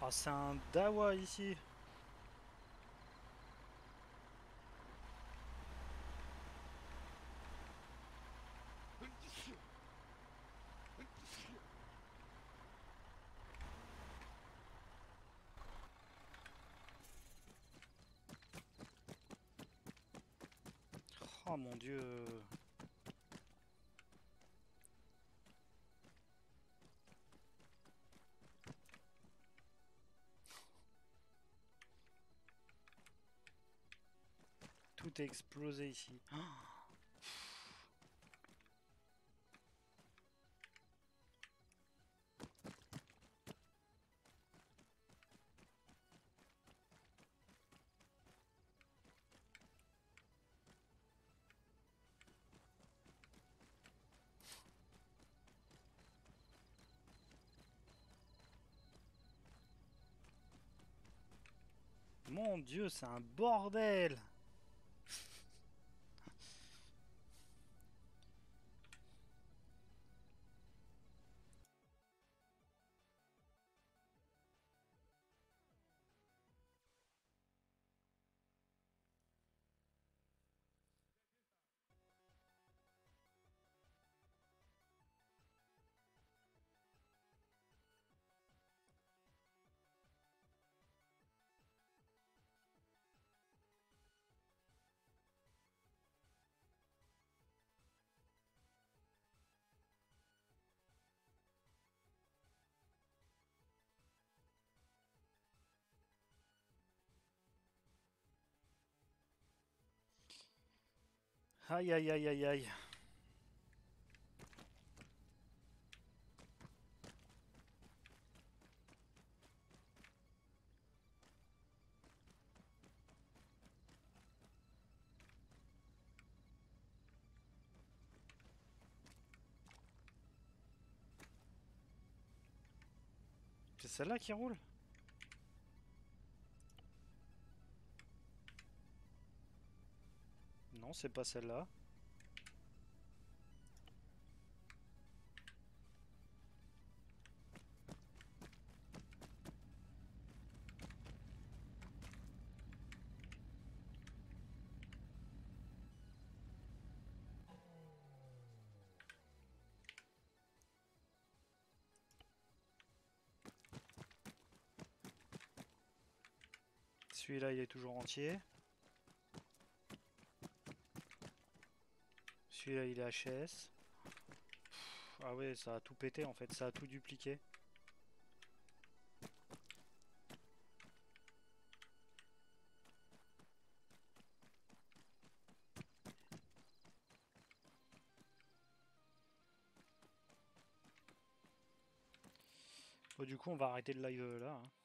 Oh, c'est un dawa ici. Oh mon dieu. Tout est explosé ici. Oh. Mon dieu, c'est un bordel. Aïe aïe aïe aïe aïe. C'est celle-là qui roule? Non, c'est pas celle-là. Celui-là, il est toujours entier. Celui-là, il est H S. Ah ouais, ça a tout pété en fait, ça a tout dupliqué. Bon, du coup, on va arrêter le live là, hein.